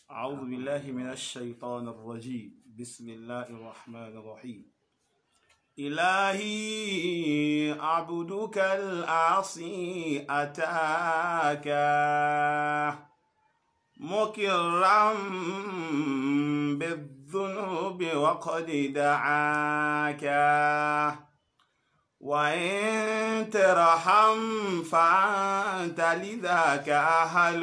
أعوذ بالله من الشيطان الرجيم بسم الله الرحمن الرحيم إلهي أعبدك الأعصي أتاك مكرا بالذنوب وقد دعاك وإن ترحم فأنت لذاك أهل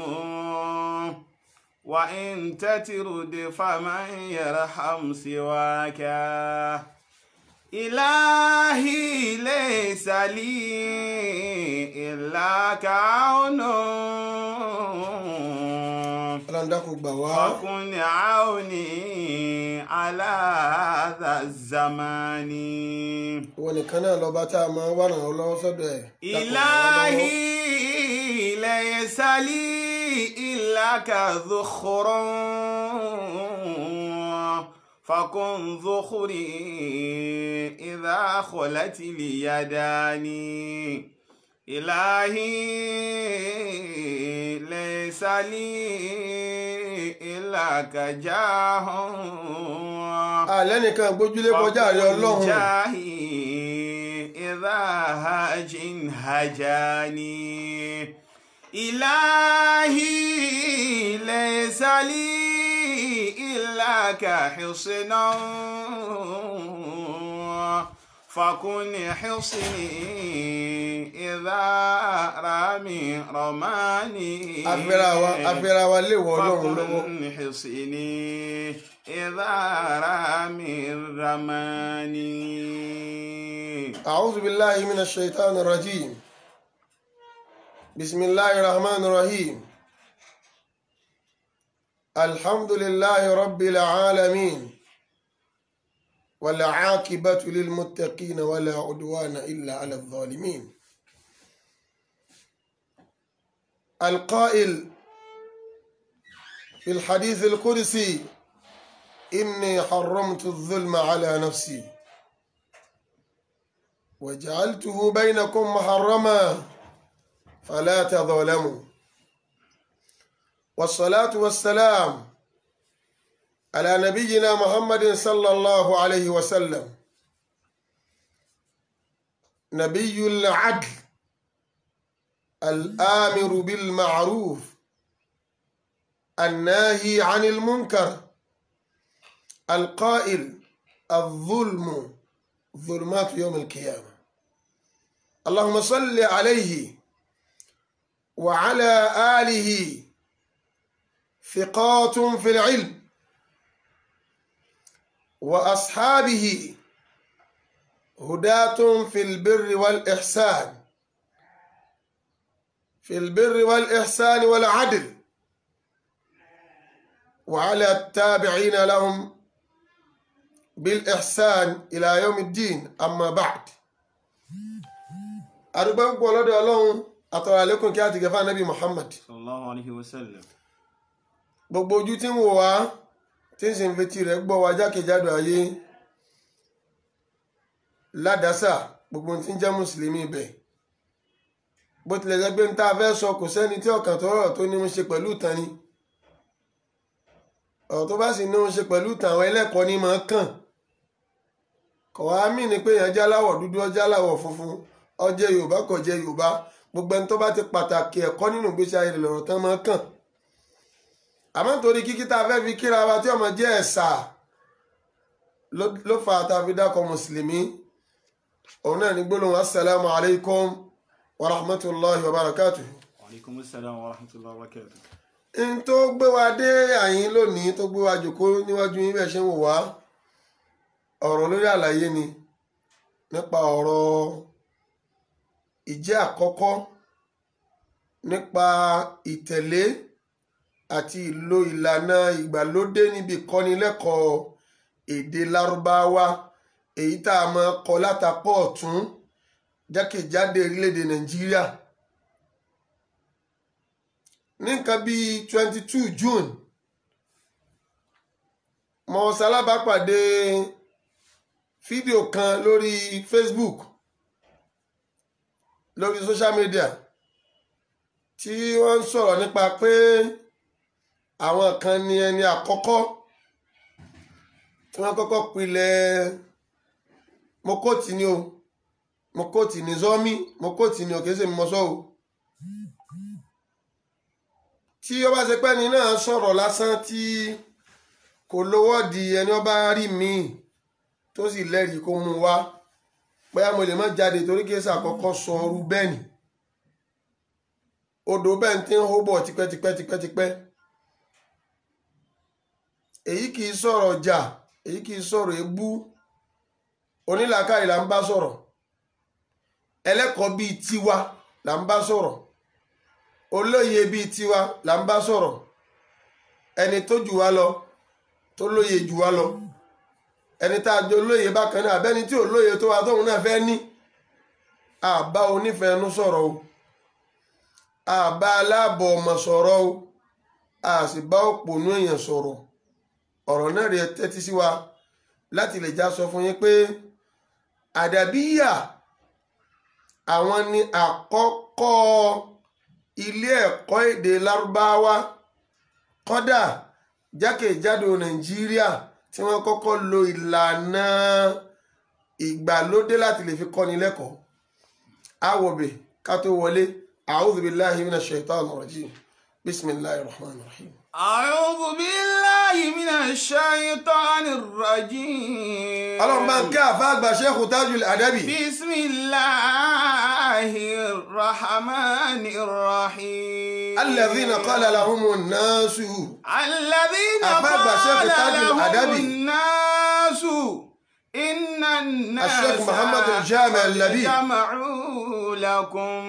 وإن تترد فمن يرحم سواك إلهي ليس لي إلا كون فكن عوني على هذا الزمان إلهي ليس لي إلا كذخر فكن ذخري إذا خلت لي يداني إلهي ليس لي إلا كجاه فكن جاهي إذا هاج هجاني إلهي ليس لي إلا كحصن فكن حصني إذا رامي رماني فكن حصني إذا رامي رماني. أعوذ بالله من الشيطان الرجيم. بسم الله الرحمن الرحيم. الحمد لله رب العالمين والعاقبة للمتقين ولا عدوان إلا على الظالمين. القائل في الحديث القدسي إني حرمت الظلم على نفسي وجعلته بينكم محرما فلا تظلموا. والصلاة والسلام على نبينا محمد صلى الله عليه وسلم نبي العدل الآمر بالمعروف الناهي عن المنكر القائل الظلم ظلمات يوم القيامة. اللهم صل عليه وعلى آله ثقات في العلم وأصحابه هداة في البر والإحسان والعدل وعلى التابعين لهم بالإحسان إلى يوم الدين. أما بعد أربعة قولوا الله أطلع عليكم كاتي كفا نبي محمد صلى الله عليه وسلم. gbogbo ojú tí ń wò wá tí ń sì ń fetí rẹ̀ gbọ́ wá jákèjádò ayé ládàásà gbogbo tí ń jẹ́ mùsùlùmí ibẹ̀ bó tilẹ̀ jẹ́ pé ń tá a fẹ́ sọ kò sẹ́ni tí ọkàn tó rọ̀ tó ní ń ṣe pẹ̀lú ìtàn ni ọ̀rọ̀ tó bá sì ní ń ṣe pẹ̀lú ìtàn àwọn ẹlẹ́kọ̀ọ́ ní máa kàn kọ̀ wá mí ni pé èèyàn jáláwọ̀ dúdú ọjáláwọ̀ funfun ó jẹ́ Yorùbá kò jẹ́ Yorùbá gbogbo ẹni tó bá ti pàtàkì ẹ̀kọ́ nínú ìgbésí ayé rẹ̀ lọ̀rọ̀ tán máa kàn àmọ́ nítorí kíkí tá a fẹ́ fi kíra wa tí ọmọ jẹ́ ẹ̀sà ló fa tá a fi dákọ̀ mùsùlùmí òun náà ní gbólóhùn assalamu alaikum wa rahmatullahi wa barakatuh. Wa alaikum assalam wa rahmatullahi wa barakatuh. n tó gbé wa dé àyín lónìí tó gbé wa jòkó níwájú yín bẹ́ẹ̀ ṣe ń wò wá ọ̀rọ̀ lórí àlàyé ni nípa ọ̀rọ̀ ìjẹ́ àkọ́kọ́ nípa ìtẹ̀lé àti ìlò ìlànà ìgbàlódé níbi ìkọ́nilẹ́kọ̀ọ́ èdè lárúbáwá èyí tá a máa kọ látàpọ̀ ọ̀tún jákèjádé orílẹ̀-èdè nàìjíríà ní nǹkan bíi 22 June mo ṣalábàápàdé fídíò kan lórí Facebook lórí social media tí wọ́n ń sọ̀rọ̀ nípa pé àwọn kan ní ẹni àkọ́kọ́ tí wọ́n kọ́kọ́ pilẹ̀ mokoti ni o mokoti ni zọ́mí mokoti ni o kìí ṣe mọ́sọ́ o tí ó bá ṣe pẹ́ ni náà sọ̀rọ̀ lásán tí kò lówó di ẹni ó bá rí míì tó sì lẹ́rìí kó mú wá bóyá mo lè má jáde torí kìí ṣàkọ́kọ́ sọ ọrú bẹ́ẹ̀ ni odò bẹ́ẹ̀ ti ń hó bọ̀ tipẹ́tipẹ́ èyí kìí sọ̀rọ̀ ọjà èyí kìí sọ̀rọ̀ ebú onílàákàyè là ń bá sọ̀rọ̀ ẹlẹ́kọ̀ọ́ bíi tiwa là ń bá sọ̀rọ̀ olóye bíi tiwa là ń bá sọ̀rọ̀ ẹni tó jù wá lọ tó lóye jù wá lọ ẹni tá a jọ lóye bákan náà abẹ́ni tí ò lóye tó wá tóun náà fẹ́ ní àbá onífẹ̀ẹ́nu sọ̀rọ̀ o àbá aláàbọ̀ ọmọ sọ̀rọ̀ o a sì bá òpònú èèyàn sọ̀rọ̀ ọ̀rọ̀ náà rí ẹ tẹ́tí sí wa láti lè já sọ fún yín pé àdàbíyà àwọn ni àkọ́kọ́ ilé ẹ̀kọ́ èdè lárúbáwá kọ́dà jákèjádò nàìjíríà tí wọ́n kọ́kọ́ lo ìlànà ìgbàlódé láti lè fi kọ́ni lẹ́kọ̀ọ́ àwọ̀bẹ̀ ká tó wọlé a'udhu billahi minash shaitanir rajim bismillahir rahmanir rahim. أعوذ بالله من الشيطان الرجيم. اللهم بارك فاغبا شيخ تاج الأدبي. بسم الله الرحمن الرحيم. الذين قال لهم الناس. الذين قال لهم الناس إن الناس الشيخ محمد الجامع اللبيب جمعوا لكم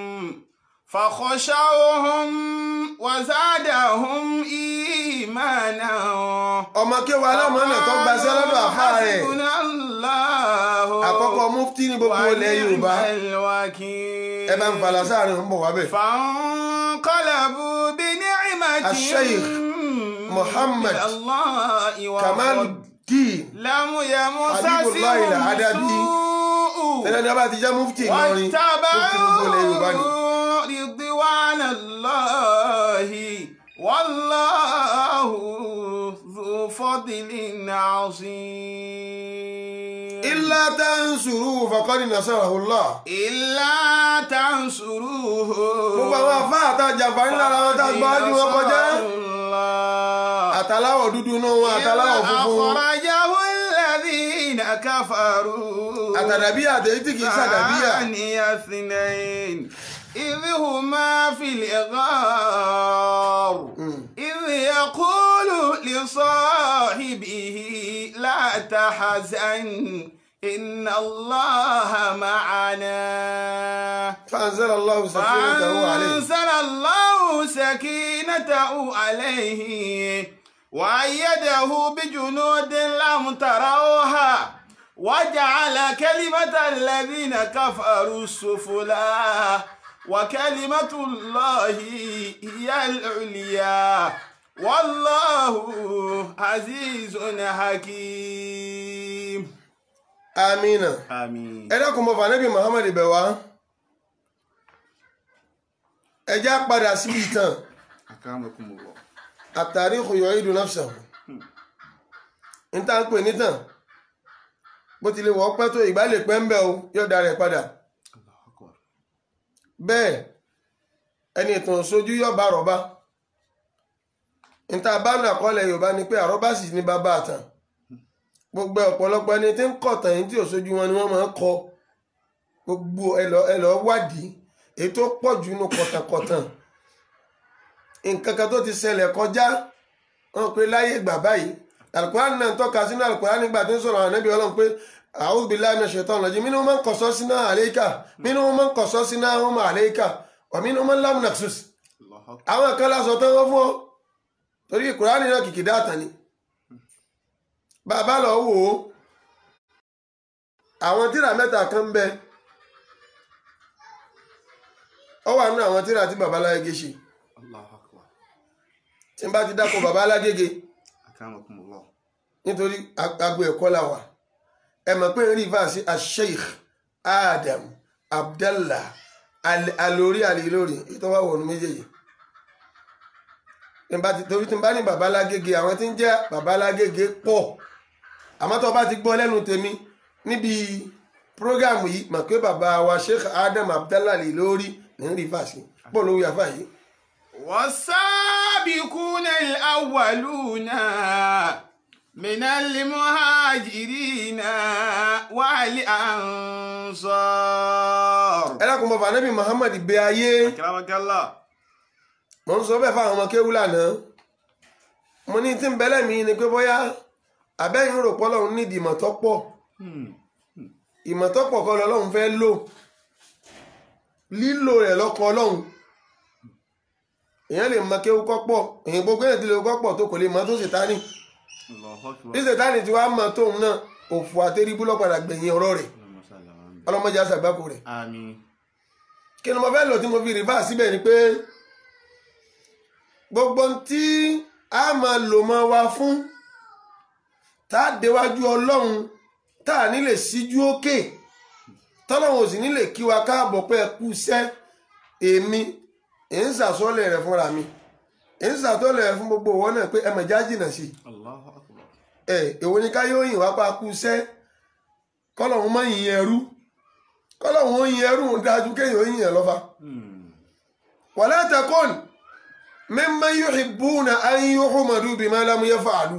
فخشوهم وزادهم إيمانا. ọmọ kéwàá alámọ̀ọ́nà tó gbaṣẹ́ lọ́dọ̀ àfá rẹ̀ àkọ́kọ́ mufti ní gbogbo ilẹ̀ Yorùbá ẹ bá ń falà sáàrin ń bọ̀ wá bẹ̀. فانقلبوا بنعمة الشيخ محمد كمالدين حبيب الله الأدبي tẹ́lẹ̀ ní ọba ti jẹ́ mufti Ìlọrin mufti gbogbo ilẹ̀ Yorùbá ni. رضوان الله والله ذو فضل عظيم. إلا تنصروه فقد نصره الله. إلا تنصروه. gbogbo àwọn afá àtàjà fàáyín lára wọn tá a gbọ́ ájú wọn kọjá. àtàláwọ̀ dúdú náà wọn àtàláwọ̀ funfun. أخرجه الذين كفروا. àtàdàbíyà àtẹ̀yí tí kìí ṣàdàbíyà. ثاني اثنين إذ هما في الغار إذ يقول لصاحبه لا تحزن إن الله معنا. فأنزل الله سكينته عليه وأيده بجنود لم تروها وجعل كلمة الذين كفروا السفلى وكلمة الله هي العليا والله عزيز حكيم. آمين. آمين. ẹ dákun mọ́ fànẹ́bí Muhammad bẹ̀ wá ẹ já padà síbi ìtàn. Akramakumullah. At-tarikhu yu'idu nafsahu. n ta ń pè nítàn bó ti lè wọ́ pẹ́ tó ìgbà lè pẹ́ ń bẹ́ o yóò dára ẹ̀ padà. bẹ́ẹ̀ ẹni ìtàn sójú yóò bá àrọ́bá níta bá nà kọ́lẹ̀ Yorùbá ni pé àrọ́bá sì ní bàbá àtàn gbogbo ọ̀pọ̀lọpọ̀ ẹni tí ń kọ̀tàn yìí tí ò sójú wọn ni wọ́n máa ń kọ gbogbo ẹlọ wádìí èyí tó pọ̀ jù nù kọ̀tànkọ̀tàn nǹkan kan tó ti ṣẹlẹ̀ kọjá wọn pe láyé ìgbà báyìí Al-Qur'an náà ń tọ́ka sínú Al-Qur'an nígbà tí ń sọ̀rọ̀ àwọn ànábì Ọlọ́run pé a'udhu billahi minash shaitanir rajim minhum man qassasna alayka minhum man qassasnahum alayka wa minhum man lam naqsus. àwọn kan lásọ tán wọ́n fún ọ torí Kùránì náà kìkì dáàtàn ni bàbá lọ wò ó àwọn tírà mẹ́ta kan ń bẹ ọ wà nínú àwọn tírà tí bàbá Lágége ṣe tí n bá ti dákọ̀ bàbá Lágége nítorí agbo ẹ̀kọ́ la wà ẹ mọ̀ pé ń rí ìfàsí Sheikh Adam Abdallah Alori Alilori ètò wà wọ̀nù méjèèjì torí tí n bá ní bàbá lágége àwọn tí ń jẹ́ bàbá lágége pọ̀ àmọ́ tó bá ti gbọ́ lẹ́nu tèmi níbi prógámù yìí mọ̀ pé bàbá wa Sheikh Adam Abdallah Al-Ilory ní rí fàṣẹ pọ̀ lówó yàfà yìí. والسابقون الأولون من المهاجرين والأنصار. ẹ dákun mọ̀ fún Ànábì Muhammad bẹ ayé. أكرمك الله. mo ń sọ bẹ́ẹ̀ fáwọn ọmọ kéwú lánàá mo ní tí ń bẹ́lẹ̀ mi ni pé bóyá abẹ́yìn rò pọ́ lọ́run nídìí ìmọ̀ tó pọ̀ ìmọ̀ tó pọ̀ kọ́ lọ́run fẹ́ lò lílò rẹ̀ lọ́kọ̀ ọlọ́run èèyàn lè mọ kéwú kọ́ pọ̀ èèyàn gbogbo èèyàn ti lè kọ́ pọ̀ tó kò lè mọ tó Sàtánì bí Sàtánì ti wá mọ tóun náà òfò àtẹríbú lọ́padà gbẹ̀yìn ọ̀rọ̀ rẹ̀ ọlọ́mọdé àṣàgbákò rẹ̀ kí ni mo fẹ́ lò tí mo fi rìfà síbẹ̀ ni pé gbogbo tí a máa lò mọ́ wa fún tá a déwájú ọlọ́run tá a nílè síjú òkè tọ́lọ́run ò sì nílè kí wa káàbọ̀ pé ẹ kú iṣẹ́ èmi èyí ń sàsọ́lẹ̀ rẹ̀ fúnra mi èyí ń sàtọ́lẹ̀ rẹ̀ fún gbogbo wọn náà pé ẹ mọ̀ já jìnà sí èwo ni ká yóò yìn wá pa kú iṣẹ́ kọ́lọ́run mọ́ yìn ẹrú kọ́lọ́run ó yìn ẹrú dájú kéèyàn ó yìn ẹ lọ́fà wala takun mimman yuhibbuna an yuhmadu bima lam yaf'alu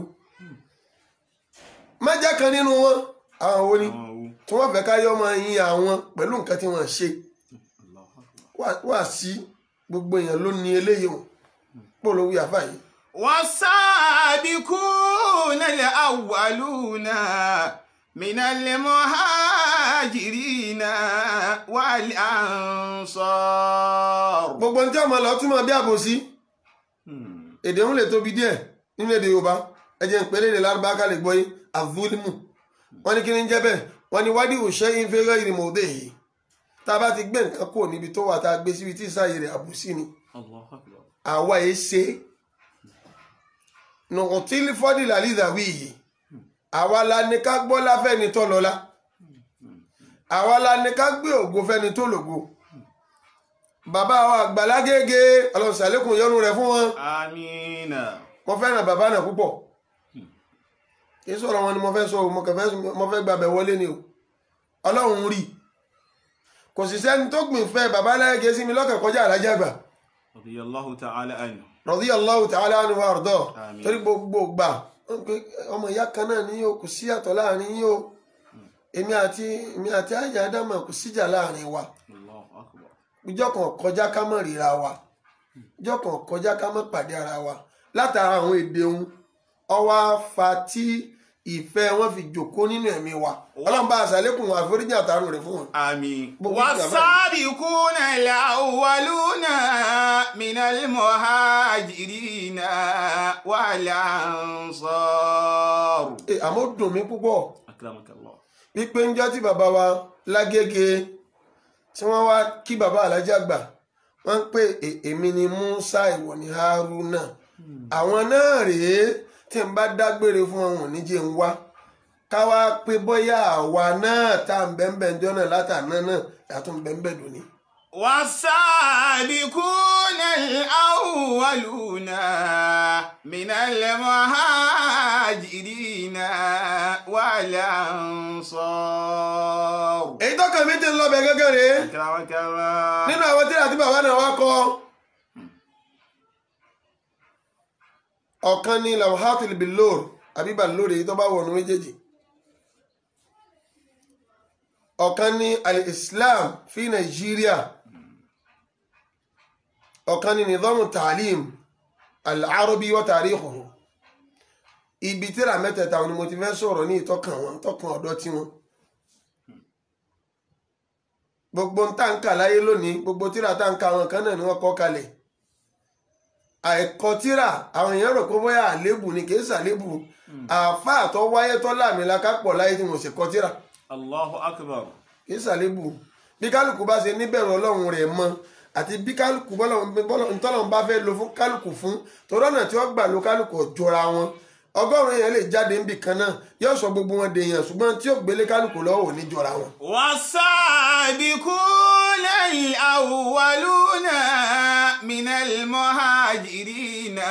má jẹ́ kan nínú wọn àwọn wo ni tí wọ́n fẹ́ ká yọ máa yin àwọn pẹ̀lú nǹkan tí wọ́n ṣe wà sí gbogbo èèyàn ló ní eléyìí o pò ló wí àfà yìí. والسابقون الأولون من المهاجرين والأنصار. gbogbo ní tí ọmọ lọ túmọ̀ bí àbòsí èdè ń lè tóbi díẹ̀ nínú èdè Yorùbá ẹ jẹ́ ń pèlè èdè Lárúbáwá ká lè gbọ́ yín azulimu wọ́n ní kí ni ń jẹ́ bẹ́ẹ̀ wọ́n ní wádìí òṣè ìfẹ́rẹ́ ìrìnmọ̀ọ́dé yìí tá a bá ti gbé nǹkan kúrò níbi tó wà tá a gbé síbi tí ìsáyè rẹ̀ àbòsí ni àwa yìí ṣe nùkùtìlì fọ́dì làlídàwí yìí àwa la ní ká gbọ́ láfẹ́ni tó lọ́lá àwa la ní ká gbé ògo fẹ́ni tó lògo bàbá wa Àgbàlá Gégé Ọlọ́run ṣàlékún yọ́nú rẹ̀ fún wọn. Àmín. mo fẹ́ràn bàbá náà púpọ̀ kì í sọ̀rọ̀ wọn ni mo fẹ́ sọ mo fẹ́ gbàbẹ̀ wọlé ni o Ọlọ́run rí kò sì sẹ́ni tó gbìn fẹ́ bàbá Gégé sí mi lọ́kàn kọjá Àlájì Àgbà. Radiyallahu ta'ala anhu. Radiyallahu ta'ala anhu wa arda torí gbogbo gbà ọmọ ìyá kan náà ni yóò kò sí àtọ̀ láàrin yín o èmi àti àyà Ádámà kò síjà láàrin wa ìjọ kan kọjá ká mọ̀ ríra wa ìjọ kan kọjá ká mọ̀ pàdé ara wa látara àwọn èdè ohun ọwọ́ afa tí ìfẹ́ wọn fi jòkó nínú ẹ̀mí wa Ọlọ́run bá àṣàlékún àforíjì àtàrù rẹ̀ fún wọn. Àmín. والسابقون الأولون من المهاجرين والأنصار. àmọ́ dùn mí púpọ̀ أكرمك الله. wípé ń jọ́ tí bàbá wa Lágége tí wọ́n wá kí bàbá Àlájì Àgbà wọ́n ń pè èmi ni Musa ìwọ ni Haruna àwọn náà rèé tí n bá dágbére fún wọn ò ní jẹ́ ń wá káwá pé bóyá àwa náà tá à ń bẹ́ńbẹ́ ń jọ́nà látàná náà yàtọ̀ ń bẹ́ńbẹ́ dùn ní. والسابقون الأولون من المهاجرين والأنصار. èyí tó kàn mí ti ń lọ bẹ̀ gẹ́gẹ́ rèé أكرمك الله. nínú àwọn tí àti bàbá náà wá kọ ọ̀kan ní Lawhatul Billur àbí Ballur èyí tó bá wọ̀nù méjèèjì ọ̀kan ní al-Islam fi Nàìjíríà ọ̀kan ní Nizamu Ta'lim al-Arabi wa Tarikhuhu ibi tíra mẹ́tẹ̀ẹ̀ta ni mo ti fẹ́ sọ̀rọ̀ ní ìtọ́kàn wọn tọ́kàn ọ̀dọ́ tí wọn gbogbo táǹkà láyé lónìí gbogbo tíra táǹkà àwọn kan náà ni wọ́n kọ kalẹ̀ àìkọ tíra àwọn èèyàn rò pé bóyá àlébù ni kì í ṣàlébù àáfàá tó wáyé tó láàmìlaka pọ̀ láyé tí mo sì kọ tíra. Allahu akbar. kì í ṣàlébù bí kálukú bá ṣe níbẹ̀rù Ọlọ́run rẹ̀ mọ́ àti bí kálukú ntọ́lọ́run bá fẹ́ lo fún kálukú fún torí ọ̀nà tí wọ́n gbà lo kálukú jọra wọn 100 èèyàn lè jáde níbì kan náà yóò sọ gbogbo wọn dèèyàn ṣùgbọ́n tí yóò gbélé kálukú lọ́wọ́ ò ní jọra wọn. والسابقون الأولون من المهاجرين علينا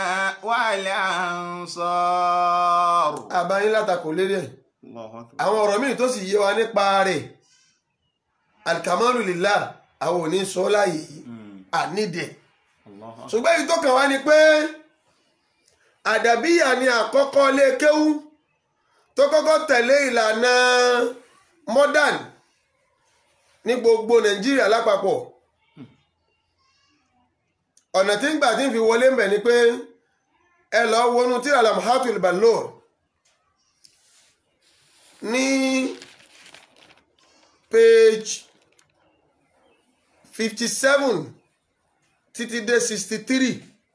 والأنصار. àbáyín látakò lérí ẹ̀. الله أكبر. àwọn ọ̀rọ̀ míì tó sì yé wa nípa rẹ̀ alikamalu lillah àwọn ò ní sọ láàyè ànídẹ̀. الله أكبر. ṣùgbọ́n èyí tó kàn wá ni pé àdàbíyà ni àkọ́kọ́ lé kéwú tó kọ́kọ́ tẹ̀lé ìlànà modern ní gbogbo nàìjíríà lápapọ̀. ọ̀nà tí ń gbà tí ń fi wọlé ń bẹ̀ ni pé ẹ lọ wọnú tírà Lamhatul Ballur ní page 57 títí dé 63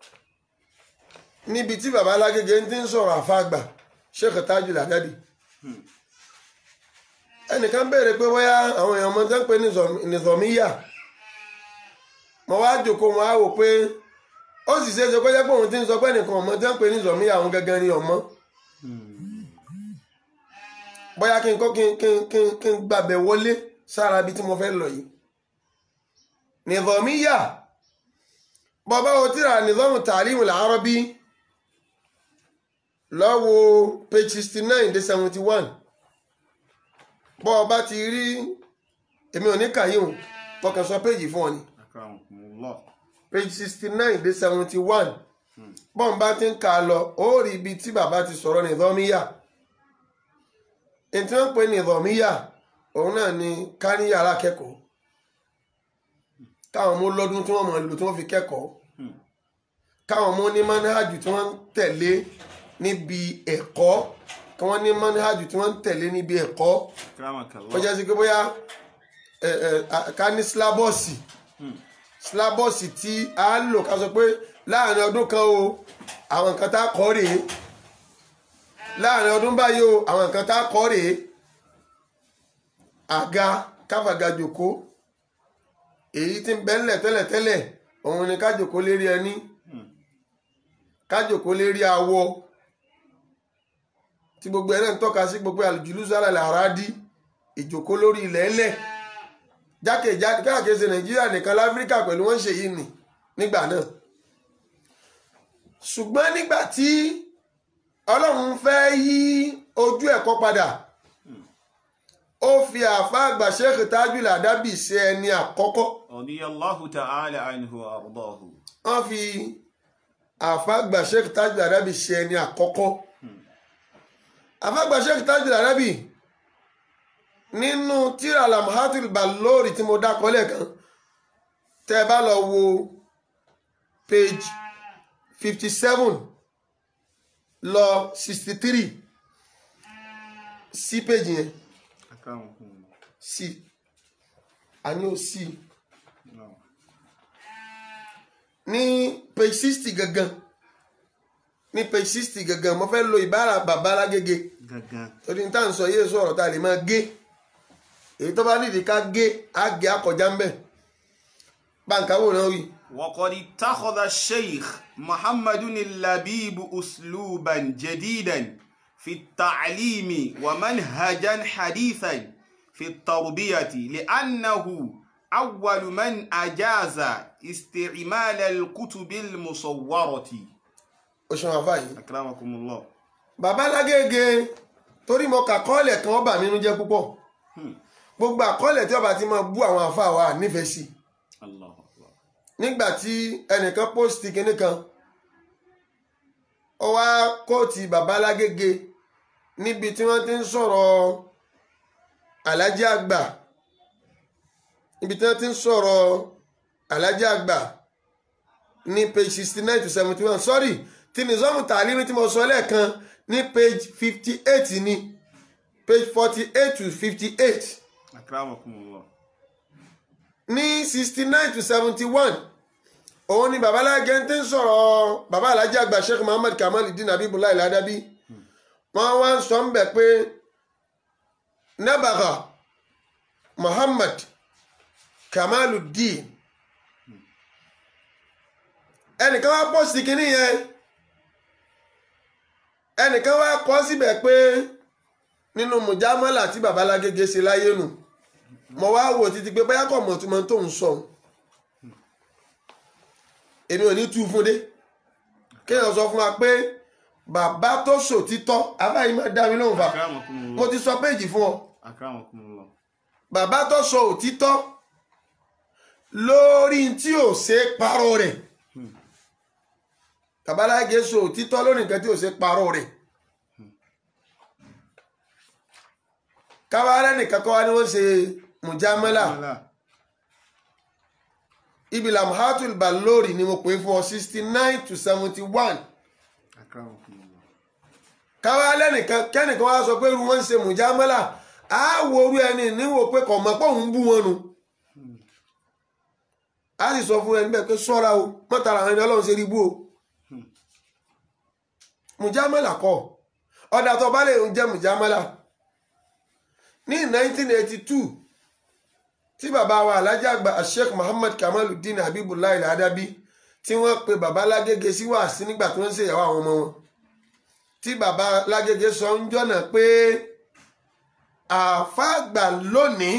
níbi tí bàbá Alágége ti ń sọ̀rọ̀ àfàgbà Sheikh Tajul Adabi. ẹnìkan béèrè pé bóyá àwọn èèyàn ọmọ tó ń pè ní nìzọ̀míyà mo wá jòkó wọn á wò pé ó sì ṣe é ṣe pé jẹ́ pé òun ti ń sọ pé nìkan ọmọ tó ń pè ní nìzọ̀míyà òun gangan ni ọmọ. bóyá kí n gbàbẹ̀ wọlé sára ibi tí mo fẹ́ lọ yìí. nìzọ̀míyà bàbá wo tíra Nizam Ta'lim al-Arabi lọ́wọ́ page 69 dé 71 bọ́ ọba ti rí èmi ò ní kàyíhùn fọkàn sọ péjì fún ọ ni page 69 dé 71 bọ́n bá ti ń kà lọ ó rí ibi tí bàbá ti sọ̀rọ̀ nìdọ́míyà. èyí tí wọ́n ń pè nìdọ́míyà òun náà ni káníyàrá akẹ́kọ̀ọ́ káwọn ọmọ lọ́dún tí wọ́n mọ̀ lò tí wọ́n fi kẹ́kọ̀ọ́ káwọn ọmọ ní manhajù tí wọ́n ń tẹ̀lé níbi ẹ̀kọ́ kí wọ́n ní manhajù tí wọ́n ń tẹ̀lé níbi ẹ̀kọ́ ó jẹ́ sí pé bóyá ká ní sílábọ̀sì tí a lò ká sọ pé láàrin ọdún kan o àwọn nǹkan tá a kọ́ rèé láàrin ọdún báyìí o àwọn nǹkan tá a kọ́ rèé àga káfàga jòkó èyí tí ń bẹ́ńlẹ̀ tẹ́lẹ̀tẹ́lẹ̀ òun ni ká jòkó lérí ẹní ká jòkó lérí awọ tí gbogbo ẹ̀rẹ́ ń tọ́ka sí gbogbo al-julus ala al-aradi ìjòkó lórí ilẹ̀ ẹlẹ̀ jákèjádé káàkiri nàìjíríà nìkan láfíríkà pẹ̀lú wọ́n ṣe yìí nì nígbà náà. ṣùgbọ́n nígbà tí ọlọ́run fẹ́ yí ojú ẹ̀kọ́ padà ó fi àfa àgbà Sheikh Tajul Adabi ṣe ẹni àkọ́kọ́. radiyallahu ta'ala anhu wa ardahu. wọ́n fi àfa àgbà Sheikh Tajul Adabi ṣe ẹni àkọ́kọ́. àfa àgbà Sheikh Tajul Adabi nínú tírà Lamhatul Ballur tí mo dákọ lẹ́ẹ̀kan tẹ́ bá lọ wo page 57 lọ 63 sí page yẹn sí àní ó sí ní page 60 gangan ní page 60 gangan mo fẹ́ lo ìbára bàbá Alágége torí ní tá à ń sọ yé sọ̀rọ̀ tá a lè máa gé èyí tó bá nídìí ká gé á gé akọjá ń bẹ̀ báńkà wò náà wí. وقد اتخذ الشيخ محمد اللبيب أسلوبا جديدا في التعليم ومنهجا حديثا في التربية لأنه أول من أجاز استعمال الكتب المصورة. أكرمكم الله. Bàbá Alágége torí mo kà kọ́ọ̀lẹ̀ kan ó bà mí nínú jẹ́ púpọ̀ gbogbo àkọọ́lẹ̀ tí ó bá ti máa bú àwọn àfáà wa nífẹ̀ẹ́ sí nígbà tí ẹnìkan pósìtì kinní kan ó wá kóòtì Bàbá Alágége níbi tí wọ́n ti ń sọ̀rọ̀ Alhaji Àgbà níbi tí wọ́n ti ń sọ̀rọ̀ Alhaji Àgbà ní page 69 to 71 sorry tí Nizam Ta'lim tí mo sọ lẹ́ẹ̀kan ní page 58 ní page 48 to 58. Akramakumullah. ní 69 to 71 òun ni Bàbá Alágége ti ń sọ̀rọ̀ Bàbá Alhaji Àgbà Sheikh Muhammad Kamaluddin Habibullah Al-Adabi wọ́n wá ń sọ ń bẹ̀ pé nabagha Muhammad Kamaluddin ẹnìkan wá pọ̀ sí kinní yẹn ẹnìkan wá kọ́ síbẹ̀ pé nínú mùjámọ́là tí Bàbá Alágége ṣe láyé nù mo wá wò títí pé bóyá kò mọ̀ tí mo tó ń sọ èmi ò ní tú fún dé kéèyàn sọ fún wa pé bàbá tó sòtítọ́ abáyé máa dá mi lóhùn fa mo ti sọ péjì fún ọ bàbá tó sọ òtítọ́ lórí tí ò ṣe parọ́ rẹ̀ Babalágé sọ òtítọ́ lórí nǹkan tí ò ṣe parọ́ rẹ̀ káwá rẹ́nìkan kọ́ wá ní wọ́n ṣe mùjámẹ́là ibi lamhatul balori ni mo pè fún ọ 69 to 71 káwá lẹ́nìkan kẹ́nìkan wá sọ pé irú wọn ń ṣe mùjámẹ́là á wo orú ẹni níwò pé kọ̀ mọ́ pọ̀ ń bú wọn nu á sì sọ fún ẹni bẹ́ẹ̀ pé sọ́ra o mọ́tara àwọn ẹni ọlọ́run ṣe rí bú o mùjámẹ́là kọ́ ọ̀dà tó bá lè jẹ́ mùjámẹ́là ní 1982 tí bàbá wa Alhaji àgbà Sheikh Muhammad Kamaluddin Habibullah Al-Adabi tí wọ́n pe bàbá Lágége sí wàásí nígbà tó ń ṣèyàwó àwọn ọmọ wọn tí bàbá Lágége sọ ń jọ́nà pé àfàgbà lónìí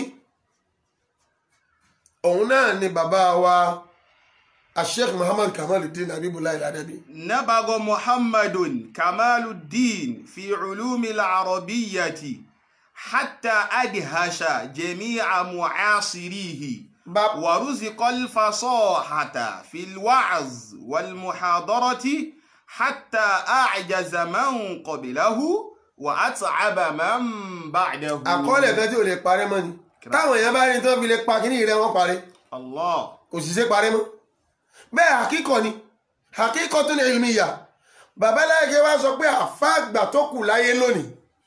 òun náà ni bàbá wa Sheikh Muhammad Kamaluddin Habibullah Al-Adabi. Nabago Muhammadun Kamaluddin fi ulumi al-arabiyyati حتى أدهش جميع معاصريه ورزق الفصاحة في الوعظ والمحاضرة حتى أعجز من قبله وأتعب من بعده. àkọọ́lẹ̀ kan tí ò lè parẹ́ mọ́ ni táwọn èèyàn bá rí tó fi lè pa kíní rẹ̀ wọ́n parẹ́ Allah kò sì ṣe parẹ́ mọ́ bẹ́ẹ̀ àkíkọ̀ ni àkíkọ̀ tó ní ilmiya Babalágé wá sọ pé àfáàgbà tó kù láyé lónìí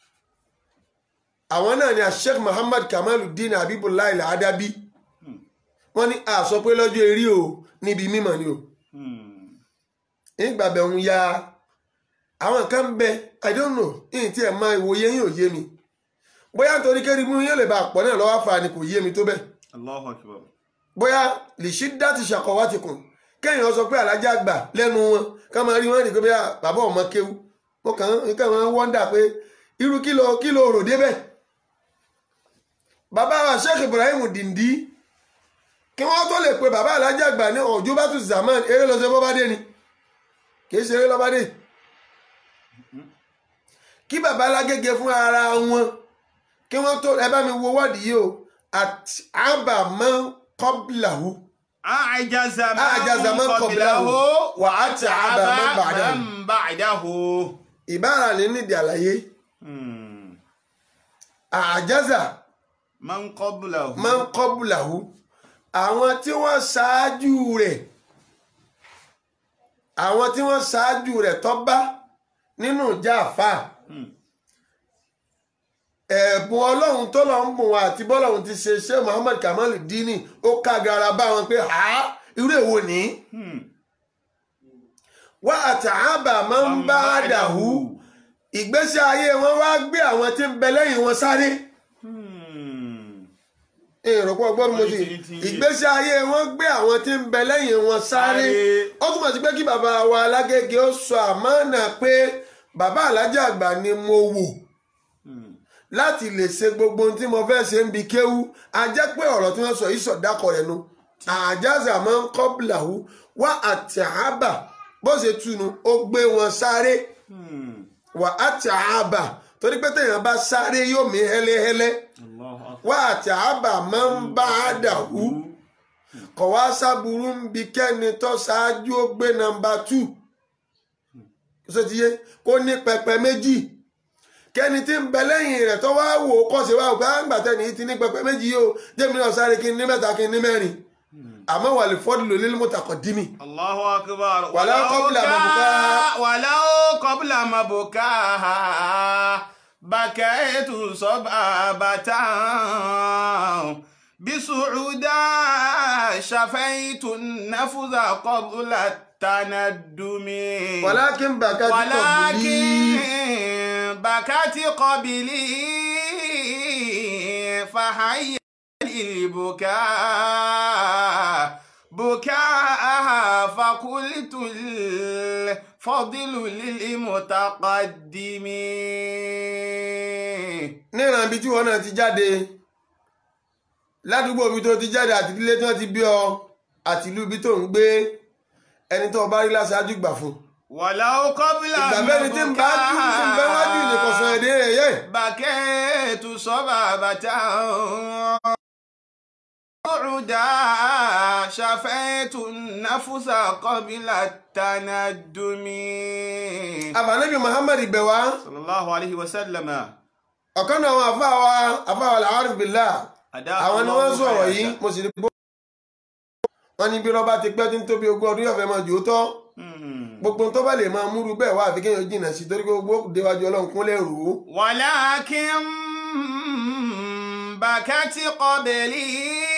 àwọn náà ni Sheikh Muhammad Kamaluddin Habibullah Al-Adabi wọ́n ní àsọ pé lọ́jọ́ eré o níbi mímọ̀ ni o nígbàbẹ̀ òun ya àwọn kan ń bẹ I don't know ìyìn tí ẹ̀ máa ìwòye yín ò yé mi bóyá nítorí kẹ́rì mú yín lè bá pọ̀ náà lọ́wọ́ fà ni kò yé mi tó bẹ́ẹ̀ Allahu Akbar bóyá lè ṣí dátì shaqawatikum kéèyàn sọ pé Alhaji àgbà lẹ́nu wọn ká máa rí wọn rí pé bàbá ọmọ kéwú mo kàn ń wọ́ndà pé irú kí lo rò débẹ̀ bàbá wa Sheikh Ibrahim Dindi kí wọ́n tó lè pe bàbá Alhaji àgbà ní Ujubatu Zaman eré lọ́sẹ̀ bọ́ bá dé ni kìí ṣe eré lọ́bá dé kí bàbá Lágége fún ara wọn kí wọ́n tó ẹ bá mi wo wọ́ọ̀dì yìí o àti àbà man qablahu àjàzà man qablahu wà á ti àbà man ba'dahu ìbára ní nídìí àlàyé àjàzà man qablahu àwọn tí wọ́n ṣáájú rẹ̀ tó bá nínú jáfà ẹ̀bùn ọlọ́run tó lọ ń bùn wọn àti bọ́lọ́run ti ṣe Sheikh Muhammad Kamaluddin ó kágara bá wọn pé irú èwo ní wá àtàábà máa ń bá dàhú ìgbésí ayé wọn wá gbé àwọn tí ń bẹ lẹ́yìn wọn sáré ìrọ̀pọ̀ ọgbọ́n mo sì ìgbésí ayé wọn gbé àwọn tí ń bẹ lẹ́yìn wọn sáré ó túmọ̀ sí pé kí bàbá wa Lágége ó sọ àmánà pé bàbá Alhaji àgbà ni mo wò láti lè ṣe gbogbo ohun tí mo fẹ́ ṣe ń bi kéwú a jẹ́ pé ọ̀rọ̀ tí wọ́n sọ yìí sọ̀dákọ̀ rẹ̀ nu àjàzà máa ń qablahu wá àtàábà bó ṣe túnu ó gbé wọn sáré wà àtàábà torí pé téèyàn bá sáré yóò mí hẹ́lẹ́hẹ́lẹ́ wá àtàábà máa ń bá a dàhú kọ̀ wá sábúrú ń bi kẹ́ni tó ṣáájú ó gbé nọ́mbà 2 ṣé ti yé kó ní pẹpẹ méjì kẹ́ni tí ń bẹ lẹ́yìn rẹ̀ tó wá wò ó kọ́ sí wá òkú àgbàtẹ́ ní ti ní pẹpẹ méjì yóò jẹ́mi náà sáré kí n ní mẹ́ta kí n ní mẹ́rin àmọ́ wà lè fọ́dún lò lílé mutaqaddimi. Allahu akbar. walau qabla mabukaha bakaitu sababatan bisu'uda shafaitu nafza qabla tanaddumi. walakin bakati qabli fahayya البكاء بكاءها فقلت الفضل للمتقدم. níran ibi tí wọn náà ti jáde ládùúgbò ibi tó ti jáde àti ilé tí wọn ti bí ọ àti ìlú ibi tó ń gbé ẹni tó bá rí láṣáájú gbà fún ولو قبل ìgbàfẹ́ni tí ń bá wájú ìnìkọ̀sán èdè rẹ̀ yẹ. بكيت صبابة عدا شفيت النفس قبل التندم. àbánábì Muhammad ibẹ̀ wá. صلى الله عليه وسلم. ọ̀kan náà àwọn àfáwà al-Arif billah àwọn ni wọ́n sọ̀rọ̀ yìí mo sì rí bó. wọ́n ní bí rọ́bà ti pẹ́ tí ń tóbi ogún ọdún yọ̀fẹ́ máa jò tọ́. gbogbo tó bá lè máa múrú bẹ́ẹ̀ wá àfi kéèyàn jìnnà sí torí gbogbo déwájú ọlọ́run kúnlẹ̀ rò ó. ولكن بكت قبلي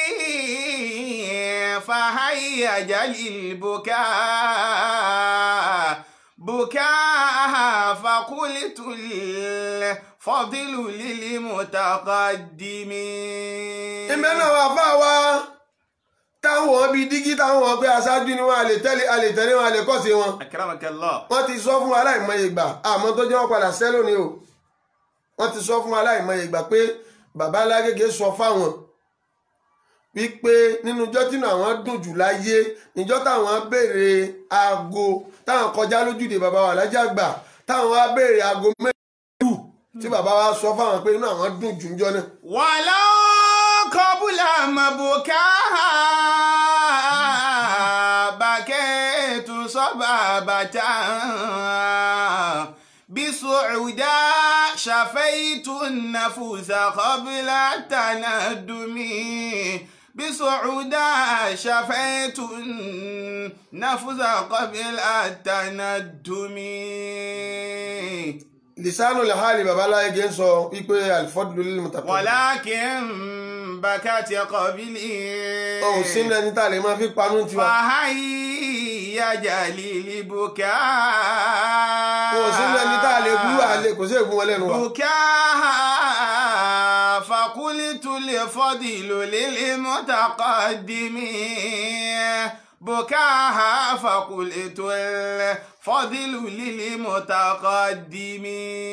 فهيج للبكاء بكاء فقلت الفضل للمتقدم. ìmẹ́nà wà fáwa táwọn bíi dígí táwọn pé aṣáájú ni wọn a lè tẹ̀lé wọn a lè kọ́sí wọn. أكرمك الله. wọ́n ti sọ fún aláìmọye ìgbà àmọ́ tó jẹ́ wọ́n padà sẹ́lò ni o. wọ́n ti sọ fún aláìmọye ìgbà pé bàbá Alágége sọ fáwọn wípé nínú ijọ́ tínú àwọn dùn jù láyé níjọ́ táwọn béèrè aago táwọn kọjá lójúde bàbá wa Alhaji Àgbà táwọn wá béèrè aago mẹ́rù tí bàbá wa sọ fáwọn pé inú àwọn dùn jù níjọ́ náà. ولو قبل مبكاها بكيت صبابة بصعودا شفيت النفوس قبل التندم بصعودا شفيت النفوس قبل التندم. lisanu lihali bàbá Alágége ń sọ wípé alifọdùlù lil mutaqaddim. ولكن بكت قبلي. ọ̀hún sínú ẹni tá a lè máa fi panú tiwa. فهيج للبكاء. ọ̀hún sínú ẹni tá a lè bú àlè kò sí ègún wọn lẹ́nu wa. بكاء فقلت الفضل للمتقدم. بكاء فقلت الفضل للمتقدم.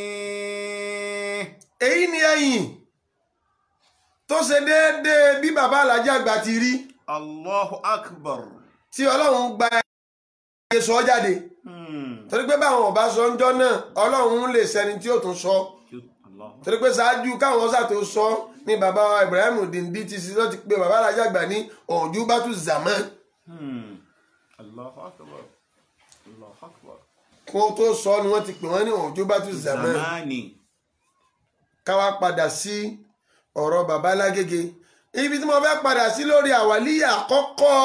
èyí ni ẹ̀yìn tó ṣe déédéé bí bàbá Alhaji Àgbà ti rí. Allahu Akbar. tí ọlọ́run gba ẹ̀ sọ jáde. torí pé báwọn ọba sọ ń jọ náà ọlọ́run lè sẹni tí ó tún sọ. torí pé ṣáájú káwọn ṣàtò sọ ní bàbá Ibrahim Dindi ti ṣe lọ́ọ́ ti pé bàbá Alhaji Àgbà ní Ujubatu Zaman. Allahu Akbar. Allahu Akbar. kó tó sọ ni wọ́n ti pè wọ́n ní Ujubatu Zaman. káwá padà sí ọ̀rọ̀ bàbá Alágége ibi tí mo fẹ́ padà sí lórí àwàlíyà àkọ́kọ́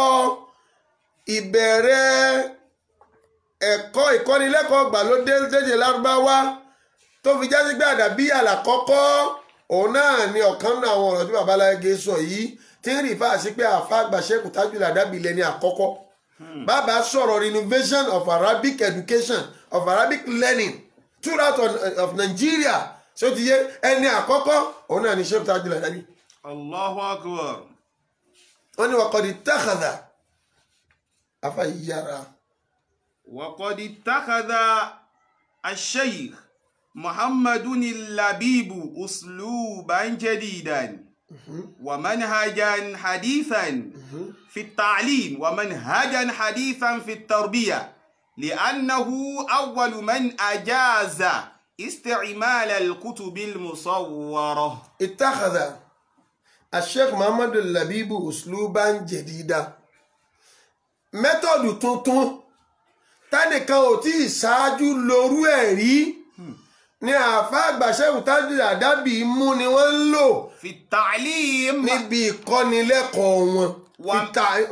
ìbẹ̀rẹ̀ ẹ̀kọ́ ìkọ́nilẹ́kọ̀ọ́ gbàlódé lédè Lárúbáwá tó fi jásí pé àdàbíyà làkọ́kọ́ òun náà ni ọ̀kan náà àwọn ọ̀rọ̀ tí bàbá Alágége sọ yìí tí ń rí fáà sí pé àfa àgbà Sheikh Tajul Adabi lẹ́ni àkọ́kọ́ bàbá sọ̀rọ̀ renovation of Arabic education of Arabic learning throughout of Nigeria ṣé ó ti yé ẹni àkọ́kọ́ òun náà ni Sheikh Tajul Adabi. Allahu Akbar. wọ́n ní waqad ittakhadha afa yára. وقد اتخذ الشيخ محمد اللبيب أسلوبا جديدا ومنهجا حديثا في التعليم ومنهجا حديثا في التربية لأنه أول من أجاز استعمال الكتب المصورة. اتخذ الشيخ محمد اللبيب أسلوبا جديدا mẹ́tọ̀dù tuntun tánìkan ò tí ì ṣáájú lórú ẹ̀ rí ní àáfàá àgbà Sheikh Tajul Adabi mú ni wọ́n ń lò في التعليم níbi ìkọ́nilẹ́kọ̀ọ́ wọn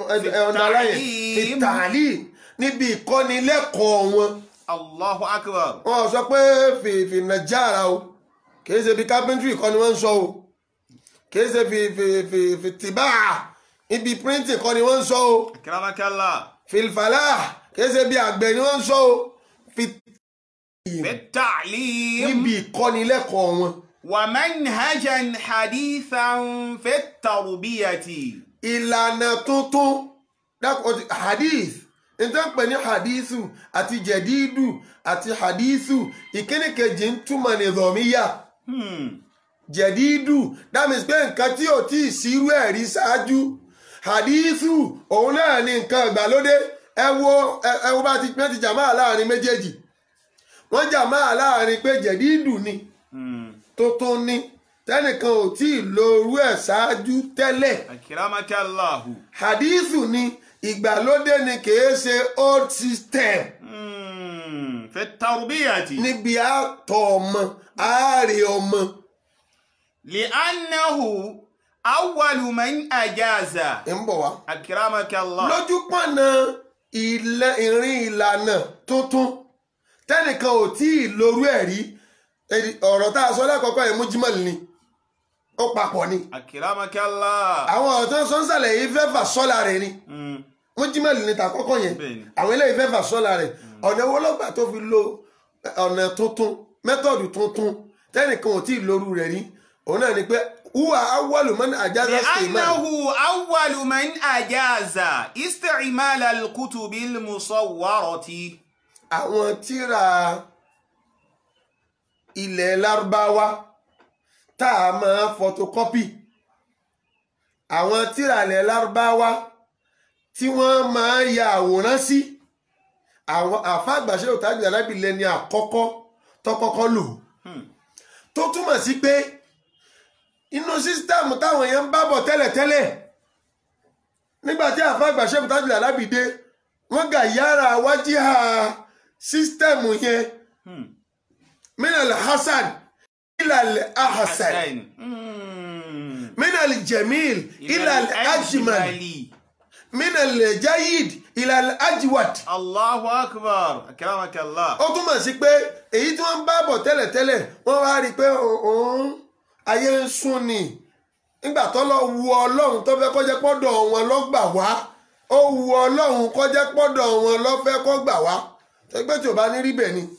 fìtàlí níbi ìkọ́nilẹ́kọ̀ọ́ wọn. Allahu Akbar. wọ́n sọ pé fìfì nàìjára o kìí ṣe bí carpentry kọ́ ni wọ́n ń sọ o kìí ṣe fi tìbá ibi printing kọ́ ni wọ́n ń sọ o. Akramakallah. filfala kìí ṣe bí àgbẹ̀ ni wọ́n ń sọ o. بالتعليم níbi ìkọ́nilẹ́kọ̀ọ́ wọn. ومنهجا حديثا في التربية. ìlànà tuntun hadith nítorí pé ní hadithu àti jẹ̀dídù àti hadithu ìkíni kejì ń túmọ̀ ní zọ̀míyà. jẹ̀dídù that means pé nǹkan tí ò tí ì sírú ẹ̀ rí ṣáájú. hadithu òun náà ni nǹkan ìgbàlódé ẹ wo bá ti jàmáà láàrin méjèèjì wọ́n jàmáà láàrin pé jẹ̀dídù ni tuntun ni tẹ́nìkan ò tí ì lo orú ẹ̀ ṣáájú tẹ́lẹ̀. Akramakallahu. hadithu ni ìgbàlódé ni kìí ṣe old system. Fi tarbiyati. níbi àtọ̀ ọmọ àárẹ̀ ọmọ. li'annahu awwalu man ajaza. ń bọ̀ wá. Akramakallahu. lójú pọ̀nà ìrìn ìlànà tuntun tẹ́nìkan ò tí ì lorú ẹ̀ rí ọ̀rọ̀ tá a sọ lẹ́kọ̀ọ́kọ́ yẹn mujmal ni ó papọ̀ ni. Akramakallahu. àwọn ọ̀rọ̀ tó ń sọ ń sàlẹ̀ yìí fẹ́ fà sọ́la rẹ̀ ni mujmal ni tàkọ́kọ́ yẹn àwọn eléyìí fẹ́ fà sọ́la rẹ̀ ọ̀nà owó lọ́gbà tó fi lo ọ̀nà tuntun mẹ́tọ̀dù tuntun tẹ́nìkan ò tí ì lorú rẹ̀ rí òun náà ni pé huwa awwalu man ajaza li'annahu awwalu man ajaza isti'mal al-kutubi al-musawwarati. àwọn tíra ilẹ̀ lárúbáwá tá a máa photocopy àwọn tíra ilẹ̀ lárúbáwá tí wọ́n máa ya àwòrán sí àwọn àfáàgbàṣe òtájú alábìlẹ̀ ni àkọ́kọ́ tọ́kọ́kọ́ lò tó túmọ̀ sí pé inú sísítẹ́ẹ̀mù táwọn èèyàn ń bá bọ̀ tẹ́lẹ̀tẹ́lẹ̀ nígbàtí àfáàgbàṣe òtájú alábìdé wọ́n gà yára wájíhà sísítẹ́ẹ̀mù yẹn minal hasan ilal ahsan minal jamil ilal ajmal minal jayid ilal ajwad. Allahu akbar. Akramakallah. ó túmọ̀ sí pé èyí tí wọ́n ń bá bọ̀ tẹ́lẹ̀tẹ́lẹ̀ wọ́n wá rí i pé òun ayé ń sún ni nígbà tó lọ wu ọlọ́run tó fẹ́ kọjá pọ́dọ̀ wọn lọ́gbà wá ó wu ọlọ́run kọjá pọ́dọ̀ wọn lọ́fẹ́ kọ́ gbà wá ẹgbẹ́ tí ò bá ní rí bẹ́ẹ̀ ni.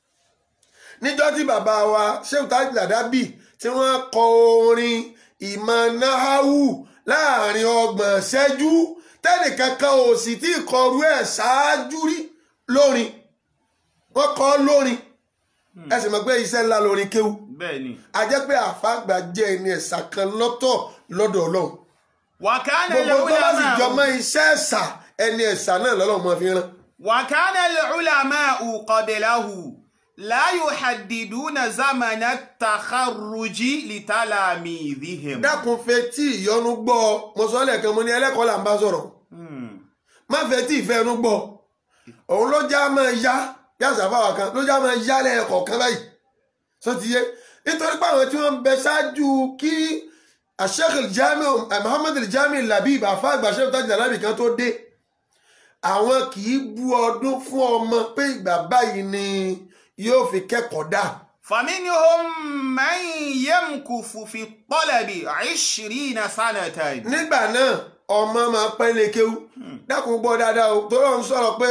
níjọ́ tí bàbá wa Sheikh Tajul Adabi tí wọ́n kọ orin ìmọ̀ náháwù láàrin 30 ṣẹ́jú tẹ́nìkankan ò sì tí ì kọrú ẹ̀ ṣáájú rí lórin wọ́n kọ lórin ẹ sì mọ̀ pé iṣẹ́ ńlá lórin kéwú bẹ́ẹ̀ni a jẹ́ pé àfàgbà jẹ́ ẹni ẹ̀sà kan lọ́tọ̀ lọ́dọ̀ ọlọ́run gbogbo tó bá sì jọmọ́ iṣẹ́ ẹ̀sà ẹni ẹ̀sà náà lọ́lọ́run máa fi rán. وكان العلماء قبله لا يحددون زمن التخرج لتلاميذهم. dákun fetí ìyọnu gbọ́ mo sọ lẹ́ẹ̀kan mo ní ẹlẹ́kọ̀ọ́ là ń bá sọ̀rọ̀ má fetí ìfẹ́nu gbọ́ òun ló já máa yá yàtọ̀ àfáwà kan ló já máa yá lẹ́ẹ̀kọ̀ kan báyìí sọ ti yé nítorí pé àwọn tí wọ́n ń bẹ ṣáájú kí Sheikh al-Jami Muhammad al-Jami Labib àfa àgbà Sheikh Tajul Adabi kan tó dé àwọn kì í bú ọdún fún ọmọ pé ìgbà báyìí ni yóò fi kẹ́kọ̀ọ́ dà. فمنهم من يمكث في الطلب 20 سنة. nígbà náà ọmọ máa pẹ́ lé kéwú dákun gbọ́ dáadáa o tó lọ́n sọ̀rọ̀ pé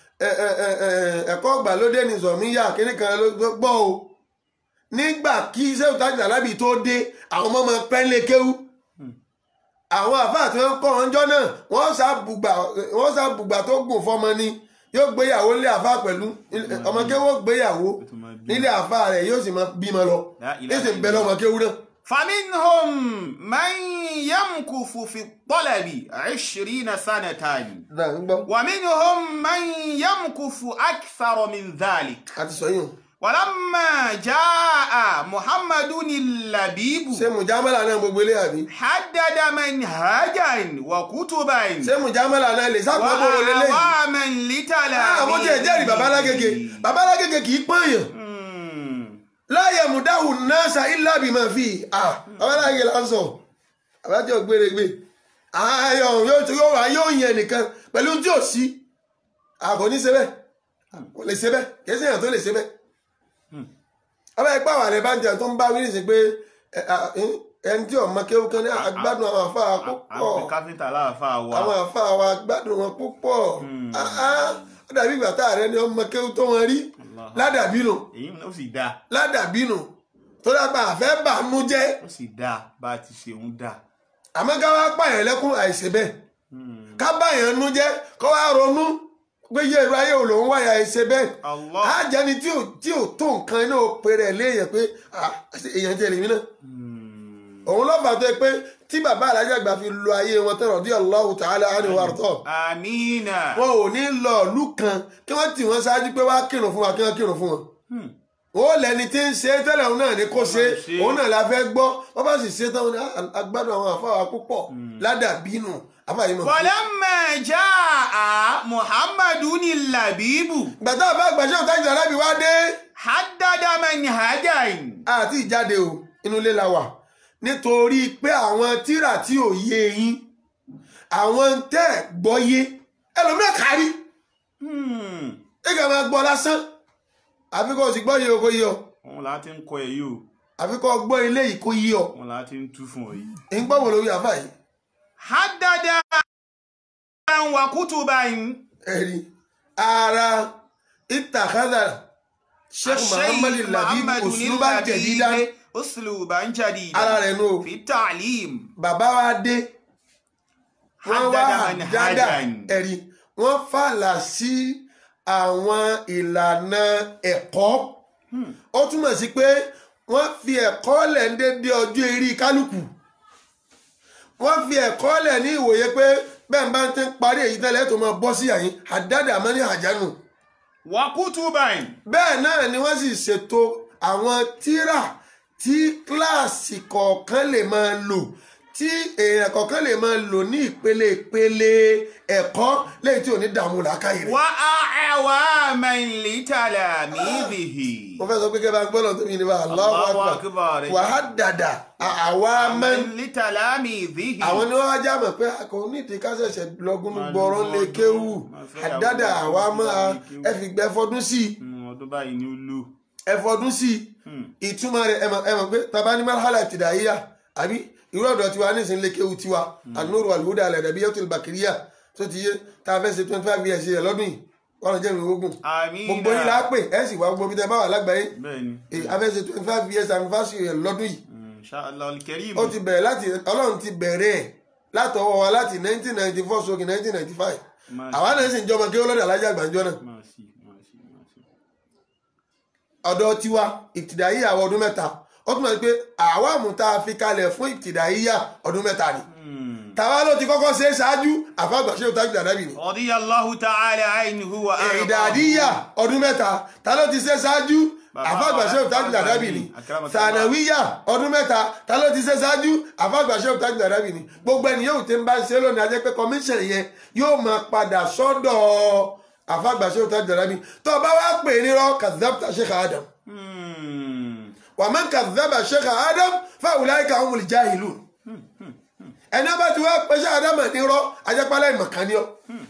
ẹ̀kọ́ ìgbàlódé ní zọ̀míyà kíní kan ló gbọ́ o nígbà kí Sheikh Tajul Adabi tó dé àwọn ọmọ máa pẹ́ lé kéwú àwọn àfáà tí wọ́n kọ́ ọjọ́ náà wọ́n sàbùgbà tó gùn fọmọ ni yóò gbéyàwó nílé àfáà pẹ̀lú ọmọ kéwú gbéyàwó nílé àfáà rẹ̀ yóò sì máa bímọ lọ èsì ń bẹ lọ́mọ kéwú náà. فمنهم من يمكث في الطلب 20 سنة ومنهم من يمكث أكثر من ذلك. ولما جاء محمد اللبيب ṣé mùjámálà náà gbogbo ilé àbí. حدد منهجا وكتبا mùjámálà náà lè sápamọ́ wọlé lẹ́yìn. وأعواما لتلاميذه. àwọn tí ẹ jẹ́rìí babalágége kì í pọ́nyàn. láyé mùdáhù nasa illa bima fi babalágége là ń sọ àbájọ gbèrègbè yóò yẹn nìkan pẹ̀lú tí ò sí kò ní ṣe bẹ́ẹ̀ kò lè ṣe bẹ́ẹ̀ kì í ṣe èèyàn tó lè ṣe bẹ́ẹ̀. ọba ẹgbẹ́ àwọn àrẹ bá ń jẹun tó ń bá wíní sí pé ẹni tí ọmọ kéwú kan ní agbádùn àwọn àfáà púpọ̀ àwọn àfáà wa agbádùn wọn púpọ̀ ó dàbí ìgbà tá ààrẹ ni ọmọ kéwú tó wọn rí ládàbínú ládàbínú tó dábà àfẹ́ bàánú jẹ́ ó sì dáa bá a ti ṣe ń dáa. àmọ́ ká wá pààyàn lẹ́kún àìṣe bẹ́ẹ̀ ká báyàn nú jẹ́ kó wá ronú pé yé irú ayé òun wáyà ẹsẹ bẹ́ẹ̀ á jẹni tí ò tó nǹkan iná péré léèyàn pé èèyàn jẹ lèmi náà òun lọ́fà tó yẹ pé tí bàbá Alhaji Àgbà fi lo ayé wọn tán radiyallahu ta'ala anhu wa arda. àmínà. wọn ò ní lọ ìlú kan kí wọ́n tì wọ́n ṣáájú pé wá kírun fún wa kí wọ́n kírun fún wọn. ó lẹni tí ń ṣe tẹ́lẹ̀ òun náà ní kó ṣe òun náà la fẹ́ gbọ́ wọ́n bá sì ṣe tán wọn ní agbádùn àwọn àfáwà púpọ̀ ládàbínú àfáyé mọ̀. falamma jaa Muhammadun al-Labibu. gbàtà àbá àgbàṣe òtájú arábì wá dé. haddada manhajan. àti ìjáde o inú ilé la wà nítorí pé àwọn tírà tí ò yé yín àwọn tẹ́ gbọ́yé ẹlòmíràn kárí ẹgbẹ́ máa gbọ́ lásán àfikọ́ sì gbọ́ yé o kò yé ọ. òun là á ti ń kọ ẹ yìí o. àfikọ́ gbọ́ ilé yìí kò yé ọ. òun là á ti ń tú fún ọ yìí. ń gbọ́ wò lórí àfà yìí. haddada wa kutuban. ẹ̀rí ara ittakhadha Sheikh Muhammad al-Labib usluban jadidan. usluban jadidan. ara rẹ̀ nù. fi ta'lim. bàbá wa dé. wọ́n wá àdáda ẹ̀rí wọ́n fàlà sí àwọn ìlànà ẹ̀kọ́. ó túmọ̀ sí pé wọ́n fi ẹ̀kọ́ lẹ̀ ń dédé ọjọ́ eré kálukú. wọ́n fi ẹ̀kọ́ lẹ̀ ní ìwòye pé bẹ́ẹ̀ bá ń tẹ́ parí èyí tẹ́lẹ̀ tó máa bọ́ sí àyín àdáda mọ́ ní àjánù. wa kutuban. bẹ́ẹ̀ náà ni wọ́n sì ṣètò àwọn tírà tí kíláàsì kọ̀ọ̀kan lè máa lò tí èèyàn kọ̀ọ̀kan lè máa lò ní ìpele ẹ̀kọ́ lẹ́yìn tí ò ní dààmú làákàyè rẹ̀. wa a'waman li talamizihi. mo fẹ́ sọ pé kẹ́ bá gbọ́dọ̀ tó mi ní bá Allahu akbar wa haddada a'waman li talamizihi. àwọn ni wọ́n wá já mọ̀ pé kò ní ìdí ká ṣẹ̀ṣẹ̀ lọ́gùn gbọ́rọ́ lé kéwù haddada a'waman ẹ fi gbẹ fọdún sí i. ọdún báyìí ni ó lò. ẹ fọdún sí i ìtumọ̀ rẹ̀ ẹ mọ̀ pé tàbá ní marhala ibtidaiya àbí irú ọ̀dọ̀ tiwa ní ìsìn lékewu tiwa an-nur wal-huda al-adabiyyatul bakiriyya tó ti yé tá a fẹ́ ṣe 25 years rẹ̀ lọ́dún yìí wọ́n jẹ́ mi ogun gbogbo yìí lápè ẹ̀ sì wá gbogbo bí tẹ́ bá wà lágbàáyé a fẹ́ ṣe 25 years anniversary rẹ̀ lọ́dún yìí ó ti bẹ̀rẹ̀ láti ọlọ́run ti bẹ̀rẹ̀ látọwọ́ wa láti 1994 sókè 1995 àwa náà sì ń jọmọ kí ó lọ́dọ̀ Alhaji Àgbà ńjọ́ náà ọ̀dọ̀ tiwa ìtìdáyé àwọn ọdún mẹ́ta ó túnmọ̀ pé àwa àmúta fi kalẹ̀ fún ìtìdáyé ọdún mẹ́ta ni tàwa ló ti kọ́kọ́ ṣe é ṣáájú àfàgbà ṣe òtájú àdábì ni. radiyallahu ta'ala anhu wa arda. ìdàdíyà ọdún mẹ́ta ta ló ti ṣe ṣáájú àfàgbà ṣe òtájú àdábì ni. sànàwíyà ọdún mẹ́ta ta ló ti ṣe ṣáájú àfàgbà ṣe òtájú àdábì ni. gbogbo ẹni yóò ti ń bá ṣe lónìí ajẹ́ pé commission yẹn yóò máa padà sọ́dọ̀ àfàgbà ṣe òtájú àdábì tó bá wá pè ní rọ kazabta Sheikh Adam. wa man kazaba Sheikh Adam fa ulaika humul jahilun. ẹni ọba tí wọ́n pèsè àdámà ní rọ ajẹ́pálá ìmọ̀kan ni ọ.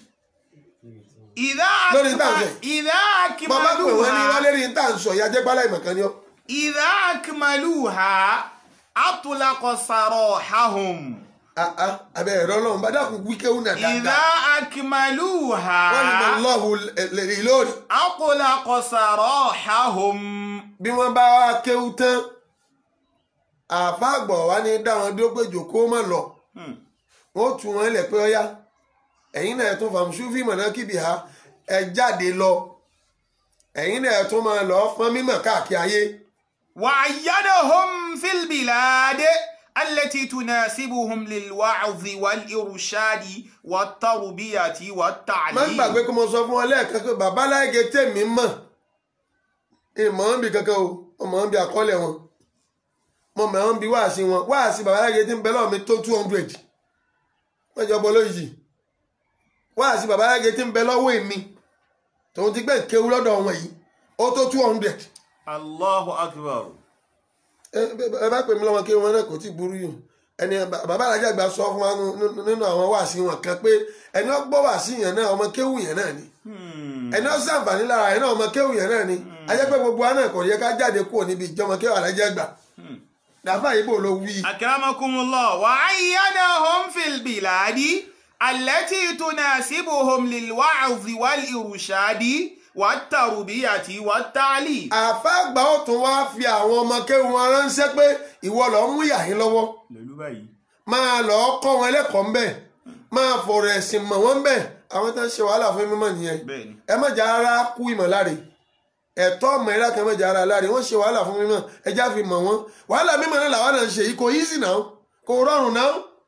lórí tá à ń sọ yìí bàbá pè wọ́n ní wọ́n lérí tá à ń sọ yìí ajẹ́pálá ìmọ̀kan ni ọ. idha akmaluha atlaqa sarahahum. abẹ́ ẹ̀rọ ọlọ́run bá dákun wíkẹ́ òun náà dáadáa. idha akmaluha. wọ́n ní Allahu lórí. atlaqa sarahahum. bí wọ́n bá wá kéwú tán àfàgbọ̀ wá ní dáwọn dúró pé jòkó mọ̀ lọ. wọ́n tún wọn lẹ̀ pé ọyá ẹ̀yin náà tún fàmùsù fíìmù náà kíbi ha ẹ jáde lọ ẹ̀yin náà tún máa lọ fọ́n mímọ̀ káàkiri ayé. wa ayyadahum fil bilad allati tunasibuhum lil wa'zi wal irshadi wat tarbiyati wat ta'lim. má gbàgbé kó mo sọ fún wọn lẹ́ẹ̀kan pé bàbá láìgé tèmi mọ̀ ìmọ̀ ń bi kankan o ọmọ ń bi àkọọ́lẹ̀ wọn mo mọ̀ ń bi wáàsí wọn wáàsí bàbá láìgé tí ń bẹ lọ́wọ́ mi tó 200 wọ́n jọ bọ́ lóyìí wáàsí bàbá láìgé tí ń bẹ lọ́wọ́ èmi tòun ti gbé kéwú lọ́dọ̀ wọn yìí ó tó 200. Allahu akbar. ẹ bá pè mí lọ́wọ́ kéwú wọn náà kò tí burú yìí ẹni bàbá Alhaji Àgbà sọ fún wa nínú àwọn wáàsí wọn kan pé ẹni ó gbọ́ wáàsí yẹn náà ọmọ kéwú yẹn náà ni ẹni ó ṣàǹfààní lára yẹn náà ọmọ kéwú yẹn náà ni ajẹ́ pé gbogbo wa náà kò yẹ ká jáde kúrò níbi ìjọmọ kéwú Alhaji Àgbà dàfà yìí bò ló wí. akramakumullah wa ayyadahum fil biladi allati tunasibuhum lil wa'zi wal irshadi wat tarbiyati wat ta'lim. àfàgbà ó tún wá fi àwọn ọmọ kéwú wọn ránṣẹ́ pé ìwọ lọ mú yàhín lọ́wọ́ máa lọ kọ́ wọn lẹ́kọ̀ọ́ ńbẹ̀ máa fọ̀rọ̀ ẹ̀sìn mọ̀ wọ́n ńbẹ̀ àwọn tó ń ṣe wàhálà fún mímọ̀ nìyẹn ẹ má jà ara kú ìmọ̀ láre ẹ̀tọ́ ọmọ ìlà kan má jà ara láre wọ́n ṣe wàhálà fún mímọ̀ ẹjá fi mọ̀ wọ́n wàhálà mímọ̀ náà làwọn náà ń ṣe yìí kò easy náà kò rọrùn náà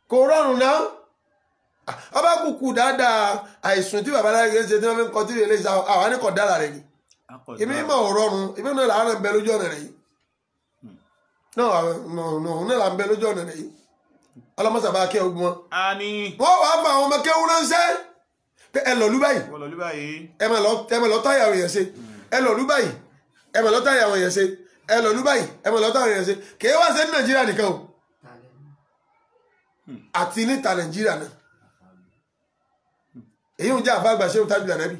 kò rọrùn náà ọba kúkú dáadáa àìsùn tí bàbá aláìgé ṣe tí wọ́n fi ń kọ tí ilé ìṣà àwọn anìkọ̀ dára rẹ̀ ni èmi mọ̀ ò rọrùn èmi náà làwọn ń bẹ lójú ọ̀nà rẹ̀ yìí náà là ń bẹ lójú ọ̀nà rẹ̀ yìí ọlọ́mọsàbá kẹ́ ogun wọn. wọ́n wàá fa àwọn ọmọ kẹ́wù ránṣẹ́ pé ẹ lọ lú báyìí ẹ mà lọ táyà àwọn èèyàn ṣe ẹ lọ lú báyìí ẹ mà lọ táyà àwọn èèyàn ṣe ẹ lọ lú báyìí ẹ mà lọ táyà àwọn èèyàn ṣe kì í wá ṣe ní Nàìjíríà nìkan o àti níta Nàìjíríà náà èyí ń jẹ́ àfáàgbà ṣé ó tájú ànábì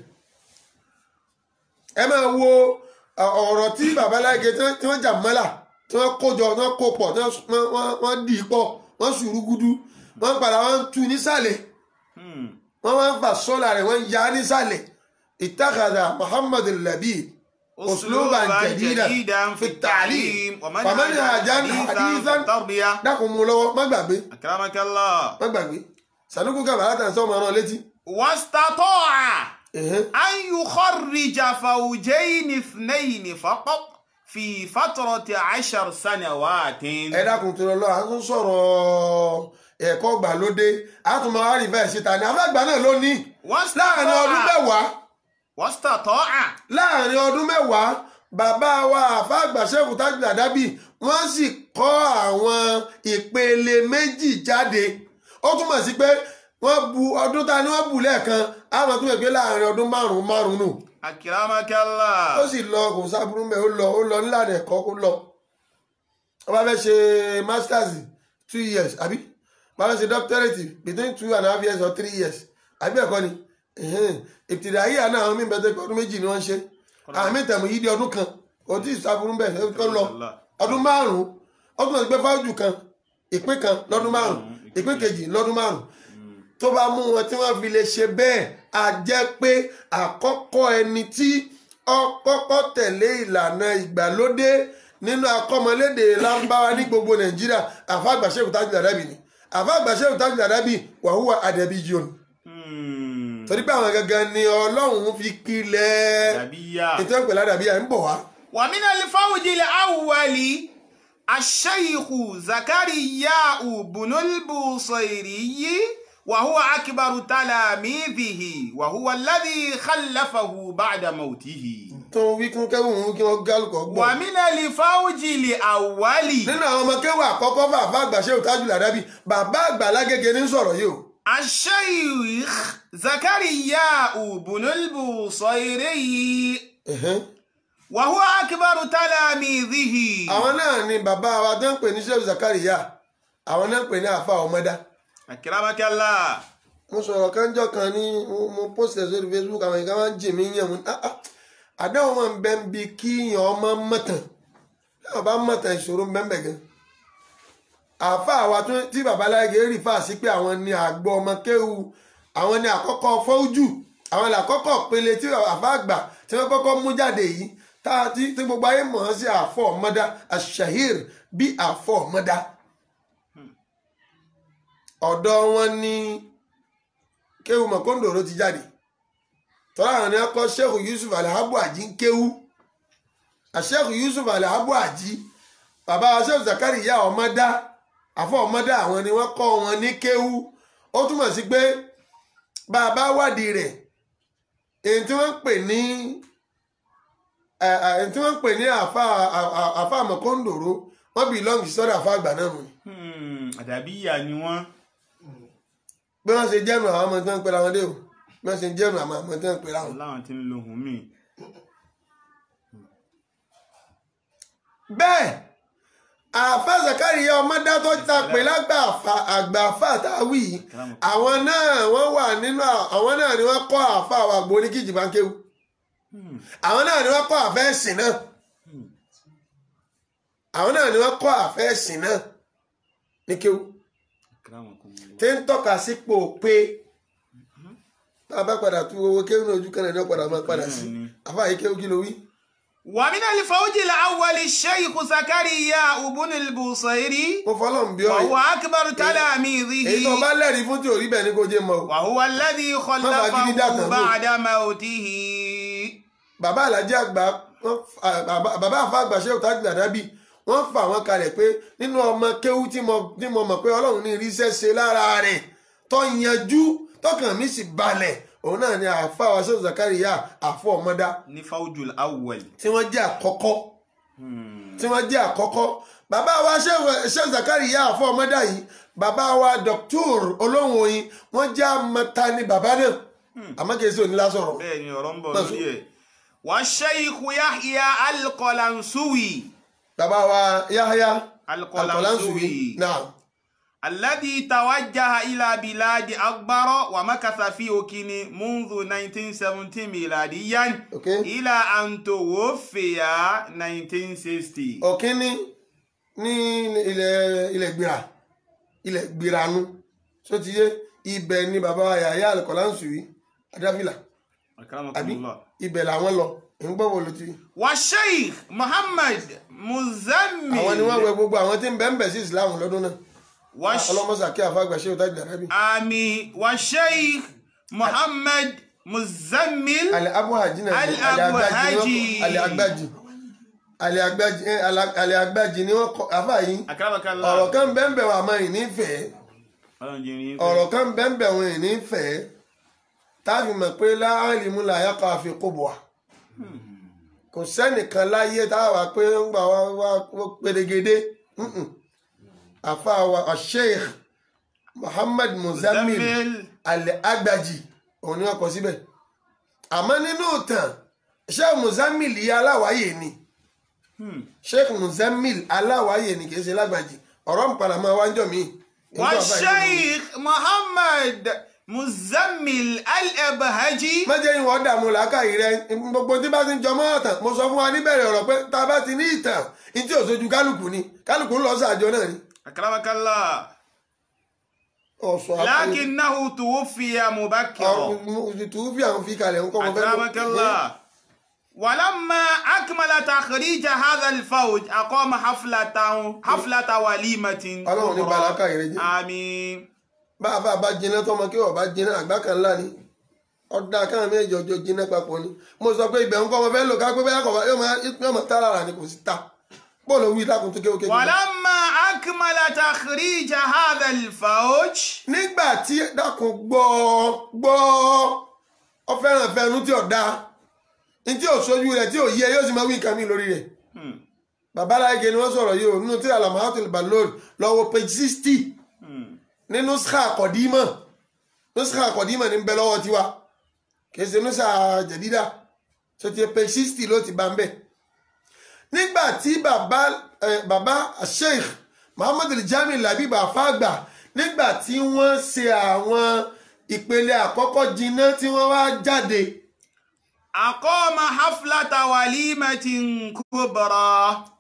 ẹ máa wo ọ̀rọ̀ tí bàbá aláìgé tí wọ́n jà mọ́là tí wọ́n kó jọ tí wọ́n kó pọ̀ tí wọ́n dì í pọ̀ wọ́n sùúrù gúdú wọ́n padà wọ́n tú nísàlẹ̀ wọ́n máa ń fà sọ́là rẹ̀ wọ́n ya nísàlẹ̀ ìtàkàdà Muhammad al-Labib usluban jadidan fi ta'lim faman hajana hadithan dákun mú lọ́wọ́ má gbàgbé má gbàgbé sanuku gàbàrà tàn sọ́ ọmọ ọ̀rọ̀ létí. wastata'a an yukharrija fawjayn ithnayn faqat fi fatrati 10 sanawatin. ẹ dákun tó lọ à ń sọ̀rọ̀ ẹ̀kọ́ gbàlódé àtúmọ̀ àrífẹ́ síta ní afẹ́gbà náà ló ní láàrin ọdún mẹ́wàá wastata'a láàrin ọdún mẹ́wàá bàbá wa àfáàgbà Sheikh Tajul Adabi wọ́n sì kọ́ àwọn ìpele méjì jáde ó túmọ̀ sí pé wọ́n bu ọdún ta ni wọ́n bù lẹ́ẹ̀kan àwọn tó yẹ pé láàrin ọdún márùn-ún nù. Akramakallah. ó sì lọ kò sábúrú mẹ́ ó lọ nílànà ẹ̀kọ́ ó lọ ó bá fẹ́ ṣe masters 2 years àbí bá fẹ́ ṣe doctorate between 2.5 years or 3 years àbí ẹ̀kọ́ ni ìtìdáyé àná àwọn míì bẹ́tẹ̀ pé ọdún méjì ni wọ́n ń ṣe àmì ìtẹ̀mù yìí di ọdún kan kò tí ì sábúrú mẹ́ ó lọ ọdún márùn-ún ọdún náà gbé fáwọ́jù kan ìpín kan lọ́dún márùn-ún ìpín kejì lọ́dún márùn-ún tó bá mú wọn tí wọ́n fi lè ṣe bẹ́ẹ̀ a jẹ́ pé àkọ́kọ́ ẹni tí ọkọ́kọ́ tẹ̀lé ìlànà ìgbàlódé nínú akọ́mọlédè Lárúbáwá ní gbogbo Nàìjíríà àfáàgbà Sheikh Tajul Adabi ni àfáàgbà Sheikh Tajul Adabi wa huwa adabiyyun torí pé àwọn gangan ni Ọlọ́run fi pilẹ̀ ètò ìpìlẹ̀ àdàbíyà ń bọ̀ wá. wa min al-fawji al-awwali الشيخ زكريا بن البوصيري وهو أكبر تلاميذه وهو الذي خلفه بعد موته. ومن الفوج الأول. nínú àwọn ọmọ kẹwàá àkọ́kọ́ bàbá àgbà Sheikh Tajul Adabi bàbá àgbà lágége ní sọ̀rọ̀ yìí o. الشيخ زكريا بن البوصيري وهو أكبر تلاميذه. àwọn náà ni bàbá wa tó ń pè ní Sheikh Zakaria àwọn náà ń pè ní àfa ọmọdá. Akramakallah. mo sọ̀rọ̀ kánjọ́ kan ní mo post ẹ̀ sórí Facebook àwọn ìka máa ń jì mí yàn mú àdáwọn máa ń bẹ́ ń bi kí yàn ọmọ mọ̀tàn yàn bá mọ̀tàn ìṣòro mẹ́mbẹ̀ gan. àfa àwa tí babaláyé rí fà sí pé àwọn ni àgbọ̀ ọmọ kéwu àwọn ni àkọ́kọ́ fọ́jú àwọn ni àkọ́kọ́ pele tí àfa àgbà tí wọ́n kọ́kọ́ mú jáde yìí tí gbogbo ayé mọ̀ ọ́n sí àfọ̀ ọmọdá àṣàhír bí àfọ̀ ọmọdá. ọ̀dọ̀ wọn ni kéwu mọ̀kóńdòrò ti jáde tọ́lá àwọn ni wọ́n kọ́ Sheikh Yusuf Al-Abuaji ń kéwu Sheikh Yusuf Al-Abuaji bàbá Sheikh Zakaria ọmọdá àfọ̀ ọmọdá àwọn ni wọ́n kọ́ wọn ní kéwu ó túmọ̀ sí pé bàbá wádìí rẹ̀ èyí tí wọ́n ń pè ní àfà mọ̀kóńdòrò wọ́n belong sọ́dọ̀ àfà àgbà náà nù. àdàbíyà ni wọ́n. bí wọ́n ṣe jẹ́nu àwọn ọmọ tí wọ́n ń pera wọn dé o bí wọ́n ṣe jẹ́nu àwọn ọmọ tí wọ́n ń pera wọn. láwọn tí ń lo ohun mi. bẹ́ẹ̀ àfà Zakaria ọmọdá tó ta pè lágbà àgbà àfà táwì àwọn náà wọ́n wà nínú àwọn náà ni wọ́n kọ́ àfà àwọn àgbò oníkìjì bá ń kéwu àwọn náà ni wọ́n kọ́ àfẹ́ ẹ̀sìn náà àwọn náà ni wọ́n kọ́ àfẹ́ ẹ̀sìn náà ní kéwu tí ń tọ́ka sípò pé bá a bá padà tu owó kéwu ní ojú kan náà ni wọ́n padà máa padà sí àfà yìí kéwu kí ló wí. ومن الفوج الأول الشيخ زكريا بن البوصيري وهو أكبر تلاميذه وهو الذي خلفه بعد موته. bàbá Alhaji àgbà bàbá àfa àgbà Sheikh Tajul Adabi wọ́n fà wọ́n kalẹ̀ pé nínú ọmọ kéwú tí mo mọ̀ pé ọlọ́run ní irísẹ́ ṣe lára rẹ̀ tó yanjú tọkàn mi sì balẹ̀ òun náà ni àáfàá wa Sheikh Zakariya àfọ ọmọdá ní Fawjul Awwal tí wọ́n jẹ́ àkọ́kọ́ bàbá wa Sheikh Zakariya àfọ ọmọdá yìí bàbá wa Dr. Olóhùn Oyin wọ́n jẹ́ amọ̀ta ni bàbá náà àmọ́ kìí sí onílá sọ̀rọ̀. bẹ́ẹ̀ ni ọ̀rọ̀ ń bọ̀ lórí ẹ̀. wa Sheikh Yahya Al-Qalansuwi. bàbá wa Yahya Al-Qalansuwi. náà. الذي توجه إلى بلاد أكبر ومكث في أوكيني منذ 1970 ميلاديا إلى أن توفي 1960. Òkíní ní ilẹ̀ gbìrànú tó ti yé ibẹ̀ ni bàbá Yahya Al-Qalansuwi adáfìlà àbí ibẹ̀ làwọn lọ ń gbọ́ wọlé tí. wa Sheikh Muhammad Muzammil. àwọn ni wọ́n wẹ gbogbo àwọn tí ń bẹ́ẹ̀ bẹ̀ sí Islam lọ́dún náà. ọlọ́mọsà kí àfàgbà ṣe òtájú dàrábì. àmín. wa Sheikh Muhammad Muzammil Al-Abuhaji Al-Agbaji ni wọ́n kọ́ àfà yìí. ọ̀rọ̀ kan bẹ́ẹ̀ wà máa rìn nífẹ̀ẹ́ ọ̀rọ̀ kan bẹ́ẹ̀ wọ́n rìn nífẹ̀ẹ́ táàbì mọ̀ pé láàrín mú làyàkọ̀ àfikúbọ̀à kò sẹ́nìkan láyé táwà pé ń gbà wá pèrègede àfáàwà Sheikh Muhammad Muzammil Al-Agbaji òun ni wọ́n kọ síbẹ̀ àmọ́ nínú ìtàn Sheikh Muzammil yìí aláwáyé ni Sheikh Muzammil aláwáyé ni kìí ṣe lágbàjì ọ̀rọ̀ ń padà máa wájọ́ mi. wa Sheikh Muhammad Muzammil Al-Abhaji. mẹ́jẹ̀ yìí wọ́n dààmú làákàyè rẹ gbogbo tí bá ti ń jọmọ́ ọ̀tàn mo sọ fún wa níbẹ̀rẹ̀ ọ̀rọ̀ pé tá a bá ti ní ìtàn ní tí òṣojú kálukú ni kálukú ń lọ sàjọ náà ni. akramakallah. lakinnahu tuwuffiya mubakkiran. tuwuffiya àwọn fi kalẹ̀ ń kọ́ mọ́ bẹ́ẹ̀. akramakallah. ولما أكمل تخريج هذا الفوج أقام حفلة وليمة كبرى. آمين. bàbá bá jiná tọmọ kí ọba jiná àgbà kan ńlá ni ọdún akáwọn méjì ọjọ́ jiná papọ̀ ni mo sọ pé ibẹ̀ ń kọ́ ọmọ fẹ́ lò ká pé bẹ́ẹ̀ kọ̀ọ̀bá yóò máa tá lára ni kò sí ta bọ́ọ̀lù wí lákùn tó kéwòké. ولما أكمل تخريج هذا الفوج. nígbà tí dákun gbọ́ ọ fẹ́ràn fẹ́nu tí ò dáa ní tí ò sójú rẹ̀ tí ò yẹ yóò sì máa wí nǹkan mi lórí rẹ̀. bàbá láyé ni wọ́n sọ̀rọ̀ yìí ò nínú tí Al-Lamahatul Balloon lọ́wọ́ page 60 ní nuskha àkọ́dímọ̀ ní ń bẹ lọ́wọ́ tiwa kìí ṣe nuskha jẹ̀dídà tó ti page 60 ló ti bá ń bẹ̀. nígbà tí bàbá Sheikh Muhammad Al-Jamil Labib àfàgbà nígbà tí wọ́n ṣe àwọn ìpele àkọ́kọ́ jiná tí wọ́n wá jáde. أقام حفلة وليمة كبرى.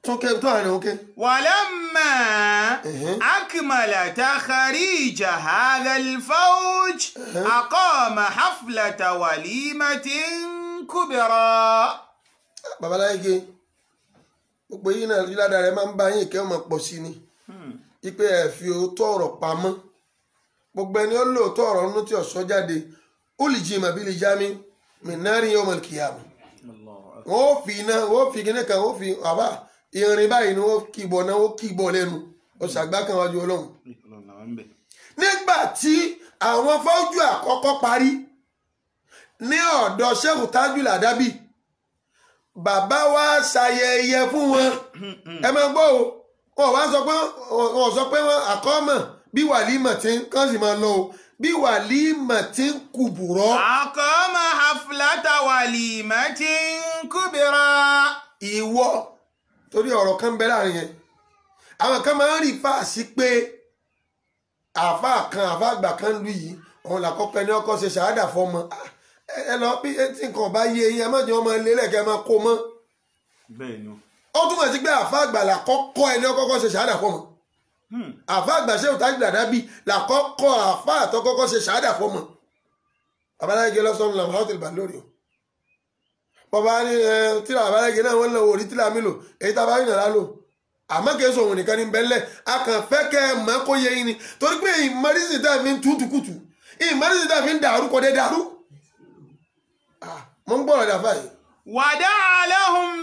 ولما أكمل تخريج هذا الفوج أقام حفلة وليمة كبرى. babaláyé gbogbo yìí náà líládàá rẹ máa ń bá yín ìkẹ́ ọmọ pọ̀ sí ni ipe ẹ̀ fi òótọ́ ọ̀rọ̀ pamọ́ gbogbo ẹni ó lóòótọ́ ọ̀rọ̀ nínú tí ọ̀sọ́ jáde ó lè jí màbí lè já mi. min nari yawm al-qiyamah wọ́n fi iná wọ́n fi kíní kan wọ́n fi àbá irin báyìí ni wọ́n kì bọ̀ náà wọ́n kì bọ̀ lẹ́nu ọ̀sàgbá kan wájú ọlọ́run. nígbà tí àwọn fọ́jú àkọ́kọ́ parí ní ọ̀dọ̀ Sheikh Tajul Adabi bàbá wa ṣayẹyẹ fún wọn ẹ máa gbọ́ o wọ́n sọ pé wọ́n àkọ́mọ̀ bí wàlímọ̀ tí kàn sì máa lọ o bí walimatin kubura. Aqama haflata walimatin kubra. ìwọ torí ọ̀rọ̀ kan bẹ láàrin yẹn àwọn kan máa ń rí fáàsì pé àfa àgbà kan lù yìí òun làkọ́kọ́ ẹni ọkọ̀ ṣe ṣàádà fọmọ ẹ lọ bí etí nǹkan bá yé eyín ẹ má jẹ́ ọmọ lélẹ̀kẹ́ máa kó mọ́. bẹ́ẹ̀ ni ó túmọ̀ sí pé àfa àgbà làkọ́kọ́ ẹni ọkọ̀ ṣe ṣàádà fọmọ. àfa àgbà Sheikh Tajul Adabi làkọ́kọ́ àfa àtọ́kọ́kọ́ ṣe ṣàádà fọmọ. babaláyé lọ́sọ̀rọ̀ Al-Lamahatul Balloon bọ́bá ní tíra babaláyé náà wọ́n lọ orí tíra mi lò èyí tá a bá rí nàrà lò àmọ́ kìí sọ òun nìkan ní bẹ́lẹ̀ a kàn fẹ́ kẹ́ ẹ mọ́ kó yẹ yín ni torí pé ìmọ̀rísì tá a fi ń tútùkùtù ìmọ̀rísì tá a fi ń dàrú kọ́ dé dàrú. mo ń gbọ́dọ̀ dàfà yìí. wada'a lahum bi khayr.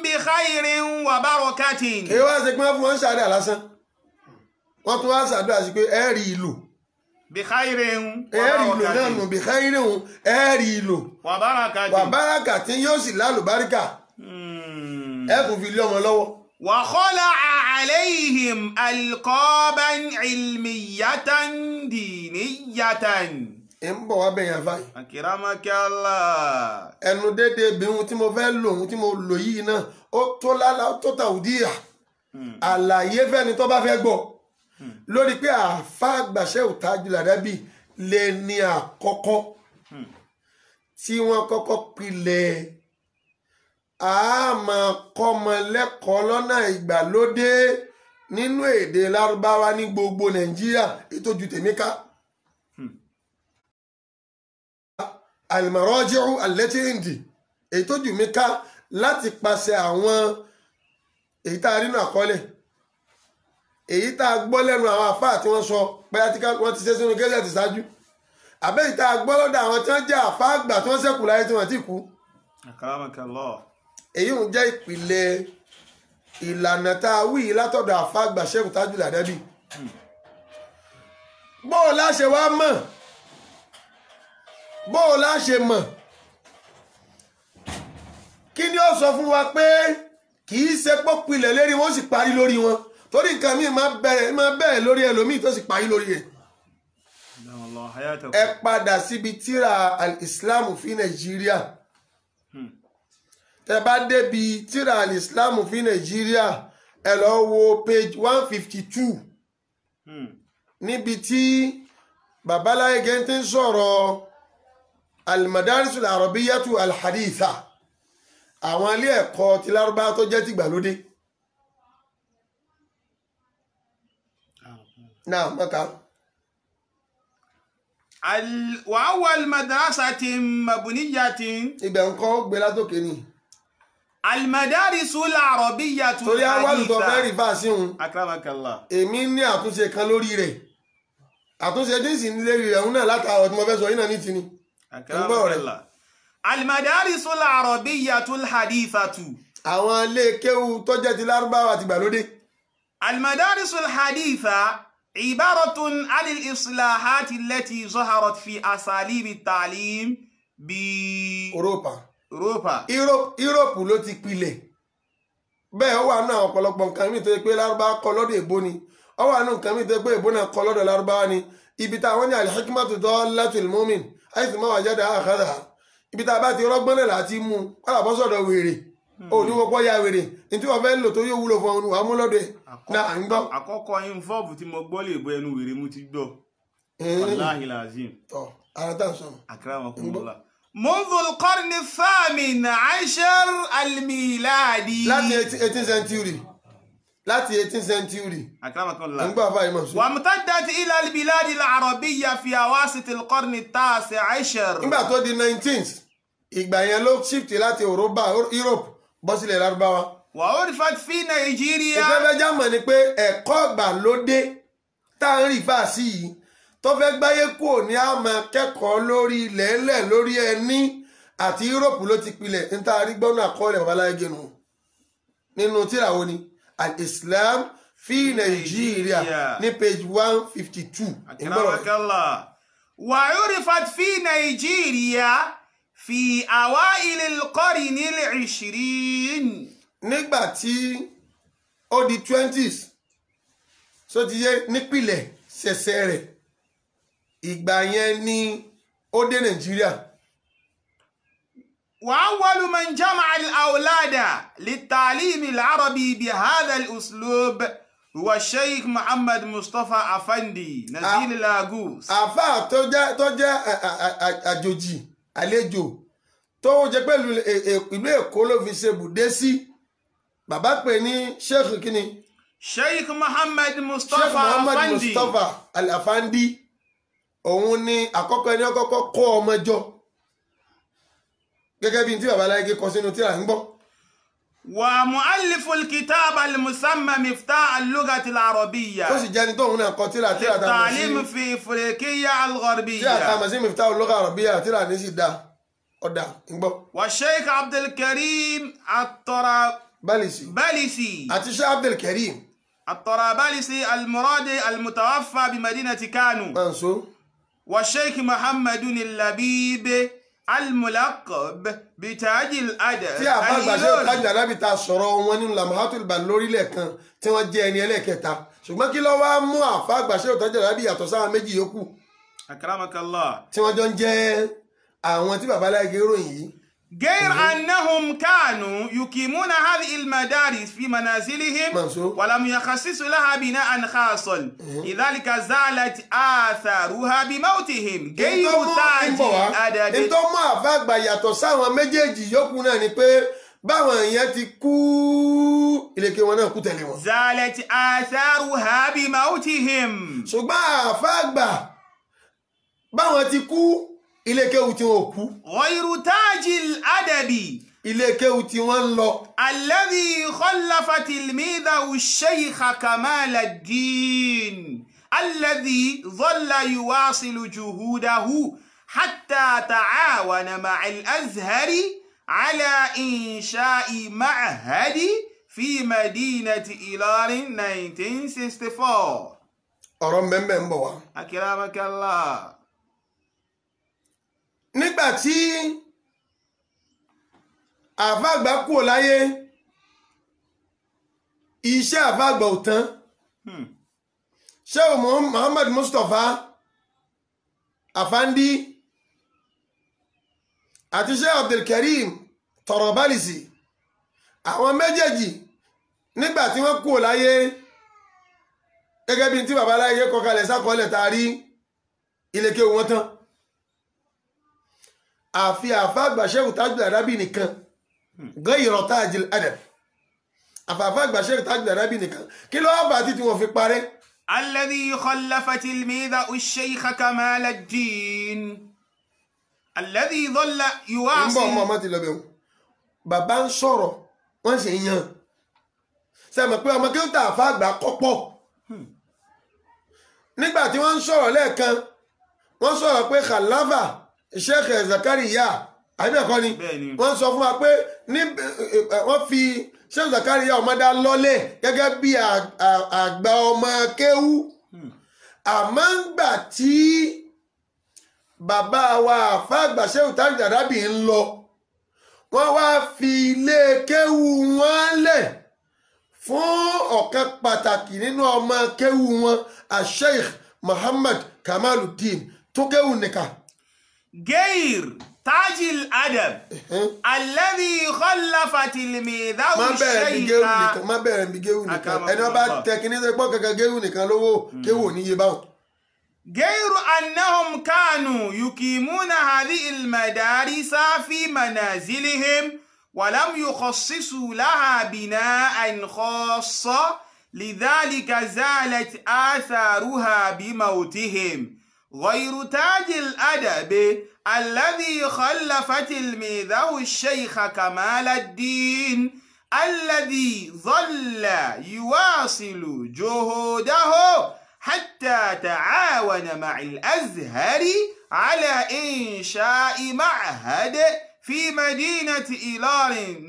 بخير وبركة. kí wá ṣe pé wọ́n fún wọn ṣàdúrà lásán wọ́n tún wá ṣàdúrà sí pé ẹ̀rí ìlò بخير ẹ̀rí ìlò náà nù وبركة bí káyìrì òun ẹ̀rí ìlò وبركة. wàbáràkà tí yóò sì lálùbáríkà ẹ̀kùn fi lé ọmọ lọ́wọ́. وخلع عليهم ألقابا علمية دينية. ń bọ̀ wá bẹ̀yàn fáyì. أكرمك الله. ẹnu déédéé bí ohun tí mo fẹ́ lò ohun tí mo lò yìí náà ó tó lálá ó tó tàwùdíyà àlàyé fẹ́ni tó bá fẹ́ gbọ́ lórí pé àáfà àgbàṣẹ́ Tajul Adabi lè ní àkọ́kọ́ tí wọ́n kọ́kọ́ pilẹ̀ àmọ́ kọ́mọ lẹ́kọ̀ọ́ lọ́nà ìgbàlódé nínú èdè lárúbáwá ní gbogbo Nàìjíríà ètò ju tèmi ká. Al-maraji'u allati indi èyí tó jù mí ká láti pàṣẹ àwọn èyí tá a rí nínú àkọọ́lẹ̀ èyí tá a gbọ́ lẹ́nu àwọn àfáà tí wọ́n sọ pé wọ́n ti ṣe sínú gẹ́gẹ́ ti ṣáájú àbẹ́ èyí tá a gbọ́ lọ́dọ̀ àwọn tí wọ́n jẹ́ àfáà àgbà tí wọ́n ṣẹ́kù láyé tí wọ́n ti kú. أكرمك الله. èyí ń jẹ́ ìpìlẹ̀ ìlànà tá a wí látọ̀dọ̀ àfáà àgbà Sheikh Tajul Adabi. bóò láṣẹ wá mọ̀ bóò láṣẹ mọ̀ kí ni ó sọ fún wa pé kì í ṣe pọ́pilẹ̀ lérí wọn ó sì parí lórí wọn torí nǹkan míì máa bẹ̀rẹ̀ lórí ẹlòmíì tó sì parí lórí rẹ̀. ẹ padà síbi tíra al-Islam fi Nàìjíríà tẹ bá débi tíra al-Islam fi Nàìjíríà ẹ lọ wo page 152 níbi tí babaláyé gẹ́ntì ń sọ̀rọ̀ al-Madaris al-Arabiyyatu al-Haditha àwọn ilé ẹ̀kọ́ ti lárúbá tó jẹ́ tìgbàlódé. náà mọ́ta. وأول مدرسة مبنية. ibẹ̀ ń kọ́ gbé látòkè ni. المدارس العربية الحديثة. torí awálù tó fẹ́ rí fáṣí hun. أكرمك الله. èmi ní àtúnṣe kan lórí rẹ̀ àtúnṣe dínsì lérí rẹ̀ ń náà látàwọn tí mo fẹ́ sọ yín náà ní tini. أكرمك الله. المدارس العربية الحديثة. àwọn ilé kéwú tó jẹ́ ti lárúbáwá ti gbàlódé. المدارس الحديثة عبارة عن الإصلاحات التي ظهرت في أساليب التعليم Europa Europe ló ti pilẹ̀ bẹ́ẹ̀ ó wà náà ọ̀pọ̀lọpọ̀ nǹkan mi tó yẹ pé lárúbáwá kọ́ lọ́dọ̀ èbó ni ó wà náà nǹkan mi tó yẹ pé èbó náà kọ́ lọ́dọ̀ lárúbáwá ni ibi táwọn ní al-hikmatu dallatul mu'min haythu ma wajada akhadha ibi tá a bá ti rọ́gbọ́n náà láti mú kọ́lá bọ́ sọ̀dọ̀ wèrè oníwọ́pọ̀ ya wèrè ní tí wọ́n fẹ́ lò tó yóò wúlò fún ọ̀nù àmú lọ́dọ̀ ẹ̀ náà ń gbọ́. àkọ́kọ́ involve tí mo gbọ́ lè bọ ẹnu wèrè mu ti gbọ́. Wallahi lazim. tọ́ ara tá a sọ. akramakumullah. منذ القرن الثامن عشر الميلادي. láti 18th century láti 18th century. akramakumullah. ń gbọ́ àbá ìmọ̀ sí. وامتدت إلى البلاد العربية في أواسط القرن التاسع عشر. nígbà tó di 19th ìgbà yẹn ló shift láti Europe bọ́ sílẹ̀ lárúbáwá. وعرفت في نيجيريا. ìfẹ́fẹ́ jámọ̀ ni pé ẹ̀kọ́ ìgbàlódé tá à ń rí fà sí yìí tó fẹ́ gbáyé kúrò ní àmọ́ kẹ́kọ̀ọ́ lórí ilẹ̀ẹ́lẹ̀ lórí ẹní àti Europe ló ti pilẹ̀ níta arígbọ́nà àkọọ́lẹ̀ babaláyé nù nínú tíráwó ni al-Islam fi Nàìjíríà ní page 152. وعرفت في نيجيريا في أوائل القرن العشرين. nígbà tí ó di 20s so ti yẹ nípìlẹ̀ ṣẹ̀ṣẹ̀ rẹ̀ ìgbà yẹn ni ó dé Nàìjíríà. وأول من جمع الأولاد للتعليم العربي بهذا الأسلوب هو الشيخ محمد مصطفى أفندي نزيل لاغوس. àfáà tó jẹ́ àjòjì àlejò tó jẹ́ pẹ̀lú ìlú Èkó ló fi ṣe bùdé sí bàbá pè ní sheikh kínní. sheikh Muhammad Mustapha sheikh Muhammad Afandi. Mustapha Al-Afandi òun ni àkọ́kọ́ ẹni ọkọ́kọ́ kọ́ ọmọ jọ gẹ́gẹ́ bí tí babaláyé kọ sínú tíra ń gbọ́. ومؤلف الكتاب المسمى مفتاح اللغة العربية. tó sì jẹ́ni tóun náà kọ tíra للتعليم في أفريقيا الغربية. tíra tá a mọ̀ sí مفتاح اللغة العربية tíra ní sì dá ọ̀dà ń gbọ́. والشيخ عبد الكريم بالسي àti Sheikh Abdul Karim الطرابلسي المرادي المتوفى بمدينة كانو Manso والشيخ محمد اللبيب الملقب بتاج الأدب tí àfàgbà Sheikh Taj Al-Adabi ta sọ̀rọ̀ wọn nínú Lamhatul Ban lórílẹ̀ kan tí wọ́n jẹ́ ẹni ẹlẹ́kẹta ṣùgbọ́n kí ló wá mú àfàgbà Sheikh Taj Al-Adabi yàtọ̀ sáwọn méjì yòókù أكرمك الله tí wọ́n jọ ń jẹ́ àwọn tí bàbá Láìgé ròyìn yìí. غير أنهم كانوا يقيمون هذه المدارس في منازلهم ولم يخصصوا لها بناء خاصا لذلك زالت آثارها بموتهم غير تاج الأدب. nítorí mú àfàgbà yàtọ̀ sáwọn méjèèjì yòókù náà ni pé báwọn èèyàn ti kú ìlẹ̀kẹ̀ wọn náà kú tẹ̀lé wọn. زالت آثارها بموتهم. ṣùgbọ́n àfàgbà báwọn ti kú ilé kéwú tí wọ́n kú. غير تاج الأدب. ilé kéwú tí wọ́n ń lọ. الذي خلف تلميذه الشيخ كمال الدين الذي ظل يواصل جهوده حتى تعاون مع الأزهر على إنشاء معهد في مدينة إيلار 1964. ọ̀rọ̀ mbẹ́mbẹ́ ń bọ̀ wá. أكرمك الله. nígbà tí àfàgbà kúrò láyé iṣẹ́ àfàgbà ò tán Sheikh Muhammad Mustapha Afandi àti Sheikh Abdul Karim Tarabalisi àwọn méjèèjì nígbà tí wọ́n kúrò láyé gẹ́gẹ́ bí tí bàbá Láìgé kọkalẹ̀ sákọọ́lẹ̀ taari ilẹ̀kẹ̀ wọn tán àfi àfàgbà Sheikh Taj Al-Adabi nìkan غير تاج الأدب àfàgbà Sheikh Taj Al-Adabi nìkan kí ló wá bá tí wọ́n fi parẹ́. الذي خلف تلميذه الشيخ كمال الدين الذي ظل يواصل. ń bọ̀ ọmọ ti lọ bẹ̀rù bàbá ń sọ̀rọ̀ wọ́n sì ń yan sẹ́mi pé ọmọ kí ó ta àfàgbà kọ́pọ̀ nígbà tí wọ́n ń sọ̀rọ̀ lẹ́ẹ̀kan wọ́n sọ̀rọ̀ pé khalafa Sheikh Zakariya àbẹ̀kọ́ ni wọ́n sọ fún wa pé wọ́n fi Sheikh Zakariya Ọmọdá lọ́lẹ̀ gẹ́gẹ́ bí àgbà ọmọ kéwú àmọ́ ńgbà tí bàbá wa àfàgbà Sheikh Taj Al-Adabi ń lọ wọ́n wá fi ilé kéwú wọn lẹ̀ fún ọ̀kan pàtàkì nínú ọmọ kéwú wọn Sheikh Muhammad Kamaluddin tó kéwú nìkan. غير تاج الأدب الذي خلف تلميذه الشيخ. má bẹ̀rẹ̀ bí géwù nìkan ẹni wọ́n bá tẹ kí ní sọ pọ́ kankan géwù nìkan lówó kéwù níye báwọn. غير أنهم كانوا يقيمون هذه المدارس في منازلهم ولم يخصصوا لها بناء خاصا لذلك زالت آثارها بموتهم. غير تاج الأدب الذي خلف تلميذه الشيخ كمال الدين الذي ظل يواصل جهوده حتى تعاون مع الأزهر على إنشاء معهد في مدينة إيلار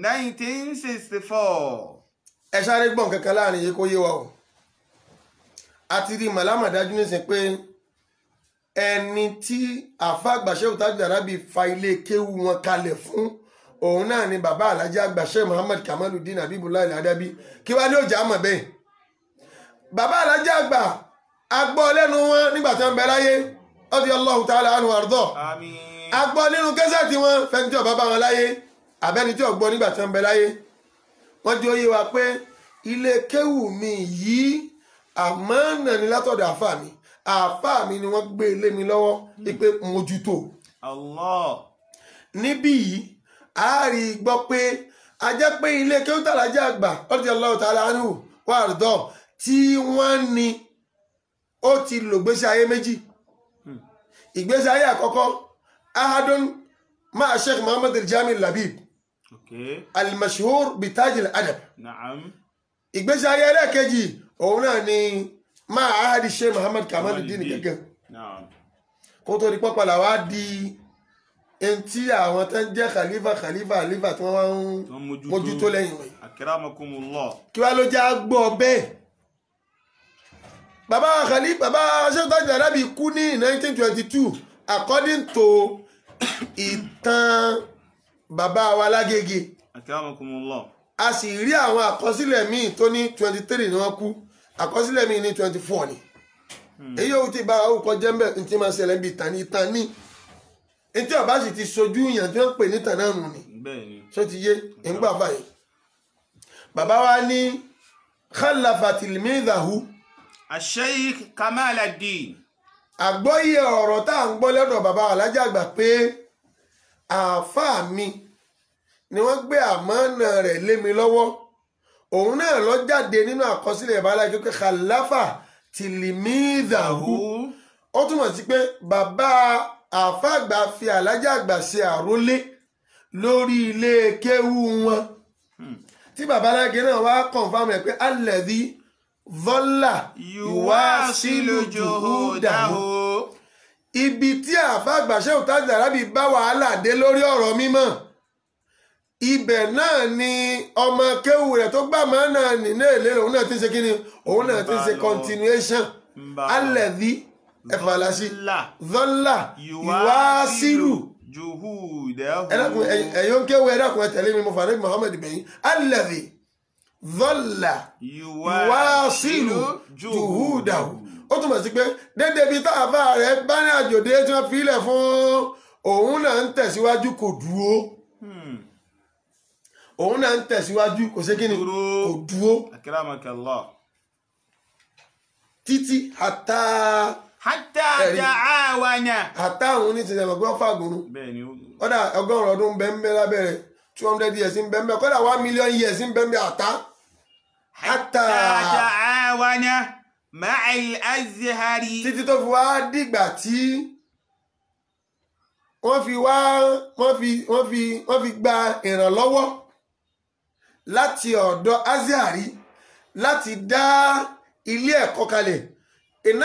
1964. ẹ sáré gbọ́n kankan láàrin yìí kó yé wa o àti rí màlámà dájú nísìn pé ẹni tí àfàgbà Sheikh Taj Al-Adabi fa ilé kéwú wọn kalẹ̀ fún òun náà ni bàbá Alhaji àgbà Sheikh Muhammad Kamaluddin Habibullah Al-Adabi kí wá ní òjà mọ̀ bẹ́ẹ̀ bàbá Alhaji àgbà agbọ́ lẹ́nu wọn nígbà tí wọ́n bẹ láyé radiyallahu ta'ala anhu àrùdọ́ agbọ́ nínú kẹ́sẹ̀tì wọn fẹ́ni tí ó bá bá wọn láyé àbẹ́ni tí ó gbọ́ nígbà tí wọ́n bẹ láyé wọ́n jẹ́ oyé wa pé ilé kéwú mi yìí àmánà ni látọ̀dọ̀ àfà mi ni wọ́n gbé ilé mi lọ́wọ́ pé mójútó. Allah. níbí yìí a rí gbọ́ pé a jẹ́ pé ilé kéwú tàlájà àgbà radiyallahu ta'ala anhu wa àrùdọ́ tí wọ́n ní ó ti lò gbésí ayé méjì ìgbésí ayé àkọ́kọ́ ahadun ma'a Sheikh Muhammad al-Jami al-Labib al-mashhur bi Taj al-Adab. ìgbésí ayé ẹlẹ́ẹ̀kejì òun náà ni máa ahadi Sheikh Muhammad Kamaluddin gẹ́gẹ́ kó tó di pọ́pàlà wá di ntí àwọn tó ń jẹ́ khalifa tí wọ́n wá ń mójútó lẹ́yìn rẹ̀. akramakumullah. kí wàá ló já gbọ́ bẹ́ẹ̀. bàbá Sheikh Tajudeen Alabi kú ní 1922 according to ìtàn bàbá wa Lágége. akramakumullah. a sì rí àwọn àkọsílẹ̀ míì tó ní 23 ni wọ́n kú àkọsílẹ̀ míì ní 24 ni. èyí yóò ti bá àwọn kọjá ń bẹ̀ ní tí máa ṣẹlẹ̀ bí ìtàn ní etí ọba sì ti sojú yàn tí wọ́n pè ní ìtàn náà nù ni ṣó ti yé ìgbà báyìí. bàbá wa ní khalafa tilmidahu. Sheikh Kamaluddin. àgbọ́yé ọ̀rọ̀ tá à ń gbọ́ lọ́dọ̀ bàbá Alhaji Àgbà pé àáfàá mi ni wọ́n gbé àmánà rẹ̀ lé mi lọ́wọ́ òun náà lọ jáde nínú àkọsílẹ̀ ìbálẹ̀ pé khalafa tilmidahu ó túmọ̀ sí pé bàbá àáfàá àgbà fi Alhaji Àgbà ṣe àrólé lórí ilé kéwú wọn tí bàbá Lágé náà wá kọ̀ǹfàmù ẹ̀ pé alladhi dhalla yuwasilu juhudahu ibi tí àáfàá àgbà Sheikh Tajudeen Alabi bá wàhálà dé lórí ọ̀rọ̀ mímọ́ ibẹ̀ náà ni ọmọ kéwù rẹ̀ tó gbà máa náà nínú èlé òun náà ti ń ṣe kí ni òun náà ti ń ṣe continuation alladhi ẹ̀fàlásí dhalla yuwasilu juhudahu ẹ̀yọ́ ń kéwù ẹ̀dàkùn ẹ̀tẹ̀lé mi mo fà ní Muhammad bẹ̀yìn alladhi dhalla yuwasilu juhudahu ó túnmọ̀ sí pé dédé bí táàbà rẹ̀ bá ní àjòdé tí wọ́n fi ilẹ̀ fún òun náà ń tẹ̀síwájú kò dúró òun náà ń tẹ̀síwájú kò sí kí ni kò dúró títí àtà da'awana àtà òun ní ti sẹ̀mọ̀ pé wọ́n fàgùnrù kọ́dà 100 ọdún bẹ́ẹ̀ lábẹ́rẹ̀ 200 years ń bẹ́ẹ̀ kọ́dà 1 million years ń bẹ́ẹ̀ àtà da'awana ma'al azhari títí tó fi wá dìgbà tí wọ́n fi gba ìrànlọ́wọ́ láti ọ̀dọ̀ Azhari láti dá ilé ẹ̀kọ́ kalẹ̀ in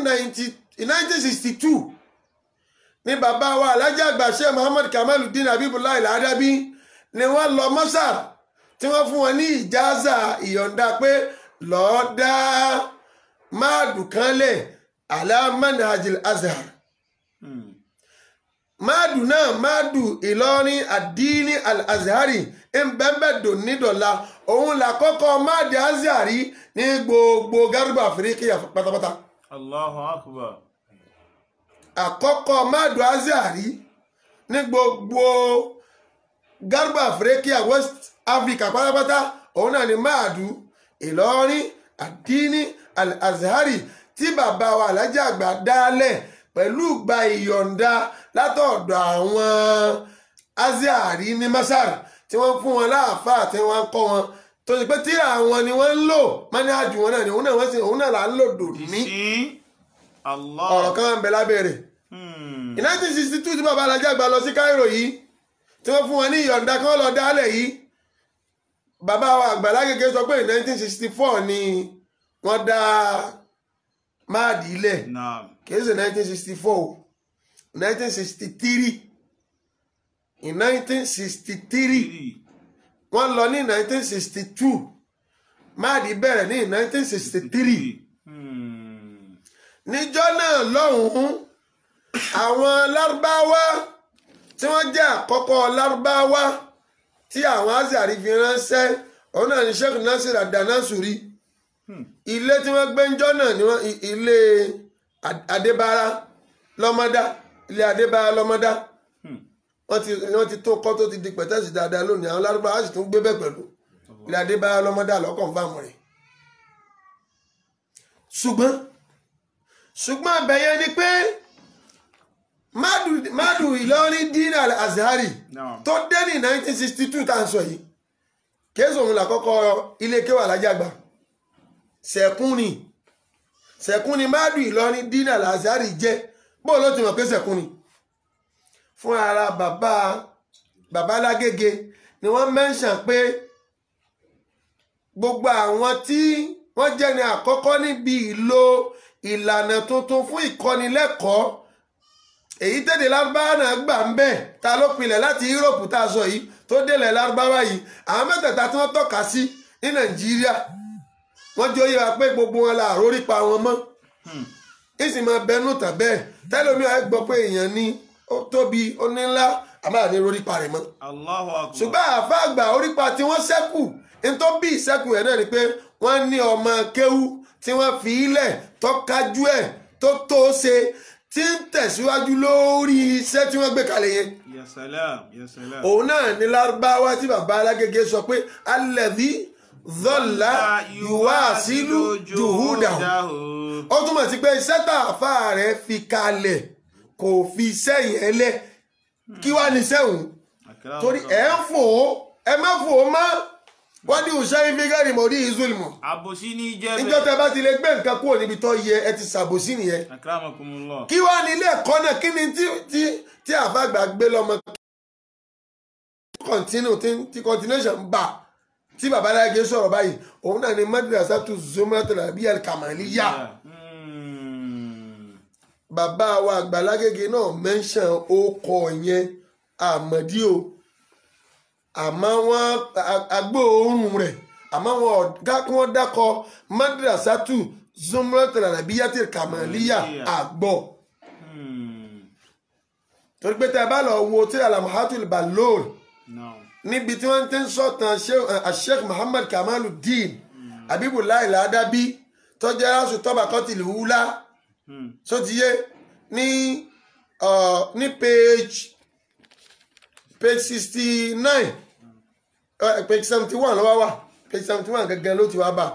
1962 ní bàbá wa Alhaji Àgbà Sheikh Muhammad Kamaluddin Habibullah Al-Adabi ni wọ́n lọ Masar tí wọ́n fún wọn ní ìjáza ìyọ̀ǹda pé lọ́ọ́ dá máàdù kan lẹ̀ ala manhajil Azhar máàdù náà máàdù Ìlọrin àdínní al-Azhari ń bẹ́ẹ̀ dònídọ̀la òun làkọ́kọ́ máàdù Azhari ní gbogbo Garba Afrika pátápátá. Allahu Akbar. àkọ́kọ́ máàdù Azhari ní gbogbo Garba Afrika West Africa pátápátá òun náà ni máàdù Ìlọrin àdínní al-Azhari tí bàbá wa Alhaji Àgbà dálẹ̀ pẹ̀lú gba ìyọ̀ǹda látọ̀dọ̀ àwọn Azhari ní Masar tí wọ́n fún wọn láàfáà tí wọ́n kọ́ wọn tó ṣe pé tíra wọn ni wọ́n ń lò mánìhàjù wọn náà ni òun náà là ń lò dòní ọ̀rọ̀ kan ń bẹ lábẹ́rẹ̀. in 1962 tí bàbá Alhaji Àgbà lọ sí Cairo yìí tí wọ́n fún wọn ní ìyọ̀ǹda kí wọ́n lọ dálẹ̀ yìí bàbá wa Àgbàlá Agége sọ pé in 1964 ni wọ́n dá máàdì ilẹ̀ kìí ṣe 1964 1963 in 1963 wọ́n lọ ní 1962 máàdì bẹ̀rẹ̀ ní 1963 níjọ́ náà lọ́hùn-ún àwọn lárúbáwá tí wọ́n jẹ́ àkọ́kọ́ lárúbáwá tí àwọn Azhari fi ránṣẹ́ òun náà ni Sheikh Nasir Ad-Danasuri ilé tí wọ́n gbé ń jọ́ náà ni wọ́n ilé Adébára lọ́mọdá ilé Adébára lọ́mọdá wọ́n ti tó kọ́ tó ti di pẹ̀tẹ́sì dáadáa lónìí àwọn lárúbáwá sì tún gbé bẹ́ẹ̀ pẹ̀lú ilé Adébára lọ́mọdá lọ́kàn fáàmù rẹ̀ ṣùgbọ́n àbẹ̀yẹ ni pé máàdù Ìlọrin dín al-Azhari tó dé ní 1962 tá à ń sọ yìí kéésì òun làkọ́kọ́ ilé kéwà Alhaji Àgbà sẹ̀kún ni máàdù Ìlọrin dín al-Azhari jẹ́ bó ló ti mọ̀ pé sẹ̀kún ni fún ara bàbá Lágége ni wọ́n mẹ́ńṣàn pé gbogbo àwọn tí wọ́n jẹ́ ní àkọ́kọ́ níbi ìlò ìlànà tuntun fún ìkọ́nilẹ́kọ̀ọ́ èyí tèdè lárúbáwá náà gbà ń bẹ̀ ta ló pilẹ̀ láti Europe tá a sọ yìí tó délẹ̀ lárúbáwá yìí àwọn mẹ́tẹ̀ẹ̀ta tí wọ́n tọ́ka sí ní Nàìjíríà wọ́n jẹ́ oyè wa pé gbogbo wọn la àrórí pa wọn mọ́ ìsìn máa bẹnu tàn bẹ́ẹ̀ tẹ́lómi ẹ gbọ́ pé èèyàn ní ó tóbi ó ní ńlá àmọ́ àní rórí pa rẹ̀ mọ́. Allahu Akbar. ṣùgbọ́n àfa àgbà orípa tí wọ́n ṣẹ́kù ní tó bí ìṣẹ́kù ẹ̀ náà ni pé wọ́n ní ọmọ kéwú tí wọ́n fi ilẹ̀ tó kájú ẹ̀ tó ṣe tí ń tẹ̀síwájú lórí iṣẹ́ tí wọ́n gbé kalẹ̀ yẹn. Ya salam, ya salam. òun náà ní lárúbáwá tí bàbá Alágége sọ pé alladhi dhalla yuwasilu juhudahu. ó túmọ̀ sí pé iṣẹ́ tá àfa rẹ̀ fi kalẹ̀ kò fi iṣẹ́ yẹn lẹ̀ kí wàá ní sẹ́wọ̀n torí ẹ̀ ń fò ó ẹ má fò ó má wọ́n ní òṣèré fígẹ́rì mọ̀ ní ìzúlmù. àbòsí ní jẹ́ bẹ́ẹ̀. níjọ́ tẹ bá ti lè gbé nǹkan kúrò níbi tó yẹ ẹ ti ṣàbòsí nìyẹn. akramakumullah. kí wàá ní ilé ẹ̀kọ́ náà kí ni tí àfàgbà gbé lọ́mọ tí continuation ń bà tí bàbá Alágége sọ̀rọ̀ báyìí òun náà ni madrasatu Zumratul Rabi'al Kamaliyya. bàbá wa Àgbà Alágége náà mẹ́ńṣàn ó kọ yẹn àmọ́dí o àmọ́ wọ́n agbóòórùn rẹ̀ àmọ́ wọ́n dákọ̀ madrasatu Zumratul Rabi'al Kamaliyya àgbọ̀. torí pé tẹ́ ẹ bá lọ wo tí Al-Lamahatul Balloul níbi tí wọ́n ti ń sọ̀tàn Sheikh Muhammad Kamaluddin Habibullahi Al-Adabi tó jẹ́ Rasu Tabaqatil Ula sotiye ní page 69 page 71 ló wá wà page 71 gẹ́gẹ́ ló ti wá bá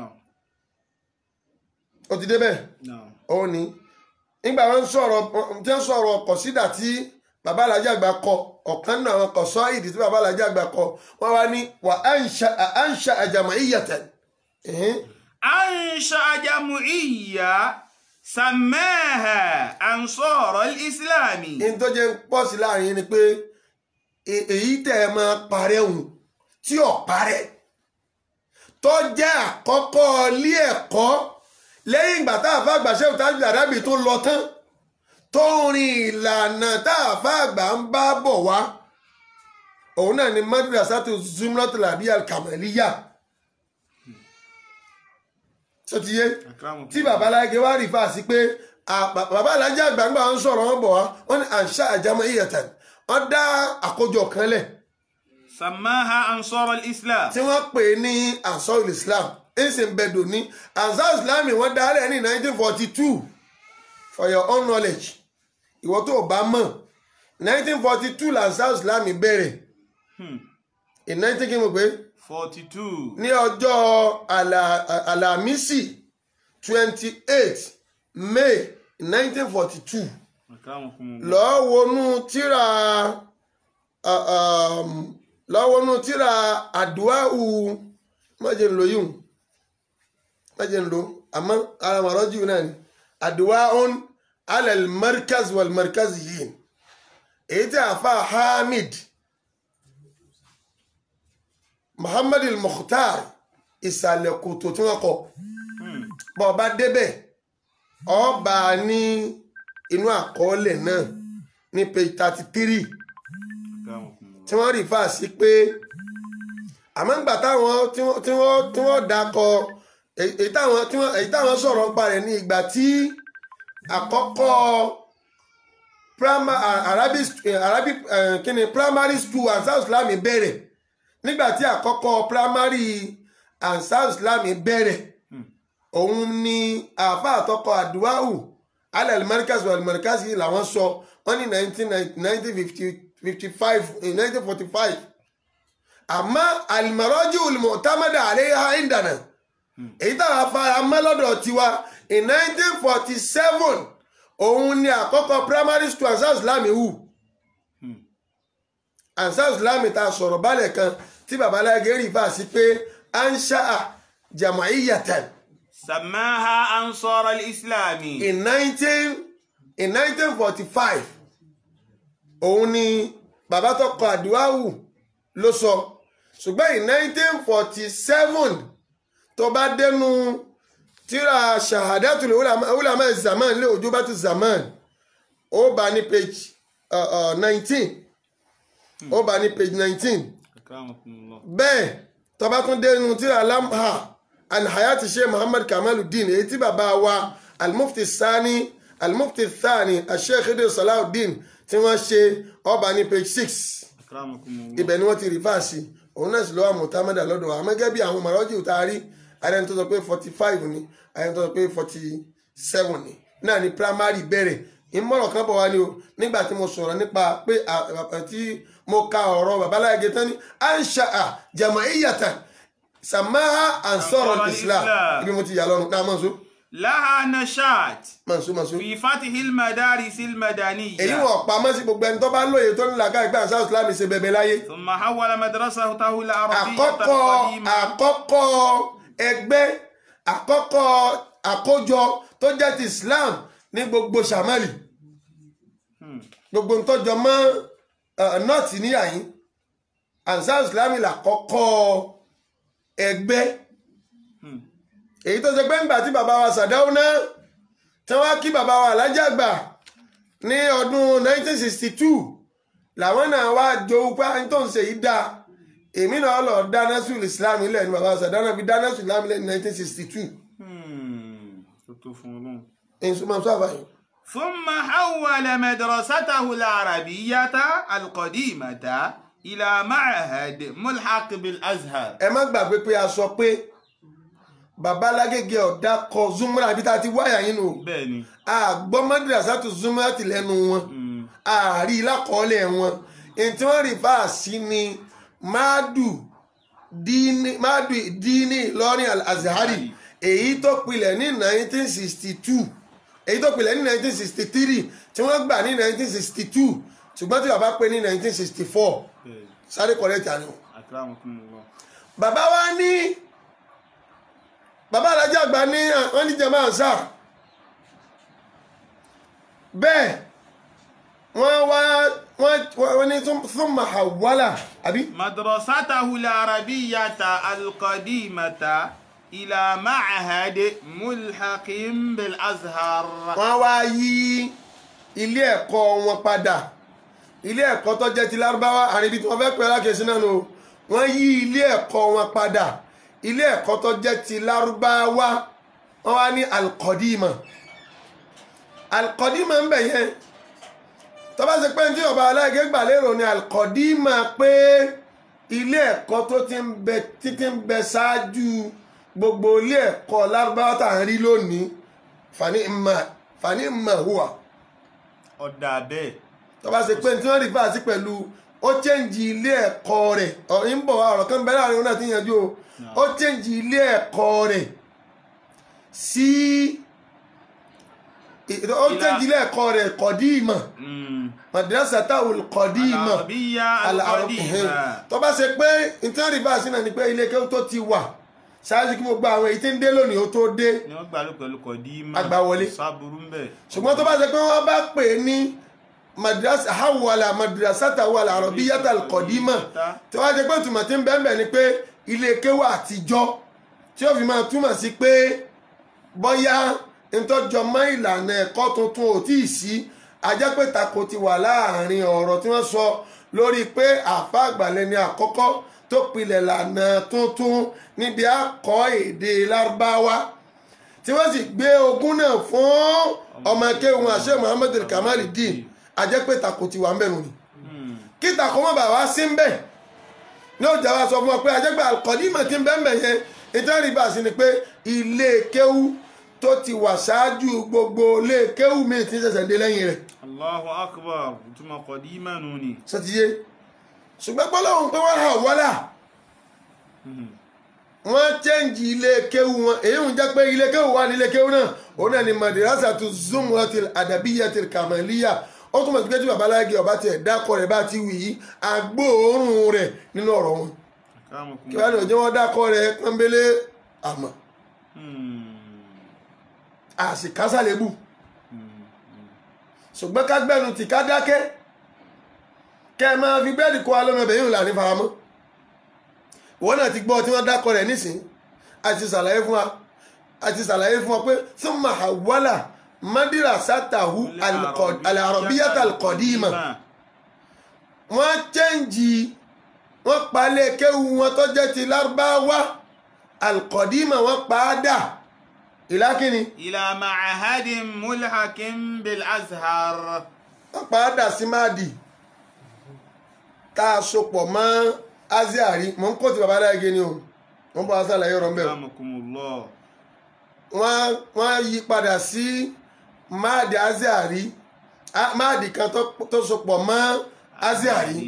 ó ti débẹ̀ ó ní nígbà wọn sọ̀rọ̀ kọ̀sídà tí bàbá Alhaji Àgbà kọ ọ̀kan náà àwọn kọ̀sọ́ ìdí tí bàbá Alhaji Àgbà kọ wọ́n wá ní wà ansha jam'iyyatan. ansha jam'iyya samaha ansar al-islami. ní tó jẹ́ pọ̀ sí láàrin ni pé èyí tẹ́ ẹ máa parẹ́ òun tí ò parẹ́ tó jẹ́ àkọ́kọ́ ilé ẹ̀kọ́ lẹ́yìn ìgbà tá a fà gbà Sheikh Tajul Adabi tó lọ tán tó rin ìlànà tá a fà gbà ń bá bọ̀ wá òun náà ni madrasatu Zumratul Rabi'al Kamaliyya tó ti yé tí bàbá Alágége wá rí fàásì pé bàbá Alhaji Àgbà ń gbà ń sọ̀rọ̀ wọn bọ̀ wá wọ́n ní ansha jam'iyyatan wọ́n dá àkójọ kan lẹ̀. samaha ansar al-islam. tí wọ́n pè ní ansar al-islam ẹ̀sìn bẹ̀dọ̀ ní ansar al-islam wọ́n dá lẹ̀ ní 1942 for your own knowledge ìwọ tó bá mọ̀ 1942 lansar al-islam bẹ̀rẹ̀ in 19 kí mo pé 42 ní ọjọ́ Àlàmísì 28 May 1942 lọ́ọ́ wọnú tíra àdúwáù májè ńlò yìí májè ńlò àmọ́ ara màrọ́jù náà ni àdúwáùn alal markaz wal markaziyyin èyí tí àfa Hamid Muhammad al-Mukhtar ìsàlẹ̀ kòtò tí wọ́n kọ bọ́ ọba débẹ̀ ọba ní inú àkọọ́lẹ̀ náà ní page 33 tí wọ́n rí fà sí pé àmọ́ ńgbà táwọn tí wọ́n dákọ èyí táwọn sọ̀rọ̀ pa rẹ̀ ní ìgbà tí àkọ́kọ́ primary school Ansar Islam bẹ̀rẹ̀ nígbà tí àkọ́kọ́ primary Ansar Islam bẹ̀rẹ̀ òun ni àfa àtọkọ àdúwáhù alẹ́ al-markaz wal-markaz yìí làwọn sọ wọ́n ní 1945 àmọ́ al-marāji'u al-mu'tamada 'alayha 'indana èyí táwọn afárá mẹ́lọ́dọ̀ tiwa in 1947 òun ni àkọ́kọ́ primary school Ansar Islam hù Ansar Islam ta sọ̀rọ̀ balẹ̀ kan tí bàbá Alágége rí fà sí pé ansha'a jam'iyyatan samaha ansar al-islami. in 1945 òun ni bàbá tó kọ àdúwáhù ló sọ ṣùgbọ́n in 1947 tó bá dénú tíra shahadatul ulama zaman lé ujubatu zaman ó bá ní page 19 ó bá ní page 19 bẹ́ẹ̀ tó bá tún dé inú tírà lamha an hayati Sheikh Muhammad Kamaluddin èyí tí bàbá wa al-mufti thani al-Sheikh Idris Salahuddin tí wọ́n ṣe ó bá ní page 6 ibẹ̀ ni wọ́n ti rí fáàsì òun náà sì lọ́wọ́ mọ̀tàmọ́dà lọ́dọ̀ wa gẹ́gẹ́ bí àwọn mọ̀rọ́jì ò taari ayẹni tó sọ pé 45 ni ayẹni tó sọ pé 47 ni náà ni primary bẹ̀rẹ̀ ìmọ̀ràn kan bọ̀ wá ní o nígbà tí mo sọ̀rọ̀ nípa pé tí mo ka ọ̀rọ̀ babaláyé tán ní ansha'a jama'iyyatan samaha ansarul islam ibi mo ti yà lọ́nu náà mọ̀ so. laha nashat mọ̀sú fi fatihil madaris al-madaniyya. èyí wọ̀ pamọ́ sí gbogbo ẹni tó bá lóye tó ní làgá ìgbà ansarul islam ṣe bẹ̀bẹ̀ láyé. thumma hawwala madrasatahu al-arabiyyata àkọ́kọ́ ẹgbẹ́ àkọ́kọ́ àkójọ tó jẹ́ ti islam ní gbogbo shamali gbogbo ntọ́jọ mọ́ nọ́ọ̀tì níyàyín ansar islami làkọ́kọ́ ẹgbẹ́ èyí tó ṣe pé ńgbà tí bàbá wa Sàdáúná tí wọ́n kí bàbá wa Alhaji Àgbà ní ọdún 1962 làwọn náà wá jowú pé àyín tó ń ṣe yìí dáa èmi náà lọ dá Nasrul Islam ilẹ̀ ní bàbá wa Sàdáúná fi dá Nasrul Islam ilẹ̀ ní 1962. ìsúnmọ́ sọ́ọ̀bà ثم حول مدرسته العربية القديمة إلى معهد ملحق بالأزهر. ẹ má gbàgbé pé a sọ pé bàbá Lágége ọ̀dà kọ Zumra àbí tá a ti wáyà yín nù. bẹ́ẹ̀ni. àgbọ̀ madrasatu Zumra ti lẹ́nu wọn àárí lákọọ́lẹ̀ wọn èyí tí wọ́n rí fáàsì ni Madu Dini Ìlọrin Al-Azhari èyí tó pilẹ̀ ní 1962 èyí tó pilẹ̀ ní 1963 tí wọ́n gbà ní 1962 ṣùgbọ́n tí bàbá pè ní 1964 sáré kọ̀rẹ́tì àná. bàbá wa ní bàbá Alhaji Àgbà ní wọ́n ní jama ansar bẹ́ẹ̀ wọ́n ní thumma hawwala àbí. madrasatahu al-arabiyyata al-qadimata ila ma'had mulhaqin bil azhar. wọ́n wá yí ilé ẹ̀kọ́ wọn padà ilé ẹ̀kọ́ tó jẹ́ ti lárúbáwá àríbi tí wọ́n fẹ́ pẹ́ lákèsí náà nù wọ́n yí ilé ẹ̀kọ́ wọn padà ilé ẹ̀kọ́ tó jẹ́ ti lárúbáwá wọ́n wá ní alqadima ń bẹ̀ yẹn tó bá ṣe pé ní tí ọba aláìgé gbà lérò ní alqadima pé ilé ẹ̀kọ́ tó ti ń bẹ ṣáájú gbogbo ilé ẹ̀kọ́ lárúbáwá tá à ń rí lónìí fani imma huwa. ọ̀dà bẹ́ẹ̀. tó bá ṣe pé tí wọ́n rí fàásì pẹ̀lú ó chẹ́ǹjì ilé ẹ̀kọ́ rẹ̀ ń bọ̀ wá ọ̀rọ̀ kan bẹ́ẹ̀ láàrin òun náà ti yanjú o ó chẹ́ǹjì ilé ẹ̀kọ́ rẹ̀ sí ó chẹ́ǹjì ilé ẹ̀kọ́ rẹ̀ qadima madrasatahul qadima al-arabiyya tó bá ṣe pé tí wọ́n rí fàásì náà ni pé ilé kẹ́wọ́ tó ti wà ṣáájú kí gbogbo àwọn èyí tí ń dé lónìí ó tó dé ni wọ́n gbà ló pẹ̀lú qadima agbáwọlé sábúrú ń bẹ̀. ṣùgbọ́n tó bá ṣe pé wọ́n bá pè ní hawala madrasatahu al-arabiyyata al-qadima tí wọ́n á jẹ́ pé túmọ̀ tí ń bẹ́ẹ̀ ni pé ilé kéwà àtijọ́ tí ó fi máa túmọ̀ sí pé bóyá ntọ́jọ́ mọ́ ìlànà ẹ̀kọ́ tuntun ò tíì sí ajẹ́pẹ́ tako ti wà láàrin ọ̀rọ̀ tí wọ́n sọ lórí pé àfa àgbàlẹ̀ ni àkọ́kọ́ tó pilẹ̀ lànà tuntun níbi àkọ́ èdè lárúbáwá tí wọ́n sì gbé ogún náà fún ọmọ kéwọn àṣẹ Muhammad Kamaluddin ajẹ́pẹ́ tako ti wà ń bẹ̀rù ni kí tako mọ́ bàbá sí ń bẹ̀ ní ọjà wa sọ fún wa pé ajẹ́pẹ́ al-qadima ti ń bẹ́ẹ̀ bẹ̀ yẹn ìtẹ́rì bá sí ni pé ilé kéwú tó ti wà ṣáájú gbogbo ilé kéwú mi ti ṣẹ̀ṣẹ̀ dé lẹ́yìn rẹ̀. Allahu akbar túmọ̀ qadima nù ni. sọtiyé ṣùgbọ́n gbọ́dọ̀ pé wọ́n hà wọ́lá wọ́n chẹ́ǹjì ilé kéwú wọn èyí ń jẹ́ pé ilé kéwú wà ní ilé kéwú náà òun náà ni madrasatu Zumratil Adabiyyatil Kamaliyya ó túnmọ̀ sí pé tí bàbá Lágége ọba tiẹ̀ dákọ̀ rẹ̀ bá ti wì í agbóòórùn rẹ̀ nínú ọ̀rọ̀ wọn kí wọ́n ní òjò wọn dákọ̀ rẹ̀ pọ́nbélé àmọ́ àṣìkásálébù ṣùgbọ́n ká gbẹ́nu tì ká dákẹ́ kẹ́ ẹ máa fi bẹ́ẹ̀dì kó alómọbẹ̀ yìí là ní faramọ́ wọ́n náà ti gbọ́ tí wọ́n dákọ̀ rẹ̀ nísìn àti ṣàlàyé fún wa pé thumma hawwala madrasatahu al-arabiyyata al-qadima wọ́n chẹ́ǹjì wọ́n palẹ̀ kéwù wọn tó jẹ́ ti lárúbáwá al-qadima wọ́n pa á dà ìlà kíni. ila ma'hadin mulhakin bil azhar. wọ́n pa á dà sí máàdì tá a sopọ̀ mọ́ azhari mọ̀ ń kó ti bàbá aláìgé ni o wọ́n bá a sàlàyé ọ̀rọ̀ mbẹ́ o. wọ́n yí padà sí máàdì azhari máàdì kan tó sopọ̀ mọ́ azhari.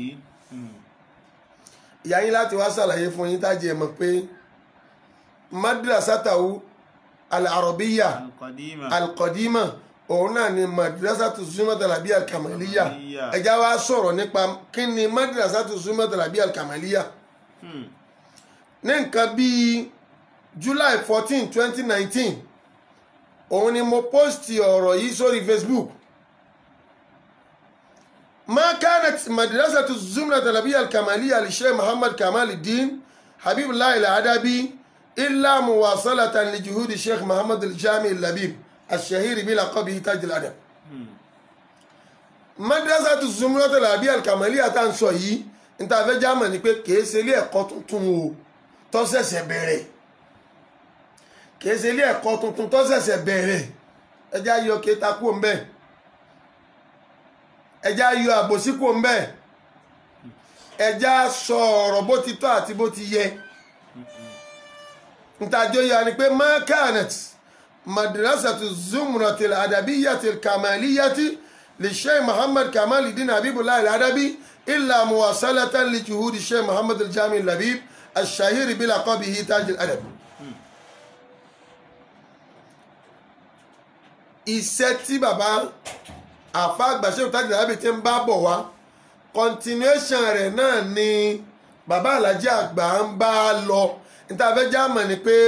ìyá yín láti wá sàlàyé fún yín tájì ẹ̀ mọ̀ pé madrasatahu al-arabiyya al-qadima òun náà ni madrasatu Zumrat al-Arabiyya al-Kamaliyya ẹja wa sọ̀rọ̀ nípa kí ni madrasatu Zumrat al-Arabiyya al-Kamaliyya ní nǹkan bíi July 14 2019 òun ni mo posti ọ̀rọ̀ yìí sórí Facebook. ما كانت مدرسة الزمرة العربية الكمالية للشيخ محمد كمال الدين حبيب الله العدبي إلا مواصلة لجهود الشيخ محمد الجامع اللبيب الشهير بلقبه تاج الأدب. مدرسة الزمرة العربية الكمالية تنسوي انت في جامع نيكي كيسي لي ẹ̀kọ́ tuntun o tó ṣẹ̀ṣẹ̀ bẹ̀rẹ̀ kìí lé ẹ̀kọ́ tuntun tó ṣẹ̀ṣẹ̀ bẹ̀rẹ̀ ẹjá yọ kéta kú ń bẹ́ẹ̀ ẹjá yọ àbòsí kú ń bẹ́ẹ̀ ẹjá sọ ọ̀rọ̀ bó ti tọ́ àti bó ti yẹ ntajọ́ yà ni pé ma kanat madrasatu Zumrat al-Adabiyyah al-Kamaliyyah li Sheikh Muhammad Kamal al-Din Habibullah al-Adabi illa muwasalatan li juhudi Sheikh Muhammad al-Jami al-Labib al-shahir bilaqabihi Taj al-Adab. iṣẹ́ tí bàbá àfa àgbà Sheikh Taj al-Adabi ti ń bá bọ̀ wá continuation rẹ̀ náà ni bàbá Alhaji àgbà ń bá lọ níta fẹ́ já mọ̀ ni pé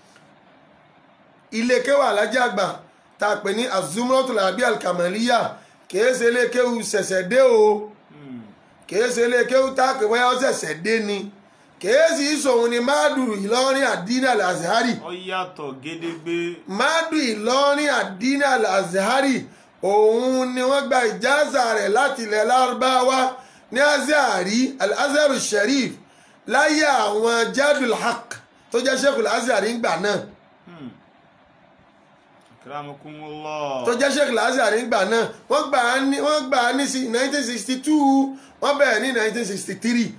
ilé kéwà Alhaji àgbà tá a pè ní Az-Zumratul Arabiyya al-Kamaliyya kìí ṣe ilé kéwù ṣẹ̀ṣẹ̀ dé o kìí ṣe ilé kéwù tá a pè wáyà ó ṣẹ̀ṣẹ̀ dé ni kìí sì sòun ni Madu Ìlọrin Ad-Din al-Azhari. ó yàtọ̀ gédégbé. Madu Ìlọrin Ad-Din al-Azhari òun ni wọ́n gba ìjáza rẹ̀ láti ilẹ̀ Lárúbáwá ní Azhari al-Azhar al-Sharif láyé àwọn Jadul Haq tó jẹ́ Sheikhul Azhar ńgbà náà. Akramakumullah. tó jẹ́ Sheikhul Azhar ńgbà náà wọ́n gbà á ní 1962 wọ́n bẹ̀rẹ̀ ní 1963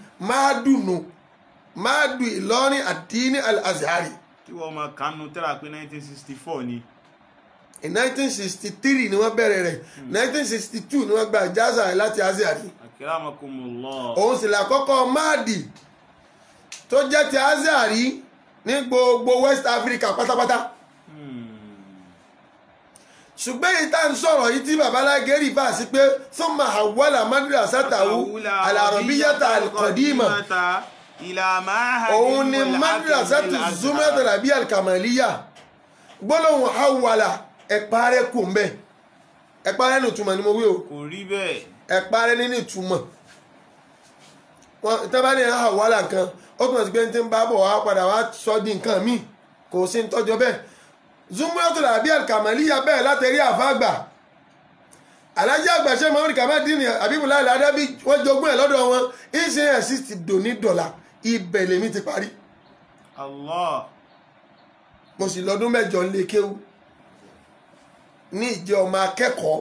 Madu Ìlọrin Ad-Din al-Azhari. tí wọ́n máa kánú tẹ́lá pé 1964 ni. in 1963 ni wọ́n bẹ̀rẹ̀ rẹ̀ 1962 ni wọ́n gba ìjáza rẹ̀ láti Azhari. Akramakumullah. òun sì làkọ́kọ́ máàdì tó jẹ́ ti Azhari ní gbogbo West Africa pátápátá. ṣùgbọ́n èyí tá à ń sọ̀rọ̀ yìí tí babaláge rí bá sí pé thumma hawwala madrasatahu al-arabiyyata al-qadima òun ni madrasatu Zumrat al-Arabiyya al-Kamaliyya gbólóhùn hawwala ẹ̀párẹ́ kò ń bẹ̀ ẹ̀párẹ́ ní ìtumọ̀ ni mo wí o kò rí bẹ́ẹ̀ ẹ̀párẹ́ nínú ìtumọ̀ wọn tẹ́bá ní hawwala nǹkan ó túnmọ̀ sí pé ní tí ń bá bọ̀ wá padà wá sọ di nǹkan míì kò sí ń tọ́jọ́ bẹ́ẹ̀ Zumratul Arabiyya al-Kamaliyya bẹ́ẹ̀ látẹ̀rí àfáàgbà Alhaji àgbà Sheikh Muhammad Kamal al-Din Habibullah al-Adabi wọ́n jogún ẹ̀ lọ́dọ̀ wọn ìṣe ẹ̀sì ti dòní dọ̀là ibẹ̀ lèmi ti parí. Allah. mo sì lọ́dún mẹ́jọ nílé kéwú ní ìjẹ́ ọmọ akẹ́kọ̀ọ́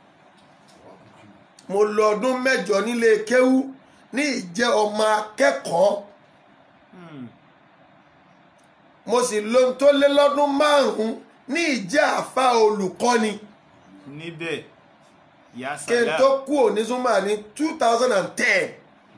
mo lọ́dún mẹ́jọ nílé kéwú ní ìjẹ́ ọmọ akẹ́kọ̀ọ́ mo sì lóhun tó lé lọ́dún márùn-ún ní ìjẹ́ àfa olùkọ́ni. níbẹ̀ yà sàlá. kí n tó kú òní Zuma ní 2010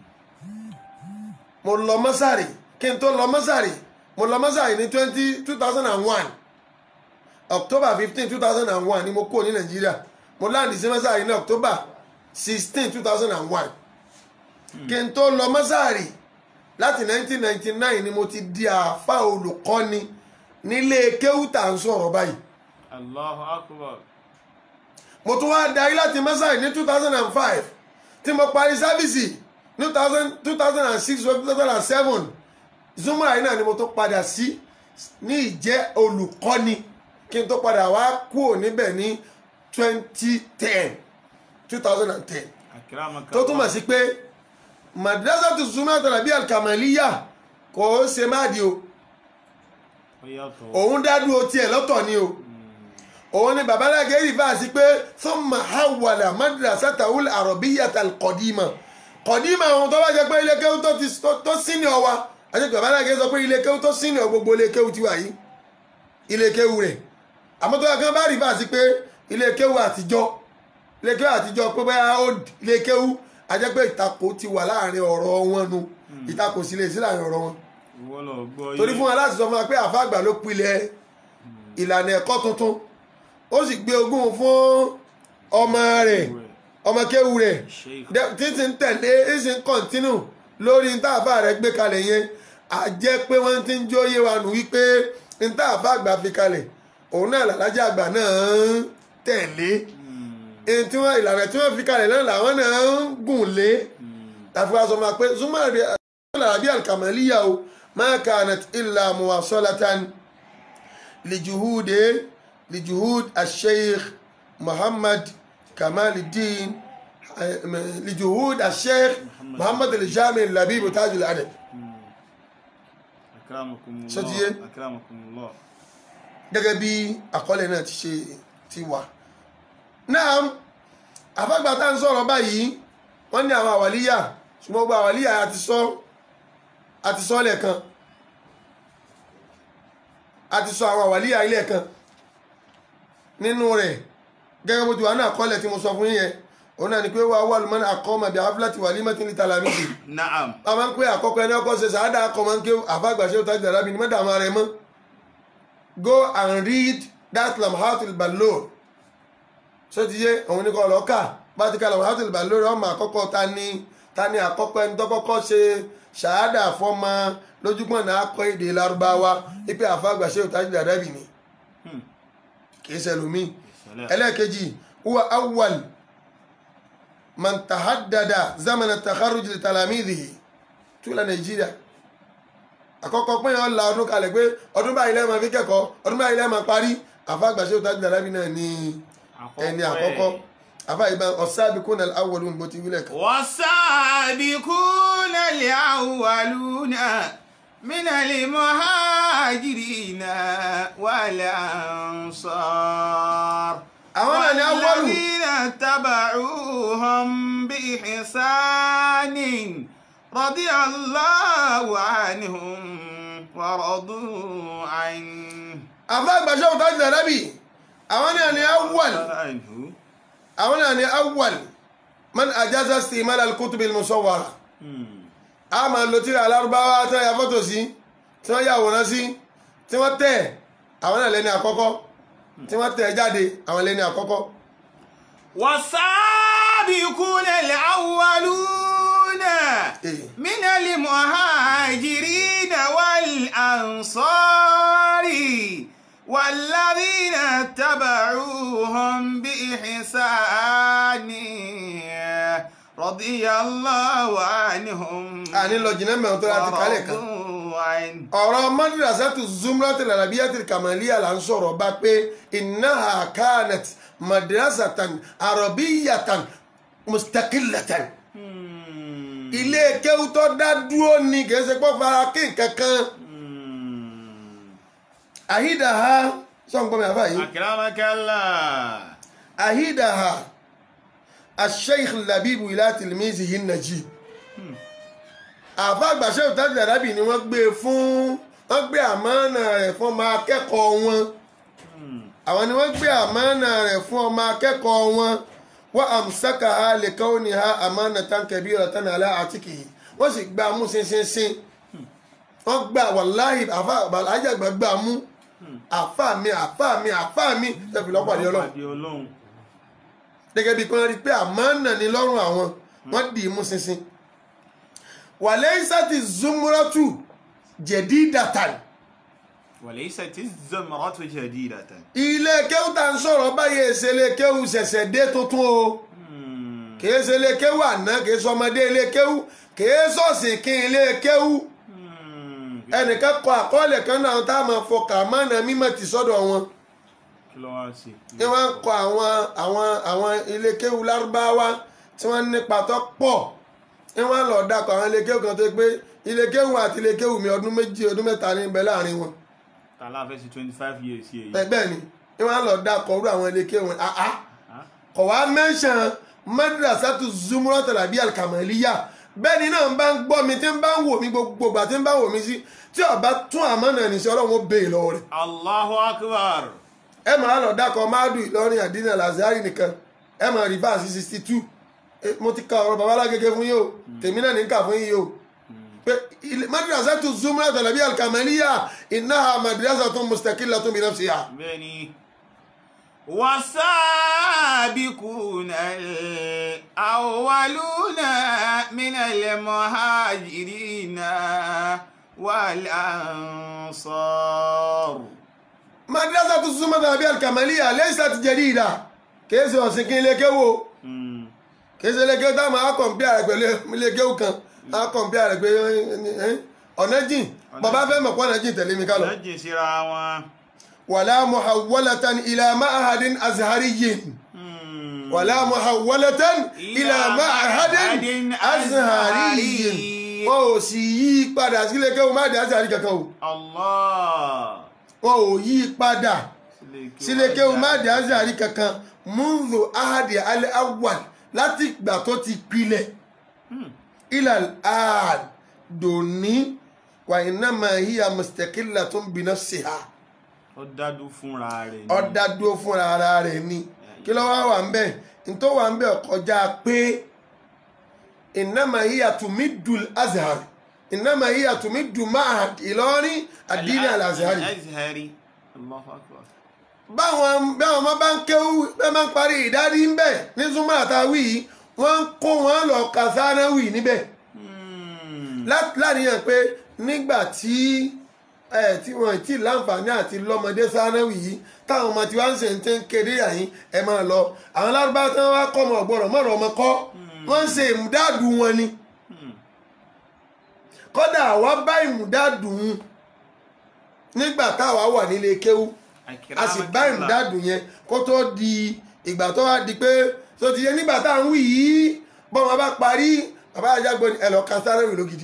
mo lọ mọ́sàrì kí n tó lọ mọ́sàrì mo lọ mọ́sàrì ní 2001 October 15 2001 ni mo kú ní Nàìjíríà mo láǹdì sí mọ́sàrì ní October 16 2001 kí n tó lọ mọ́sàrì láti 1999 ni mo ti di àáfà olùkọ́ni nílé kéwútà ń sọ̀rọ̀ báyìí. Allahu Akbar. mo tún wá darí láti mọ́sàrì ní 2005 tí mo parí sáfìsì ní 2006 2007 Zuma yìí náà ni mo tún padà sí ní ìjẹ́ olùkọ́ni kí n tó padà wá kúrò níbẹ̀ ní 2010 tó túmọ̀ sí pé madrasatu Zumrat Al-Arabiyyah Al-Kamaliyya kò ṣe máàdì o òun dádúró tiẹ̀ lọ́tọ̀ ni o òun ni babaláàgé rí fà sí pé thumma hawwala madrasatahu al-arabiyyah al-qadima kọ̀dímà ohun tó bá jẹ́ pé ilé kéwú tó sínú ọwa àti babaláàgé sọ pé ilé kéwú tó sínú gbogbo ilé kéwú ti wà yìí ilé kéwú rẹ̀ àmọ́ tó yẹ kí wọ́n bá rí fà sí pé ilé kéwú àtijọ́ pé bóyá ó ilé kéwú a jẹ́ pé ìtakò ti wà láàrin ọ̀rọ̀ wọn nu ìtakò sì lè sí láàrin ọ̀rọ̀ wọn torí fún wa láti sọ fún wa pé àfàgbà ló pilẹ̀ ìlànà ẹ̀kọ́ tuntun ó sì gbé ogún fún ọmọ rẹ̀ ọmọ kéwú rẹ̀ títí ń tẹ̀lé ìsìn kọ̀ntínù lórí ntàfà rẹ̀ gbé kalẹ̀ yẹn a jẹ́ pé wọ́n ti ń jóyè wa nù wípé ntàfà àgbà fi kalẹ̀ òun náà làlájà àgbà náà ń tẹ̀lé ìlànà tí wọ́n fi kalẹ̀ náà làwọn náà ń gùn lé tàfi wá sọ ma pé Zumrat Al-Arabiyyah Al-Kamaliyya o ma kanat illa muwasalatan لجهود الشيخ محمد كمال الدين لجهود الشيخ محمد الجامع اللبيب تاج الأدب أكرمكم الله أكرمكم الله gẹ́gẹ́ bí àkọlé náà ti ṣe ti wà náà àfàgbà tá ń sọ̀rọ̀ báyìí wọ́n ní àwọn àwàlíyà ṣùgbọ́n gbogbo àwàlíyà àti sọ lẹ́ẹ̀kan àti sọ àwọn àwàlíyà ilé kan nínú rẹ̀ gẹ́gẹ́ bó ti wà náà kọ́lẹ̀ tí mo sọ fún yín òun náà ni pé wà wà lùmọ́nà àkọ́mọ̀ bí haflati walimatin li talamidi. Naam. a máa ń pé àkọ́kọ́ ẹni ọkọ̀ ṣe sàádà akọ̀mọ̀ ń ké àfàgbà ṣe Tajuddin Al-Arabi ní mẹ́dàmá rẹ̀ mọ́ go and read that Lamhatul Ballur ṣé ti yé òun ní kọ́ lọ́ọ́kà bá ti ka Lamhatul Ballur ọmọ àkọ́kọ́ ta ni àkọ́kọ́ ẹni tó kọ́kọ́ ṣe sàádà fọ́mọ lójúpọ̀n náà kọ́ èdè Lárúbáwá ipe àfàgbà ṣe Tajuddin Al-Arabi ni kìí ṣẹlùmí ẹlẹ́ẹ̀kejì huwa awwal man tahaddada zaman at-takharruj li talamidhihi tula Nàìjíríà àkọ́kọ́ pé yàn la ọdún kalẹ̀ pé ọdún báyìí lẹ́ẹ̀ máa fi kẹ́kọ̀ọ́ ọdún báyìí lẹ́ẹ̀ máa parí àfàgbà ṣe Tajuddin Al-Arabi náà ní ẹni àkọ́kọ́ àfàgbà as-sabiquna al-awwalun bó ti wílẹ̀ kan. was-sabiquna al-awwaluna من المهاجرين والأنصار والذين اتبعوهم بإحسان رضي الله عنهم ورضوا عنه àfàgbà ṣe Tajuddin Al-Arabi àwọn náà ni awwal man ajaza istimal al-kutub al-musawwara a máa lo tírà Lárúbáwá tí wọ́n ya fọ́tò sí tí wọ́n yàwòrán sí tí wọ́n tẹ̀ àwọn náà lẹ́ni àkọ́kọ́ tí wọ́n tẹ̀ jáde àwọn lẹ́ni àkọ́kọ́. was-sabiquna al-awwaluna min al-muhajirina wal-ansari walladhina taba'uhum bi ihsani radiyallahu anhum. àní lọ jìnnà mẹ́wọ́n tó láti kálẹ̀ kan. ọ̀rọ̀ madrasatu Zumrat Al-Arabiyyah Al-Kamaliyya là ń sọ̀rọ̀ bá pé innaha kanat madrasatan arabiyyatan mustaqillatan. ilé kéwú tó dá dúró ní kìí ṣe pọ́ fara kí kankan. àhídàá sọ̀nkọ́ mi àbá yìí. akramakallah. àhídàá الشيخ اللبيب إلى تلميذه النجيب àfàgbà ṣe Tajuddin Al-Arabi ni wọ́n gbé àmánà rẹ̀ fún ọmọ akẹ́kọ̀ọ́ wọn àwọn ni wọ́n gbé àmánà rẹ̀ fún ọmọ akẹ́kọ̀ọ́ wọn wa amsakaha li kawniha amanatan kabiratan ala atikihi wọ́n sì gbá mú ṣinṣinṣin wọ́n gbà wàláhì àjàgbà gbà mú àfà mi tẹ̀fì lọ́pàdé Ọlọ́run gẹ́gẹ́ bí kọ́ńtà rí pé àmánà ni lọ́rùn àwọn wọ́n dì í mú ṣinṣin walaysati zumratu jadidatan. walaysati zumratu jadidatan. ilé kéwù tá ń sọ̀rọ̀ báyìí èsèlè kéwù ṣẹ̀ṣẹ̀ dé tuntun o kìí ṣe ilé kéwù àná kìí sọmọdé ilé kéwù kìí sọ̀sìn kí ilé kéwù ẹnìkan kọ àkọọ́lẹ̀ kan náà tá a máa fọkà àmánà mímọ̀ tì sọ́dọ̀ wọn kí ló wá sí. ní wọ́n ń kọ àwọn ilé kéwú lárúbáwá tí wọ́n nípa tó pọ̀ ní wọ́n lọ dákọ̀ àwọn ilé kéwú kan tó pé ilé kéwú àti ilé kéwú mi ọdún 2 ọdún 3 ní ibẹ̀ láàrin wọn. tàlà fẹ́ sí 25 years yìí. bẹ́ẹ̀ ni ní wọ́n lọ dákọ̀ orú àwọn ilé kéwú kọ̀ wá mẹ́sàn madrasatu Zumratul Rabi'al Kamaliyya bẹ́ẹ̀ ni náà bá ń gbọ́ mi tí ń bá ń wò mí gbogbo ìgbà tí ń bá ń wò mí sí tí ọba tún àmọ́nà ìníṣẹ́ ọlọ́run ó bèè lọ́wọ́ rẹ̀. Allahu Akbar. ẹ máa lọ dákọ̀ Madu Ìlọrin Àdínà Lazari nìkan ẹ máa rí bá 62 mo ti ka ọ̀rọ̀ bàbá alágége fún yín o tèmi náà ní kà fún yín o pé madrasatu Zumratul Rabi'al Kamaliyya innaha madrasatun mustaqillatun bi nafsiha. bẹ́ẹ̀ni والسابقون الأولون من المهاجرين والأنصار. مدرسة الزمرة الربيع الكمالية ليست جديدة. كيف يوصلين لكيو؟ كيف لكيو تام أكون بيا لكيو كان أكون بيا لكيو ọ̀nẹ́jìn bàbá fẹ́ mọ̀ pé ọ̀nẹ́jìn tẹ̀lé mi ká lọ. ọ̀nẹ́jìn síra wọn. ولا محولة إلى معهد أزهري ولا محولة إلى معهد أزهري wọn ò sì yí padà sílé kéwú má dé Azhari kankan o. Allah. wọn ò yí padà sílé kéwú má dé Azhari kankan mundu ahadi al-awwal láti ìgbà tó ti pilẹ̀ ilal an dòní wa innama hiya mustaqillatun bi nafsiha. ó dádú fúnra rẹ̀ ni. ó dádú fúnra ara rẹ̀ ni kí ló wá wà ń bẹ̀ ntọ́ wà ń bẹ̀ kọjá pé innama hiya tumidul Azhar innama hiya tumidu ma'had Ìlọrin Àdínì al-Azhari. Allahu Akbar. báwọn ọmọ bá ń kéwú bẹ́ẹ̀ máa ń parí ìdádí ń bẹ̀ ní súnmọ́ àtàwí yìí wọ́n ń kó wọn lọ kàsánáwì níbẹ̀ láníyàn pé nígbà tí wọ́n ti láǹfààní àti lọ́mọdé sánáwì yìí táwọn ọmọ tí wọ́n ń ṣe ń tẹ́ ń kéde àyín ẹ máa lọ àwọn lárúbá tí wọ́n wá kọ́ ọmọ ọ̀gbọ́rọ̀ mọ́rọ̀ ọmọ kọ́ wọ́n ń ṣe ìmúdádù wọn ni kódà àwa bá ìmúdádù nígbà táwa wà nílé kéwú a sì bá ìmúdádù yẹn kó tó di ìgbà tó wá di pé tó ti yẹ nígbà tá à ń wí yìí bọ́n wọn bá parí bàbá àjàgbọ́ ẹ lọ ka sánáwì lógidi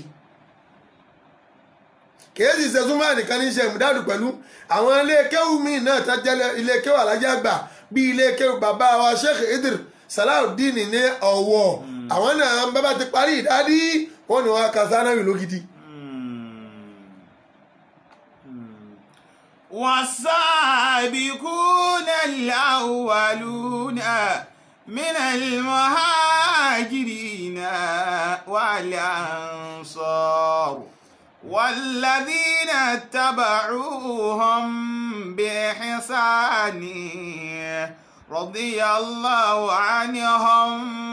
kèésì sẹ́súnmọ́ nìkan ní í ṣe ìmúdádù pẹ̀lú àwọn ilé kéwù míì náà tó jẹ́ ilé kéwù alájà àgbà bí ilé kéwù bàbá wa Sheikh Idris Salahuddin ní Ọ̀wọ̀ àwọn náà bàbá ti parí ìdádí wọn ni wọn ka sánáwì lógidi. والسابقون الأولون من المهاجرين والأنصار والذين اتبعوهم بإحسان رضي الله عنهم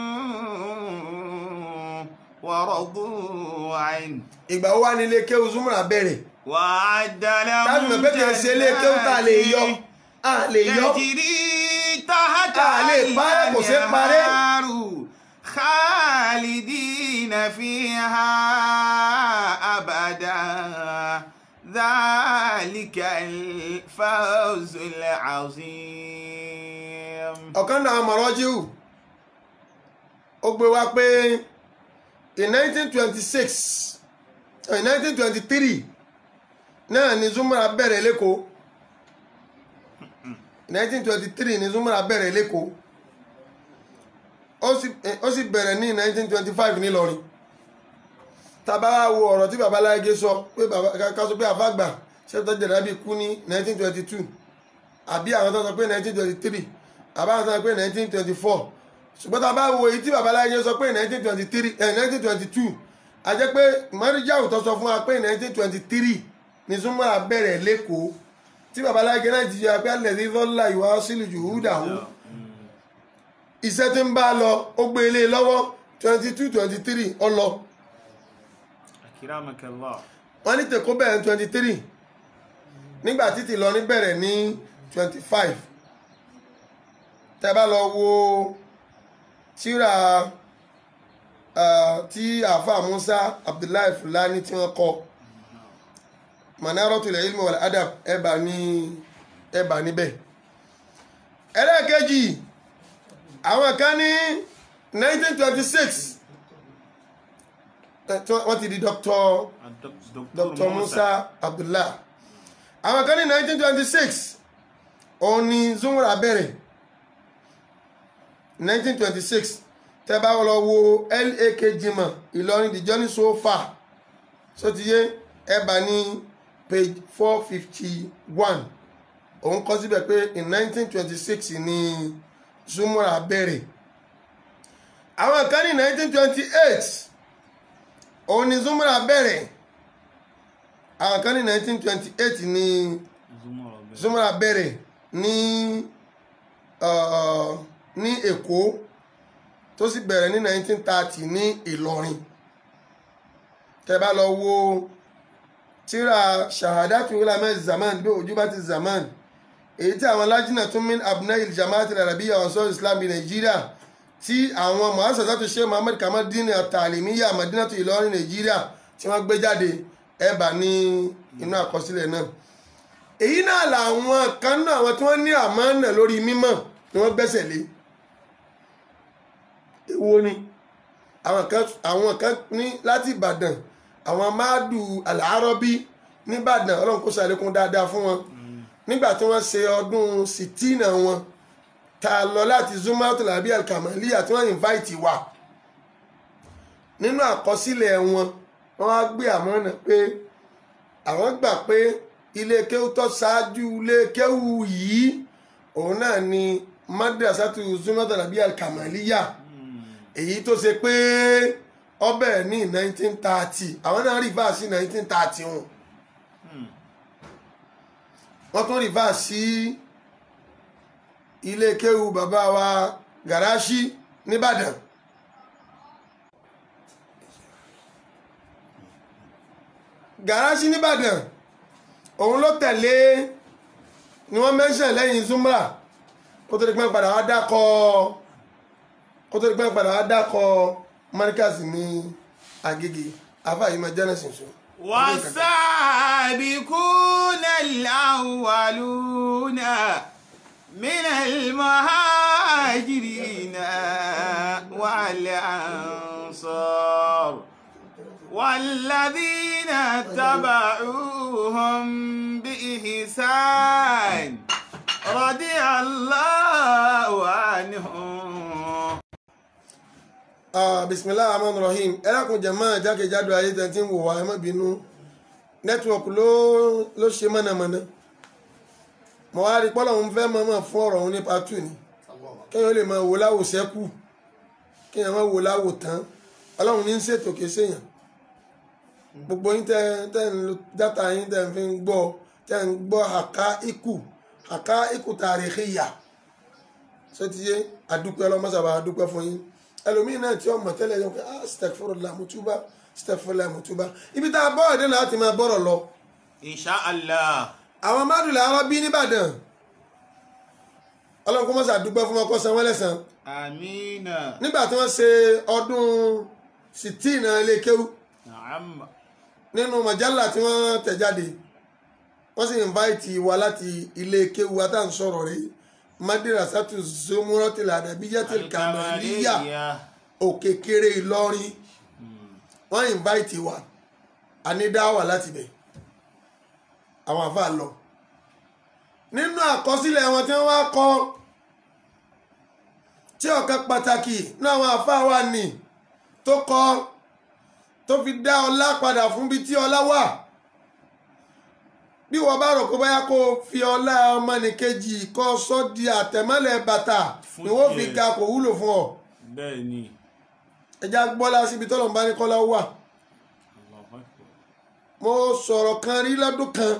ورضوا عنه. ìgbà wo wá ní ilé kéwù Zumra bẹ̀rẹ̀. وأعد لهم táwọn mọ̀ pé kì í ṣe ilé kéwù tá a lè yọ تجري تحت kò ṣe parẹ́. خالدين فيها أبدا ذلك الفوز العظيم. ọ̀kan náà mọ̀rọ́jíù ó gbé wá pé in 1923 náà ni Zumra bẹ̀rẹ̀ lẹ́kọ̀ọ́ 1923 ni Zumra bẹ̀rẹ̀ lẹ́kọ̀ọ́ ó sì bẹ̀rẹ̀ ní 1925 nílọrin tàbá wo ọ̀rọ̀ tí bàbá Láìgé sọ pé ká sọ pé àfàgbà ṣẹ́tọ́ jẹ̀dábì kú ní 1922 àbí àwọn tó sọ pé 1923 àbá àwọn tó sọ pé 1924 ṣùgbọ́n tàbá wo èyí tí bàbá Láìgé sọ pé 1922 a jẹ́ pé mọ́ríjáwù tó sọ fún wa pé 1923 ni Zumra bẹ̀rẹ̀ lẹ́kọ̀ọ́ tí bàbá Láìgé náà ti yọ pé alẹ́ ní lọ́la ìwà sílù jù húdà hù iṣẹ́ tí ń bá lọ ó gbé ilé lọ́wọ́ 22-23 ọlọ. Akramakallah. wọ́n ní tèkó bẹ̀rẹ̀ ní 23 nígbà títí lọ ní bẹ̀rẹ̀ ní 25 tẹ́ bá lọ wo tírà tí àáfàá Musa Abdullahi Fulani tí wọ́n kọ Manaratul Ilmi wal Adab ẹ̀bà níbẹ̀ ẹlẹ́ẹ̀kejì àwọn kan ní 1926 wọ́n ti di Dr. Musa Abdullah. Àwọn kan ní 1926 òun ni Zumura bẹ̀rẹ̀ 1926 tẹ́ bá lọ wo LAK Jimoh Ìlọrin the journey so far so ti yé ẹ bá ní page 451 òun kọ síbẹ̀ pé in 1926 ni Zumura bẹ̀rẹ̀. Àwọn kan ní 1928 òun ni Zumura bẹ̀rẹ̀. Àwọn kan ní 1928 ni Zumura bẹ̀rẹ̀ ní Èkó tó sì bẹ̀rẹ̀ ní 1930 ní Ìlọrin. Tẹ́ bá lọ wo tírà Shahadatu Ulama Zaman bí Ujubati Zaman èyí tí àwọn Lajna min Abna'il Jama'at al-Arabiyya wa Ansar Islam ní Nàìjíríà tí àwọn Mu'assasatu Sheikh Muhammad Kamaluddin At-Ta'limiyya Madinatu Ìlọrin Nàìjíríà tí wọ́n gbé jáde ẹ bá ní inú àkọsílẹ̀ náà. Èyí náà làwọn kan náà àwọn tí wọ́n ní àmánà lórí mímọ̀ ni wọ́n gbẹ́sẹ̀ lé. Èwo ni àwọn kan ní láti Ìbàdàn àwọn Madu Al-Arabi ní Ìbàdàn Ọlọ́run kó ṣàlékún dáadáa fún wọn nígbà tí wọ́n ṣe ọdún sitina wọn ta lọ láti Zumratul Arabiyyah Al-Kamaliyya tí wọ́n invite wa nínú àkọsílẹ̀ wọn wọ́n á gbé àmọ́nà pé àwọn gbà pé ilé kéwú tó ṣáájú ilé kéwú yìí òun náà ni Madrasatu Zumratul Arabiyyah Al-Kamaliyya èyí tó ṣe pé ọbẹ̀ ní 1930 àwọn náà rí bá sí 1931 wọ́n tún rí bá sí ilé kéwú bàbá wa Garashi nìbàdàn. Garashi nìbàdàn òun ló tẹ̀lé ni wọ́n mẹ́ṣẹ̀ lẹ́yìn Zumra kó tó di pẹ́ padà wá dákọ̀ Markaz ní Agége afáyí ma jẹ́nà sínsú. والسابقون الأولون من المهاجرين والأنصار والذين تبعوهم بإحسان رضي الله عنهم. Bismillah ar-Rahman ar-Rahim. Ẹlákùn jàmáà jákèjádò ayé tẹ́ tí ń wò wá ẹ má bínú nẹ́tíwọ̀kì ló ṣe mọ́nàmọ́ná mọ̀ wá rí pọ́lọ̀ ń fẹ́ mọ́mọ́ fún ọ̀rọ̀ òun nípa tù ní kéèyàn lè máa wò láwò sẹ́kù kéèyàn máa wò láwò tán Ọlọ́run ní ń ṣètò kéṣèyàn gbogbo yín tẹ́ ń lo dátà yín tẹ́ ń fi gbọ́ àká ikú tàríkhiyya ṣé ti yé àdúpẹ́ ọlọ́mọ́sàbà àdúpẹ́ fún yín ẹlòmíín náà tí ọmọ tẹ́lẹ̀ yọ pé astaghfirullah mutuba ibi tá a bọ́ ọ̀dẹ́ láti máa bọ́rọ̀ lọ. Insha Allah. àwọn Madu Al-Arabi nìbàdàn Ọlọ́run kó mọ́ sàdúpẹ́ fún wọn kó san wọ́n lẹ́san. Àmínà. nígbà tí wọ́n ṣe ọdún sitina ilé kéwú nínú màjálà tí wọ́n tẹ̀ jáde wọ́n sì invite wa láti ilé kéwú wa tá à ń sọ̀rọ̀ rẹ̀ Madrasatu Zumratul Arabiyyah Al-Kamaliyya òkè kéré Ìlọrin wọ́n invite wa ànídáwà láti bẹ̀ àwọn àfáà lọ nínú àkọsílẹ̀ wọn tí wọ́n wá kọ tí ọ̀kan pàtàkì ní àwọn àfáà wà ní tó kọ tó fi dá ọlá padà fún bí tí ọlá wà bí wọ́n bá rò kó báyá kó fi ọlá ọmọnìkejì kọ́ sọ́ di àtẹ̀mọ́lẹ̀ bàtà ni wọ́n fi ga kò wúlò fún ọ. bẹ́ẹ̀ ni. ẹja gbọ́lá síbi tọ́lọ̀ ń bá ní kọ́lá wà. mo sọ̀rọ̀ kan rí lọ́dún kan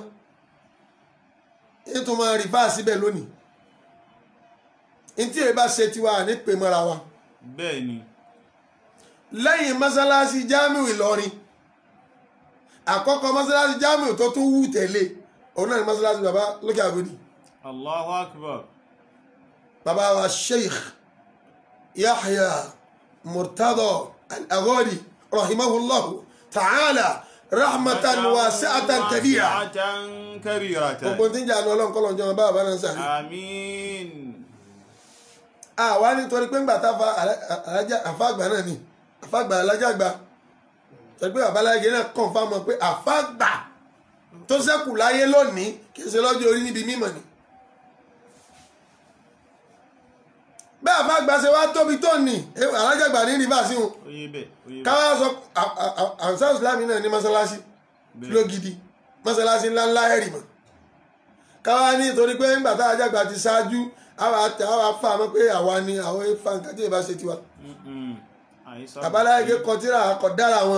ètò máa rí fáà síbẹ̀ lónìí. ntí èyí bá ṣe tiwa ní pè mọ́ra wa. bẹ́ẹ̀ ni. lẹ́yìn mọ́sálásí Jamiu Ìlọrin àkọ́kọ́ mọ́sálásí Jamiu tó tún wù tẹ̀lé òun náà ni mọ́sálásí bàbá lókè àgòdì. Allahu Akbar. bàbá wa Sheikh Yahya Murtada Al-Aghadi rahimahullahu ta'ala rahmatan wasi'atan kabira. gbogbo tí ń jà ní ọlọ́run kọ́lọ̀ jọmọ bá bá náà sáré. àmín. àwa nítorí pé ńgbà tá àfàgbà náà ni àfàgbà alájàgbà torí pé babaláyé náà kàn fáwọn pé àfàgbà tó ṣẹ́kù láyé lónìí kì í ṣe lọ́jọ́ orí níbi mímọ̀ ni. bẹ́ẹ̀ àfàgbà ṣe wá tóbi tó ní alájàgbà ní rìbá sí wọn káwá sọ àǹsá ìsìlámì náà ní mọ́sálásí lógidi mọ́sálásí ńláńlá ẹ̀rì mọ́ káwá ní torí pé ńgbà tá àjàgbà ti ṣáájú àwa fà mọ́ pé àwa ni àwọn ifá nǹkan tí ìbá ṣe tiwa. babaláyé kọtíra àkọ́dára wọn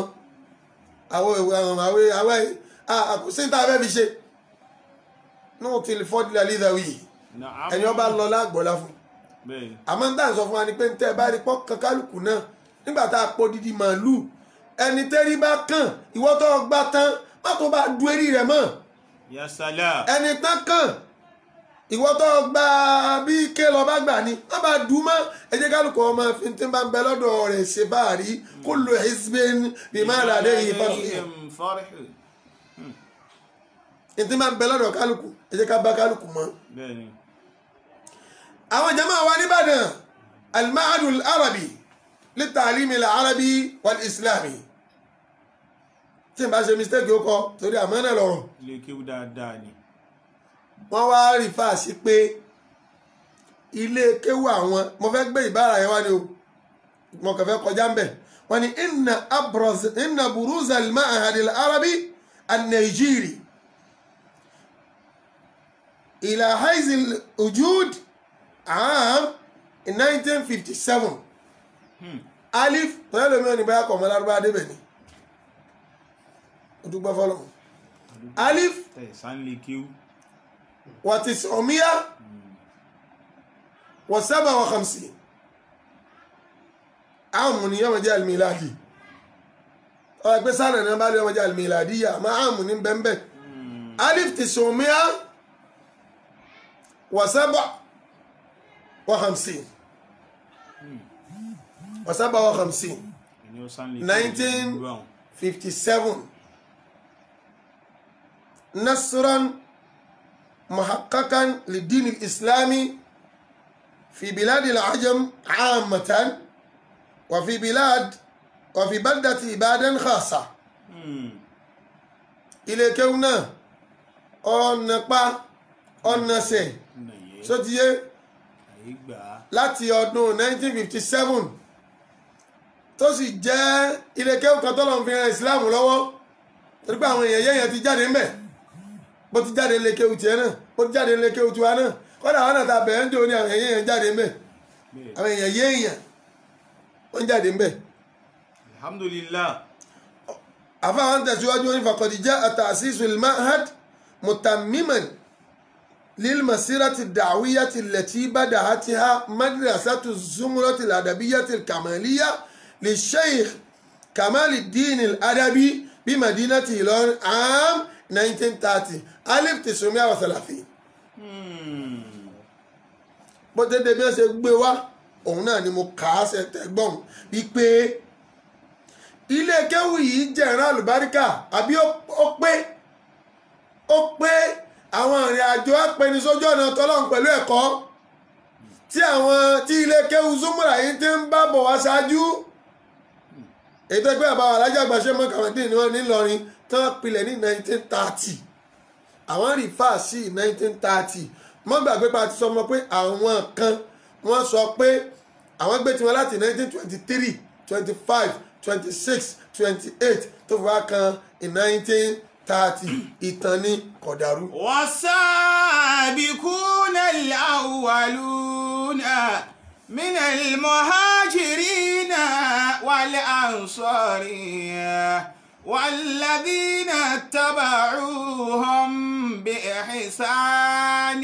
àwọn àkùsíntà fẹ́ fi ṣe náà tí fọ́dílà lídàwí ẹni ọba lọ lágbọ́lá fún àmọ́ ń tàn sọ fún wa ni pé ń tẹ́ bá rí pọ́ kankálùkù náà nígbà tá a pọ̀ dídí màálù ẹni tẹ́rí bá kàn ìwọ́ tó gbá tán má tó bá du eré rẹ̀ mọ́ ẹni tán kàn ìwọ́ tó gbá bí ké lọ bá gbà ní má bá du mọ́ ẹ jẹ́ kálukú ọmọ fi tí ń bá ń bẹ lọ́dọ̀ rẹ̀ ṣe bá rí kullu hizbin bima ladayhim farihun ìtí máa ń bẹ lọ́dọ̀ kálukú ẹ jẹ́ ká bá kálukú mọ́. àwọn jama wa nìbàdàn al-ma'hadul arabi li-ta'lim al-arabi wal-islami tí n bá ṣe mistake ó kọ torí àmọ́ náà lọ́rọ̀. ilé kéwú dáadáa ni. wọ́n wá rí fàásì pé ilé kéwú àwọn mo fẹ́ gbé ìbára yẹn wá ní o mo kàn fẹ́ kọjá ń bẹ̀ wọ́n ní inna buruz al-ma'hadil arabi an-nigeri إلى حيز الوجود عام 1957 ألف طيب لما نبقى كم الأربعة دي بني ودوبا فلو ألف وتسعمية وسبعة وخمسين عام من يوم جاء الميلادي بس أنا نبالي يوم جاء الميلادية ما عام من بمبك 1900 وسبع وخمسين 1957 نصرا محققا للدين الإسلامي في بلاد العجم عامة وفي بلدة إبادة خاصة إلى كونا ọ̀nà sẹ̀ sótíyé láti ọdún 1957 tó sì jẹ́ ilé kéwù kan tọ́lọ̀ ń fi ran Islam lọ́wọ́ torí pé àwọn èèyàn yẹn ti jáde ńbẹ̀ bó ti jáde ilé kéwù tiẹ̀ náà bó ti jáde ilé kéwù tiwa náà kọ́dà àwọn náà ta bẹ̀rẹ̀ ń dò ní àwọn èèyàn jáde ńbẹ̀ àwọn èèyàn yéèyàn wọ́n jáde ńbẹ̀. alhamdulillah. àfáwọn tẹ̀síwájú wọn ní faqad jaa ta'sisul ma'had mutammiman للمسيرة الدعوية التي بدأتها مدرسة الزمرة الأدبية الكمالية للشيخ كمال الدين الأدبي بمدينة إيلون عام 1930 1930. bó tẹ́ bí wọ́n ṣe gbé wá òun náà ni mo kà á ṣe tẹ́gbọ́n wípé ilé kéwù yìí jẹ̀rán àlùbáríkà àbí ó pé àwọn ìrìn àjò apẹnisójú ọ̀nà tọ́lọ́run pẹ̀lú ẹ̀kọ́ tí ilé kéwù Zumura yìí ti ń bá bọ̀ wá ṣáájú ètò ẹgbẹ́ àbáwọ̀ alájàgbà ṣe mọ́kànlélẹ́ ni wọ́n ní Ìlọrin tán pilẹ̀ ní 1930 àwọn rí fà sí 1930 mọ́ gbàgbé pa ti sọ mọ́ pé àwọn kan wọ́n sọ pé àwọn gbé tiwọn láti 1923 25 26 28 tó fi wá kan in 1930 ìtàn ní kọ̀dàrú. wasabiquna al-awwaluna minal muhajirina wal ansari walladhina taba'uhum bi ihsan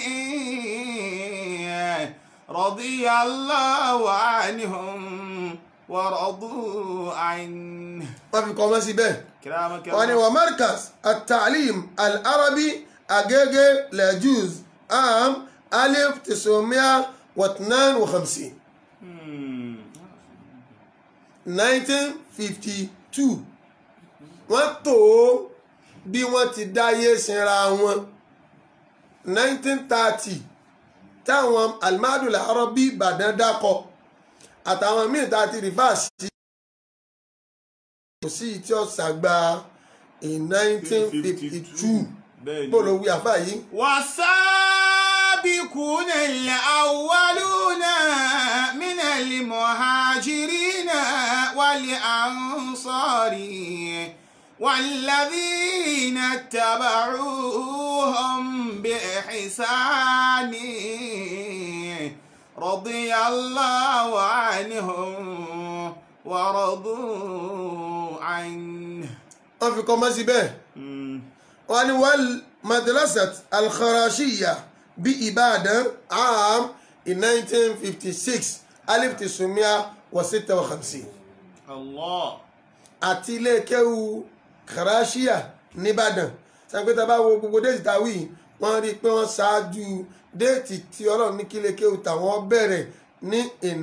radiyallahu anhum wa radu anhu. wọ́n fi kọ́ mọ́ sí bẹ́ẹ̀. wọ́n ní wa markaz at-ta'lim al-arabi agege lajuz am 1952 1952 wọ́n tó bí wọ́n ti dáyé sinra wọn 1930 táwọn Al-Mahadul Arabi Ìbàdàn dákọ̀ àtàwọn míì tá a ti rìfáàsì kò sí tí ó ṣàgbà in 1952 bóòlù wí àfáà yìí. والسابقون الأولون من المهاجرين والأنصار والذين اتبعوهم بإحسان رضي الله عنهم ورضوا عنه. wọ́n fi kọ́ mọ́ sí bẹ́ẹ̀ wọ́n ní wal madrasat al-Kharashiyya bí Ìbàdàn am in 1956 alif tisumia wa 56. Allah. àti ilé kéwú Kharashiyya nìbàdàn sàgbéta bá wo gbogbo déètì táwí wọ́n rí i pé wọ́n ṣáájú déètì tí Ọlọ́run ní kí ilé kéwú tàwọn bẹ̀rẹ̀ ní in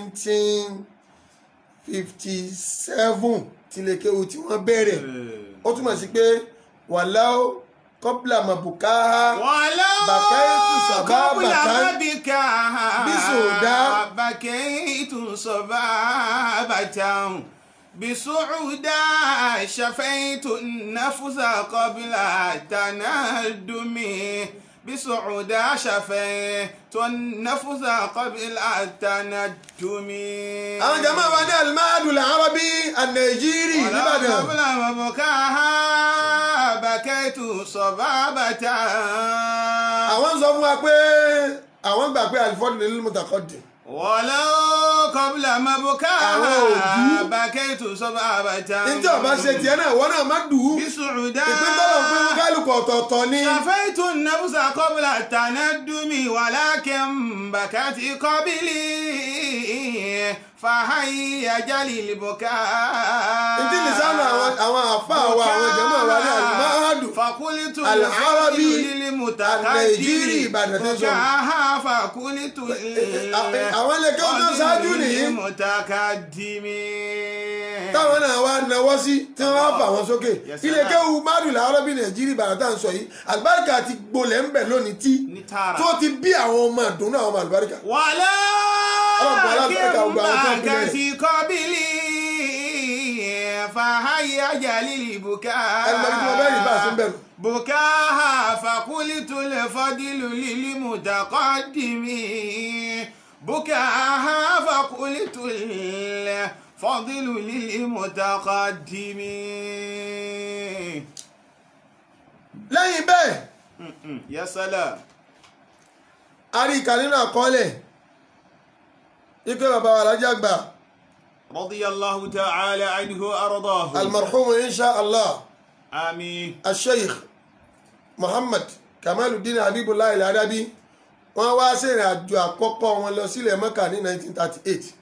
1957 tí ilé kéwú tí wọ́n bẹ̀rẹ̀ ó túmọ̀ sí pé wàláwó kọ́pìlà màbùkáhá bàkẹ́yìtù sọ̀bábàtà bísòdá bàkẹ́yìtù sọ̀bábàtà bísòdá ṣàfẹ́yìtù náfúsà kọ́pìlà tànádùmí بسعودا شفيت النفس قبل التندم. àwọn jama wa ní Al-Mahadul Arabi An-Najiri nìbàdàn. قبل مبكاها بكيت صبابة. àwọn sọ fún wa pé àwọn gbà pé al-fadlu lil-mutaqaddim. ولو قبل مبكاها بكيت صبابة. ǹjẹ́ ọba ṣe tiẹ̀ náà wọ́n náà má dùn ún. بسعودا ìpíntọ́lọ̀ pé wọ́n kálukọ̀ ọ̀tọ̀ọ̀tọ̀ ni. شفيت النفس قبل التندم ولكن بكت قبلي فهيج للبكاء. ìdí nìsánú àwọn àfa wa àwọn jama wa ní Al-Mahadu Al-Arabi An-Najiri Ìbàdàn tí ń sọ. فقلت àwọn ilé kí wọ́n tó ṣáájú nìyí. المتقدمين. táwọn náà wá náwó sí tí wọ́n wá fà wọ́n sókè. ilé kéwú Mahadul Arabi Nàìjíríà Ìbàdàn tá à ń sọ yìí àlùbáríkà ti gbolẹ̀ ń bẹ̀ lónìí tí tó ti bí àwọn ọmọ àdùnnú àwọn ọmọ àlùbáríkà. ولكن بكت قبلي فهيج للبكاء. بكاها فقلت الفضل للمتقدم. بكاها فقلت الفضل للمتقدم. lẹ́yìn bẹ́ẹ̀. يا سلام. a rí ìkà nínú àkọọ́lẹ̀ ikú bàbá wa alájà gbà. رضي الله تعالى عنه وأرضاه. المرحوم إن شاء الله آمين. الشيخ محمد Kamaluddin Habibullah Al-Adabi wọ́n wá sí ìrìn àjò àkọ́kọ́ wọn lọ sílẹ̀ Mẹ́kà ní 1938.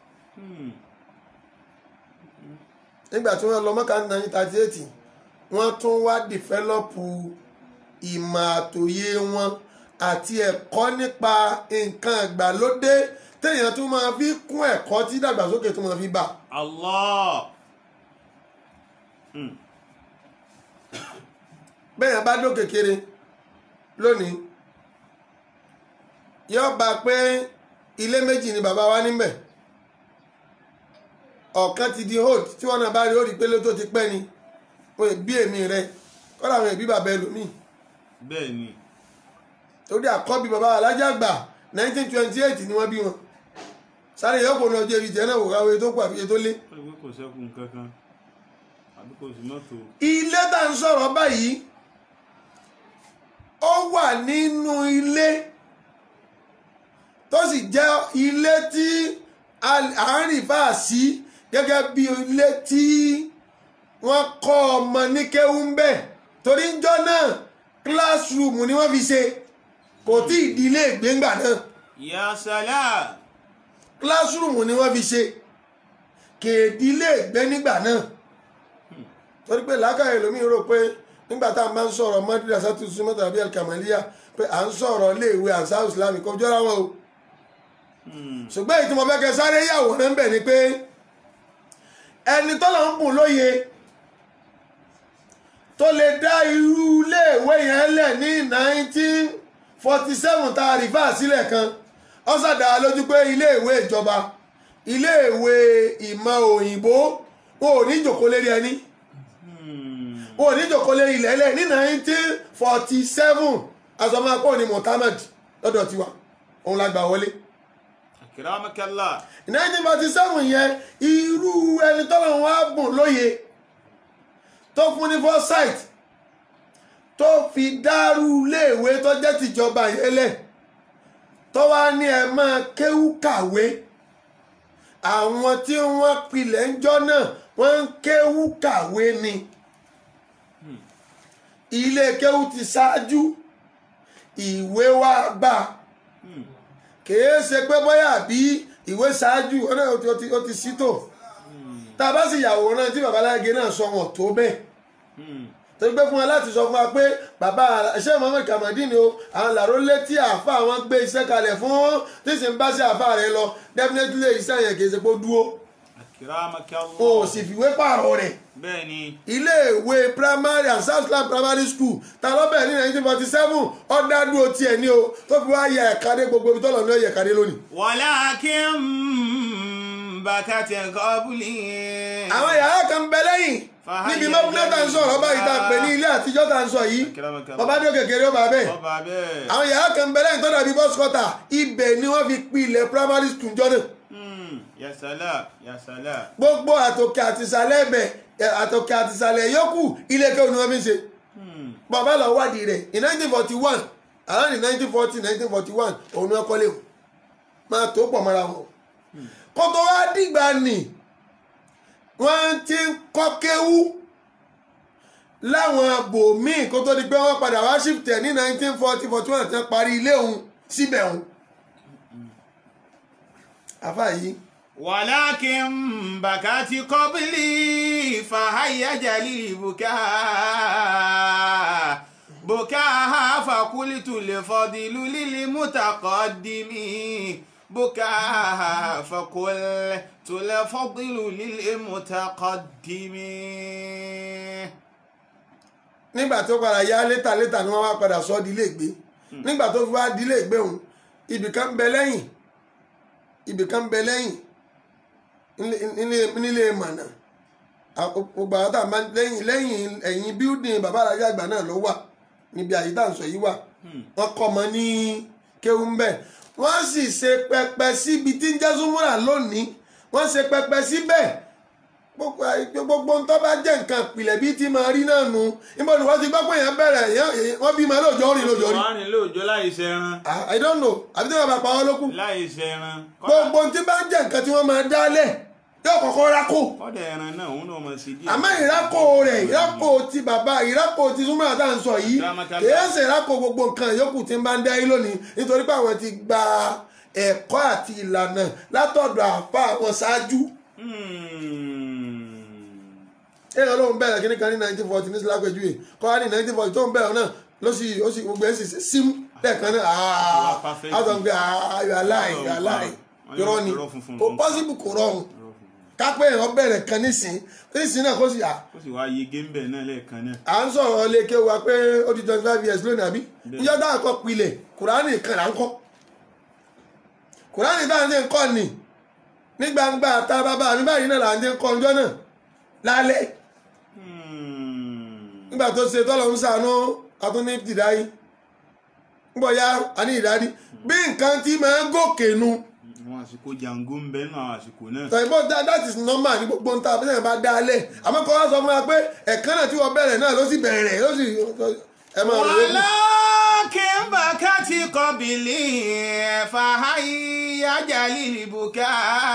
nígbà tí wọ́n lọ Mẹ́kà ní 1938 wọ́n tún wá dìfẹ́lọ́pù ìmọ̀ àtòyé wọn àti ẹ̀kọ́ nípa nǹkan ìgbàlódé téèyàn tún máa fi kún ẹ̀kọ́ tí dàgbàsókè tún máa fi bà. Allah. bẹ́ẹ̀yàn bá dó kékeré lónìí yóò bá pé ilé méjì ni bàbá wa níbẹ̀ ọ̀kan ti di hold tí wọ́n náà bá rí orí pélé tó ti pẹ́ ni wọ́n bí èmi rẹ kọ́lá àwọn ẹ̀bí bàbá ẹlòmíì. bẹ́ẹ̀ ni. torí àkọ́bí bàbá alájà gbà 1928 ni wọ́n bí wọn sáré yọ̀pọ̀ náà jẹ́ ibi tẹ́ náà wò káwé tó kù àbíyẹ tó lé. kò sẹ́kùn kankan àbí kò sí mọ́tò. ilé tá ń sọ̀rọ̀ báyìí ó wà nínú ilé tó sì jẹ́ ilé tí à ń rìn fà sí gẹ́gẹ́ bí ilé tí wọ́n kọ́ ọmọ ní kéwú ń bẹ̀ torí ńjọ́ náà classroom ni wọ́n fi ṣe kò tí ì di ilé ìgbéǹgbà náà. Ya salam. classroom ni wọ́n fi ṣe kéèdì ilé ìgbé nígbà náà torí pé làákàyè lómi rò pé nígbà tá a máa ń sọ̀rọ̀ Madrasatu Sunnah tàbí Al-Kamaliyya pé à ń sọ̀rọ̀ iléèwé Ansar Islamic kò jọra wọn o ṣùgbọ́n èyí tí mo fẹ́ kẹ́ sáré yàwòrán ń bẹ̀ ni pé ẹni tọ́lọ̀ ń bùn lóye tó lè dá irú iléèwé yẹn lẹ̀ ní 1947 tá a rí fà sílẹ̀ kan ó ṣàdá lójú pé iléèwé ìjọba iléèwé ìmọ̀ òyìnbó wọn ò ní jòkó lérí ẹni wọn ò ní jòkó lérí ilẹ̀ẹ́lẹ̀ ní 1947 asọ́mọ́pọ̀ ní Muhammad lọ́dọ̀ tiwa òun la gbà wọlé. Akramakallah. 1947 yẹn irú ẹni tọ́lọ̀ wọn á bùn lóye tó fún ní foresight tó fi dárú iléèwé tó jẹ́ tìjọba yẹn lẹ̀ tó wá ní ẹ máa kéwú kàwé àwọn tí wọ́n pilẹ̀ ń jọ́ náà wọ́n ń kéwú kàwé ni ilé kéwú ti ṣáájú ìwé wá bá kìí ṣe pé bóyá bí ìwé ṣáájú ọ̀nà ó ti ṣítò tá a bá sì yàwòrán tí babaláge náà sọ wọn tó bẹ́ẹ̀ torí pé fún wa láti sọ fún wa pé bàbá Sheikh Muhammad Kamaldeen o àwọn làró létí àáfà àwọn gbé iṣẹ́ kalẹ̀ fún tí sì ń bá sí àáfà rẹ lọ definitely iṣẹ́ yẹn kì í ṣe pé ó dúró o sì fìwé pààrọ̀ rẹ̀ iléèwé primary and South Island primary school ta lọ́bẹ̀ ní 1947 ọ̀dádúró tiẹ̀ ní o tó fi wá yẹ ẹ̀ka dé gbogbo ibi tọ́lọ̀ ní ọ̀yẹ̀ ẹ̀ka dé lónìí. walakin bakati qabli. àwọn yàrá kan bẹ lẹ́yìn níbi mọ́bùnẹ́ tá ń sọ̀rọ̀ báyìí tá a pè ní ilé àtijọ́ tá ń sọ yìí bàbá dé kékeré ó bá bẹ́ẹ̀ àwọn yàrá kan bẹ lẹ́yìn tó dàbí bọ́sùkọ́tà ibẹ̀ ni wọ́n fi pilẹ̀ primary school jọ náà. Yasala, yasala. Gbogbo àtòkè àtìsàlẹ̀ ẹ̀bẹ̀ àtòkè àtìsàlẹ̀ yòókù ilé kéwòn ni wọ́n fi ń ṣe. Bàbá lọ wádìí rẹ̀ in 1941 around 1940 1941 òun ni wọ́n kọ́lé o máa tó pọ̀ mọ́ra wọn. Kó tó wá dìgbà nì wọ́n ti ń kọ́ kéwú láwọn bòmíì kó tó di pé wọ́n padà wá ṣìftẹ̀ ní 1940-41 tí wọ́n parí ilé òun síbẹ̀ òun. Àfà yìí. ولكن بكت قبلي فهيج لي بكاها فقلت الفضل للمتقدم بكاها فقلت الفضل للمتقدم. nígbà tó padà yá létà ni wọ́n wá padà sọ di iléègbé nígbà tó fi wá di iléègbé òun ibìkan ń bẹ lẹ́yìn nílé mọ̀nà gbogbo àwọn tá a máa lẹ́yìn ẹ̀yìn bíúdìn bàbá alájà àgbà náà ló wà níbi àyíká ń sọ yìí wà wọ́n kọ́ ọmọ ní kéwú ń bẹ̀ wọ́n sì ṣe pẹpẹ síbi tí ń jẹ́ súnmúrà lónìí wọ́n ṣe pẹpẹ síbẹ̀ gbogbo ń tó bá jẹ́ nǹkan ìpìlẹ̀ bíi ti máa rí náà nu níbo ni wọ́n ti gbọ́ pé èèyàn bẹ̀rẹ̀ wọ́n bí máa lóòjọ́ rìn lóòjọ́ rí. wọ́n rìn lóòjọ́ láì ṣẹran. I don't know àbí tí wọ́n bá pa wọ́n lókù. láì ṣẹran. gbogbo tí bá jẹ́ nǹkan tí wọ́n máa dálẹ̀ yóò kọ́kọ́ rákò. ọ̀dẹ̀ ẹran náà òun náà mọ̀ sí díẹ̀. àmọ́ ìrákò rẹ̀ ìrákò ti bàbá ìrákò ti súnmọ́ àtà ń sọ yìí kìí ṣe ìrákò gbogbo nǹkan yòókù tí ń bá ń dá yín lónìí nítorí pé àwọn ti gba ẹ̀kọ́ àti ìlànà látọ̀dọ̀ àfa àwọn ṣáájú. èèyàn ló ń bẹ̀rẹ̀ kíní kan ní 1940 ní sílápẹ̀júwe kọ́ wá ní 1940 tó ń bẹ̀rẹ̀ náà ló sì gbogbo ẹ̀ sì ṣe símú lẹ́ẹ̀kan náà àtọ̀gbẹ́ aláì irọ́ ni kò pọ́sibù kò rọrùn kápẹ́ èèyàn bẹ̀rẹ̀ kan nísìn náà kó sì wá yege ń bẹ̀ náà lẹ́ẹ̀kan náà. à ń sọ̀rọ̀ lé kí wa pé ó di 25 years lónìí àbí níjọ́ dáhà kọ́ pilẹ̀ kùránì kan là ń kọ́ kùránì dáhà ń kọ́ ni ní gbangba ta bàbá mi báyìí náà là ń kọ́ ọjọ́ náà lálẹ́ nígbà tó ṣe tọ́lọ̀ ń sànú àtúní ìdáyí nígbà ya àní ìdádi bí nǹkan tí máa ń gòkè nu. àwọn àsìkò jàǹgó ń bẹ nínú àwọn àsìkò náà. tọ́yìnbó that is normal ní gbogbo nta àbí sẹ́yìn bá dá a lẹ̀ àmọ́ kọ́ wá sọ fún wa pé ẹ̀kan náà tí wọ́n bẹ̀rẹ̀ náà ló sì bẹ̀rẹ̀ ló sì ẹ máa rò ó. walakin bakati qabli fahayya jalil buka.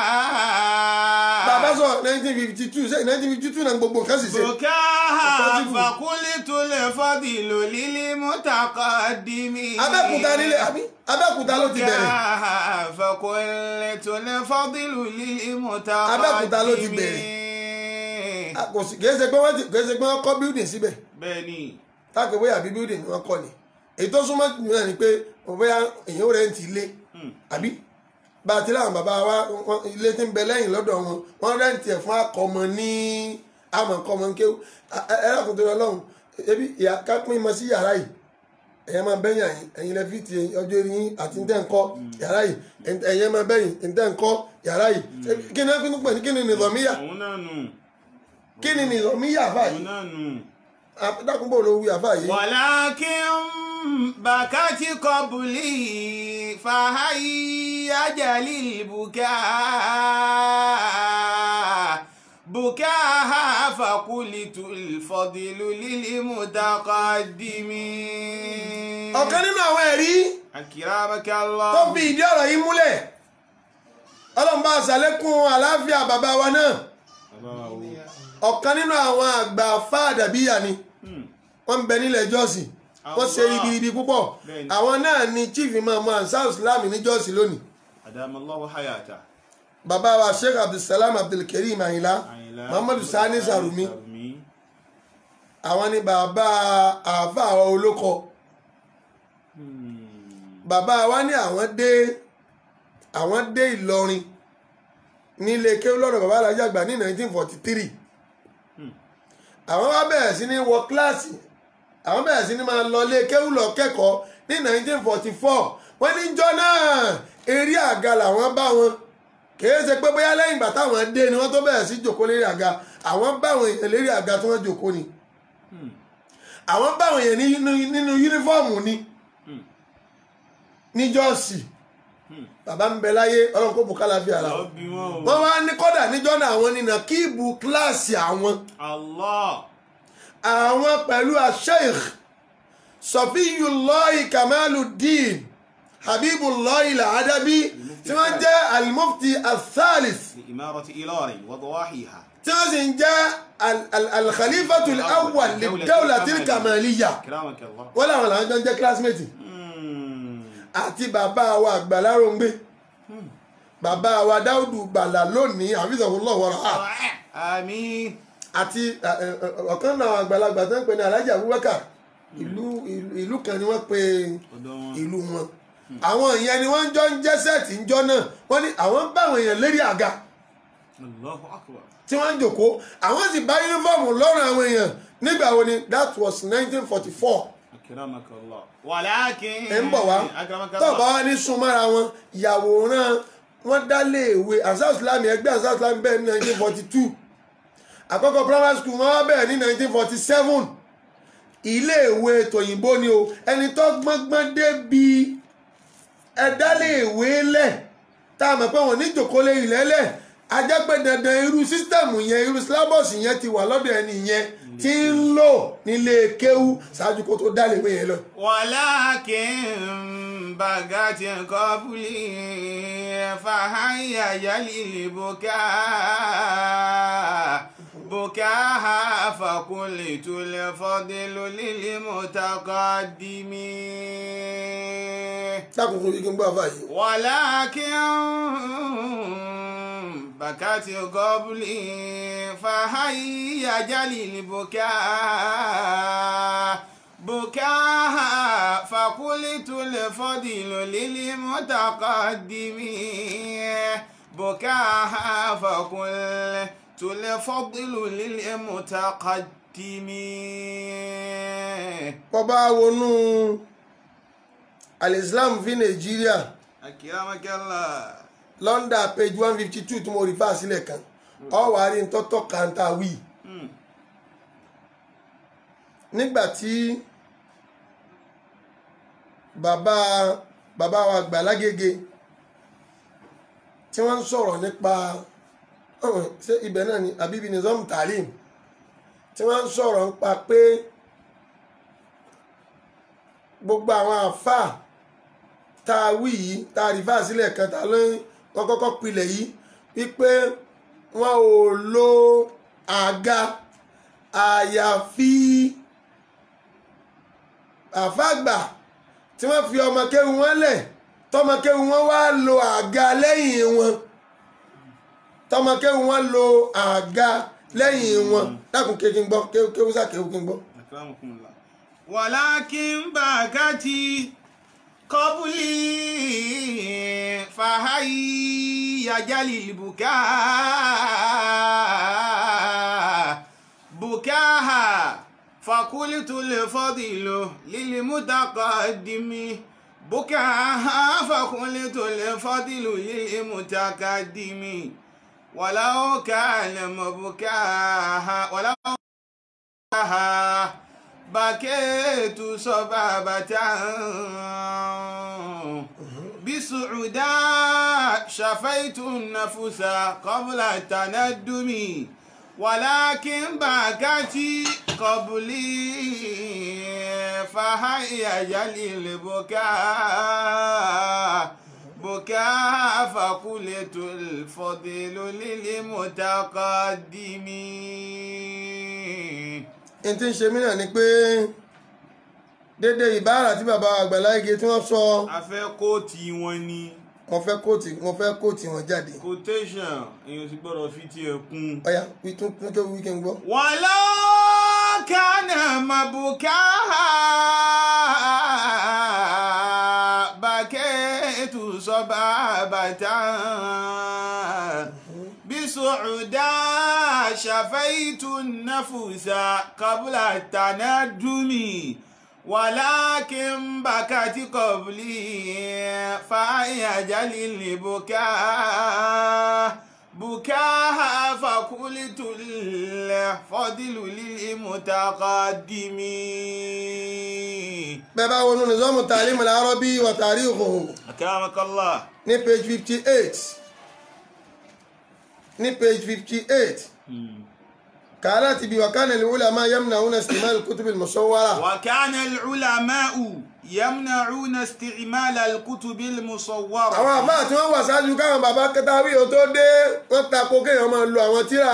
bàbá sọ 1952 ṣe 1952 náà gbogbo nǹkan sì ṣe. buka faqulitu al-fadlu lil mutaqaddimi. Abẹ́òkúta nílé àbí Abẹ́òkúta ló ti bẹ̀rẹ̀. faqulitu al-fadlu lil mutaqaddimi. Abẹ́òkúta ló ti bẹ̀rẹ̀. kìí ṣe pé wọ́n kọ́ building síbẹ̀. bẹ́ẹ̀ni. táàkì bóyá àbí building ni wọ́n kọ́ ni èyí tó súnmọ́ jù náà ni pé bóyá èyàn rẹ̀ ń ti ilé àbí bá a ti láwọn bàbá wa ilé tí ń bẹ lẹ́yìn lọ́dọ̀ wọ́n rẹ́ǹtì ẹ̀ fún akọmọ ní àmọ̀kọmọ kéwù ẹ̀rọ kò tó lọ lọ́hùn ebi ká pín mọ sí yàrá yìí ẹ̀yẹ́ máa bẹ́yìn ẹ̀yin lẹ́fí ti ọjọ́ orí yín àti ní tẹ́ǹkọ́ yàrá yìí ẹ̀yẹ́ máa bẹ́yìn ní tẹ́ǹkọ́ yàrá yìí kí ni wọ́n fi ń pè ní kí ni nìzọ̀míyà kí ni nìzọ̀míyà àfáàyè dákúnbò ló wí àfáàyè. walakin bakati qabli fahayya jalil bukaha faqulitul fadlu lil mutaqaddimin. ọ̀kan nínú àwọn ẹ̀rí akiramakallah tó fi ìdí ọ̀rọ̀ yìí múlẹ̀ ọlọ́mbà àṣàlékún àlàáfíà bàbá wa náà ọ̀kan nínú àwọn àgbà fáàdàbíyà ni wọ́n ń bẹ nílẹ̀ jọ́sì wọ́n ṣe ribiribi púpọ̀ àwọn náà ni chief imam ansar islam ní jọ́sì lónìí. adamallahu hayata. bàbá wa sheikh abdulsalam abdulkareem ayinla muhammadu sani sarumi àwọn ni bàbá àáfà àwọn olóko bàbá wa ní àwọn dé ìlọrin nílé kéwú lọ́dọ̀ bàbá alájà àgbà ní 1943 àwọn wá bẹ̀rẹ̀ sí ní wọ kíláàsì àwọn bẹ̀rẹ̀ sí ní máa lọ lé kéwú lọ kẹ́kọ̀ọ́ ní 1944 wọ́n ní jọ náà eré àga làwọn bá wọn kìí ṣe pé bóyá lẹ́yìn ìgbà táwọn dé ni wọ́n tó bẹ̀rẹ̀ sí jòkó lérí àga àwọn báwọn èèyàn lérí àga tí wọ́n jòkó ni àwọn báwọn èèyàn nínú yúnífọ́ọ̀mù ni níjọ́sì bàbá ń bẹ láyé ọlọ́run kó bùkálà fi ara wọ́n wá ní kọ́dà níjọ́ náà àwọn nínà kíìbù kíláàsì àwọn pẹ̀lú Sheikh Safiyullahi Kamaluddin Habibullahi al-Adabi tí wọ́n jẹ́ al-Mufti al-Thalith tí wọ́n sì ń jẹ́ al-Khalifatul Awwal lid-Dawlatil Kamaliyya wọ́n làwọn làwọn jọ ń jẹ́ kílásímẹ́tì àti bàbá wa àgbàláròǹgbé bàbá wa dáúdù gbàlà lónìí àfihàn wọ̀rọ̀ àmín àti ọ̀kan náà àgbàlagbà tó ń pè ní Alhaji Abubakar ìlú kan ni wọ́n pe ìlú wọn àwọn ìyẹn ni wọ́n jọ ń jẹ́ sẹ́ẹ̀tì ńjọ́ náà wọ́n ní àwọn bá àwọn èèyàn lérí àga Allahu Akbar tí wọ́n ń jòkó àwọn sì bá yúnífọ́ọ̀mù lọ́rùn àwọn èèyàn nígbà wo ni that was 1944 wàlákin ẹ ń bọ̀ wá tó bá wá ní súnmọ́ra wọn ìyàwòrán wọn dá léèwé Ansar Islam ẹgbẹ́ Ansar Islam bẹ́ẹ̀ ní 1942 àkọ́kọ́ primary school wọn wá bẹ̀rẹ̀ ní 1947 iléèwé tòyìnbó ni o ẹni tó gbọ́ngbọ́n débi ẹ̀dá léèwé lẹ̀ tá a mọ̀ pé wọ́n ní jòkólé ilẹ̀ lẹ̀ ajá pé dandan irú sísítẹ̀mù yẹn irú sílábọ̀sì yẹn ti wà lọ́dọ̀ ẹni yẹn tí ń lò nílé kéwú ṣáájú kó tó dá léwé yẹn lọ. walakin bagati qabli fahayya jalil bukaha faqulitul fadlu lil mutaqaddimin. dákun fún igi ń gbọ́ àbáyé. walakin bakati qabli fahayya jalil bukaha faqulitul fadlu lil mutaqaddimin bukaha faqulitul fadlu lil mutaqaddimin. bọ́bá wọnú Al-Islam fi Nàìjíríà akiramakallah London page 152 tí mo rí fà sílẹ̀ kan ọ wà rí tọ́tọ́ kàńtà wí nígbàtí bàbá wa àgbà lágége tí wọ́n ń sọ̀rọ̀ nípa ṣé ibẹ̀ náà ni àbíbi nizam talim tí wọ́n ń sọ̀rọ̀ nípa pé gbogbo àwọn àfà tá a wí yìí tá a rí fà sílẹ̀ kan tá a lóyún wọ́n kọ́kọ́ pilẹ̀ yìí wípé wọ́n ò lo àga àyàfi àfàgbà tí wọ́n fi ọmọ kéwu wọn lẹ̀ tọmọ kéwu wọn wá lo àga lẹ́yìn wọn tọmọ kéwu wọn lo àga lẹ́yìn wọn dákun kéwù kí n gbọ́ kéwù sá kéwù kí n gbọ́. walakin bagati qabli fahayya jalil bukaha فقلت الفضل للمتقدم بكاء فقلت الفضل للمتقدم ولو كان مبكاها ولو بكيت صبابة بسعدا شفيت النفس قبل التندم ولكن بكتي قبلي فهيج للبكاء بكاء فقلت الفضل للمتقدم. n tí ń ṣe mí náà ni pé dédé ìbára tí bàbá Àgbàlá Ige tí wọ́n sọ. a fẹ́ kóòtì wọn ni. mo fẹ́ kóòtì wọn jáde. quotation èèyàn sì gbọ́dọ̀ fi tiẹ̀ kún. ọ̀ya tún tó wí kí n gbọ́. wàlá kánà màbùká bàkẹ́tù sọ́ba bàtà bísọ̀ọ̀dá ṣàfẹ́ìtù náfùsà kábùlà tànádùmí. ولكن بكت قبلي فهيج للبكاء بكاء فقلت الفضل للمتقدم. bẹ́ẹ̀ bá wọnú نظام التعليم العربي وتاريخه. أكرمك الله. ní page 58 ní page 58. كانت وكان العلماء يمنعون استعمال الكتب المصورة. وكان العلماء يمنعون استعمال الكتب المصورة. àwọn àfáà tí wọ́n wà ṣáájú káwọn bàbá Kẹtàwí ó tó dé wọ́n tako kéèyàn máa lo àwọn tírà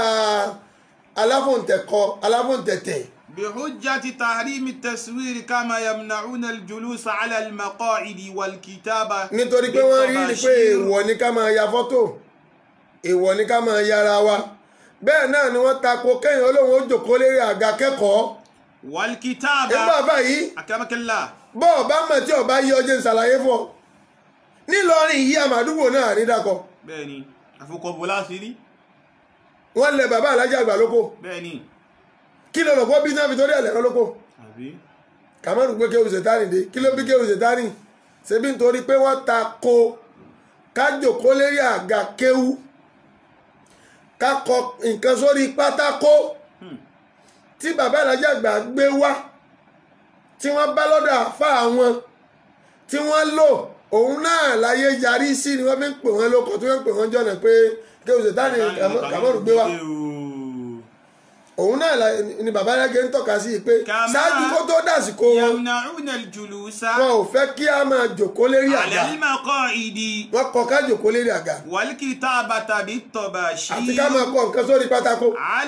aláfòǹtẹ̀tẹ̀. بحجة تحريم التصوير كما يمنعون الجلوس على المقاعد والكتابة. nítorí pé wọ́n rí i pé èèwọ̀ ni ká máa ya fọ́tò èèwọ̀ ni ká máa yára wa. bẹ́ẹ̀ náà ni wọ́n tako kéèyàn olóhùn ó jòkó lérí àga kẹ́kọ̀ọ́. wàlkìtàbà nígbà báyìí akẹ́mẹ́kẹ́lá. bọ́ ọba mọ̀ tí ọba yí ọjọ́ ìsàlàyé fọ́ nílọrin yìí àmàdúgbò náà àrídàkọ. bẹ́ẹ̀ni àfọkọ̀bọ̀ láti rí. wọ́n lẹ bàbá Alájà Àgbà lóko. bẹ́ẹ̀ni. kí ló lọ́pọ̀ bí náà fi torí ẹ̀lẹ́rọ lóko. Kàmọ́rù gbé kéwù Sètánì dé kí ló bí kéwù Sètánì ṣebí nítorí pé wọ́n tako ká jòkó lérí àga kéwù ká kọ nǹkan sórí pátákó tí bàbá Alájà Àgbà gbé wá tí wọ́n bá lọ́dọ̀ àfáà wọn tí wọ́n lò òun náà láyé yarí sí ni wọ́n fi ń pè wọ́n lóko tí wọ́n ń pè wọ́n jọ̀nà pé kéwù Sètánì Kàmọ́rù gbé wá òun náà ni bàbá Alájà ń tọ́ka sí pé ṣáájú kó tó dàsìkò wọn wọn ò fẹ́ kí a máa jòkó lérí àga wọ́n kọ ká jòkó lérí àga àti ká máa kọ nǹkan sórí pátákó.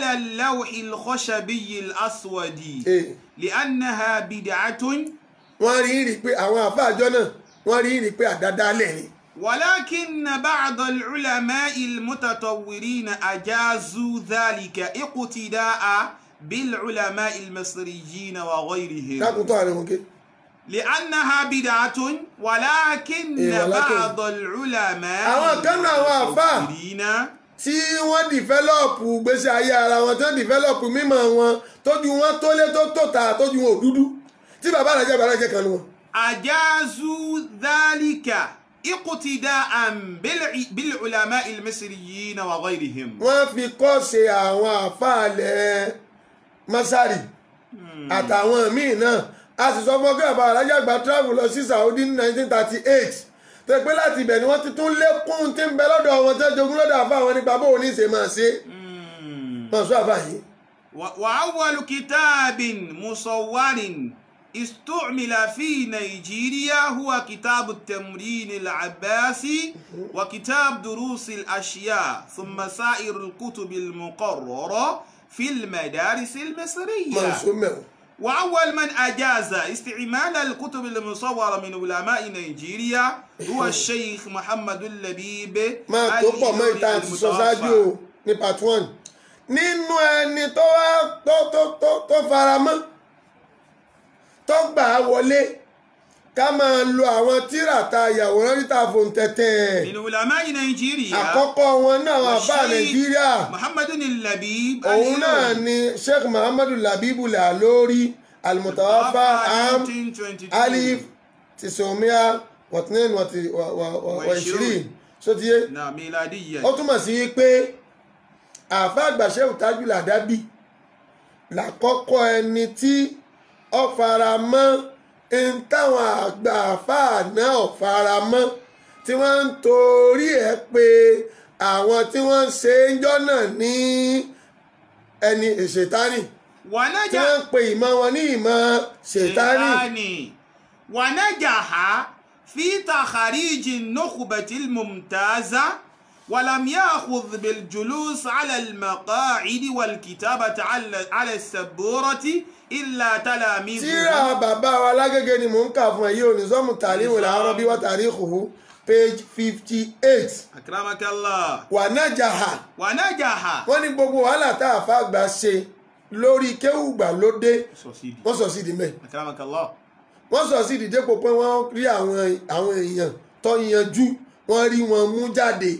wọ́n rí pé àwọn àfáàjọ náà wọ́n rí pé àdádálẹ̀ ni. ولكن بعض العلماء المتطورين أجازوا ذلك اقتداء بالعلماء المصريين وغيرهم لأنها بدعة ولكن بعض العلماء المتطورين tí wọ́n dìfẹ́lọ́pù gbèsè ayé ara wọn tó dìfẹ́lọ́pù mímọ̀ wọn tójú wọn tó lé tó tà tójú wọn ò dúdú tí bàbá Alájà Àgbà jẹ́ kan ní wọn. أجازوا ذلك اقتداء بالعلماء المصريين وغيرهم. wọ́n fi kọ́ ṣe àwọn àfàlẹ́ Masari àtàwọn míì náà a sì sọ fún ọgá Alájà Àgbà travel lọ sí Saudi ní 1938 tó pé láti ibẹ̀ ni wọ́n ti tún lékún tí ń bẹ lọ́dọ̀ wọn tó jogún lọ́dọ̀ àfà wọn nípa bó ní ṣe máa ṣe máa sọ àfà yìí. وأول كتاب مصور استعمل في نيجيريا هو كتاب التمرين العباسي وكتاب دروس الأشياء ثم سائر الكتب المقررة في المدارس المصرية. وأول من أجاز استعمال الكتب المصورة من علماء نيجيريا هو الشيخ محمد اللبيب. ما تبقى ما يتعصصاجو ní part 1 nínú ẹni tó faramọ́ tó gbà á wọlé ká máa lo àwọn tírà tá a yàwòrán níta fòun tẹ̀tẹ̀. min ulama'i Nàìjíríà. àkọ́kọ́ wọn náà wà bá Nàìjíríà. Muhammadu Labib. òun náà ni Sheikh Muhammadu Labib Al-Alori al-mutawaffa am 1922 tisomia watinin wa ishirin sotiye. ó túmọ̀ sí pé àfa àgbà Sheikh Tajul Adabi lákọ́kọ́ ẹni tí ó fara mọ́ ń táwọn àgbà àfáà náà fara mọ́ tí wọ́n ń torí ẹ̀ pé àwọn tí wọ́n ń ṣe ń jọ́nà ní ẹni ṣètánì tí wọ́n ń pe ìmọ̀ wọn ní ìmọ̀ ṣètánì. wanajaha fi takhariji nukhbati al-mumtaza ولم يأخذ بالجلوس على المقاعد والكتابة على السبورة إلا تلاميذه. تírà bàbá wa lágége ni mò ń kà fún ẹ yìí Nizam Ta'lim al-Arabi wa Tarikhuhu page 58. أكرمك الله. wanajaha. wọ́n ní gbogbo wàhálà tá a fa gbà ṣe lórí kéwùgbà lóde wọ́n sọ sí di mẹ́. أكرمك الله. wọ́n sọ sí ìdíje pé wọ́n rí àwọn èèyàn tó yanjú wọ́n rí wọn mú jáde.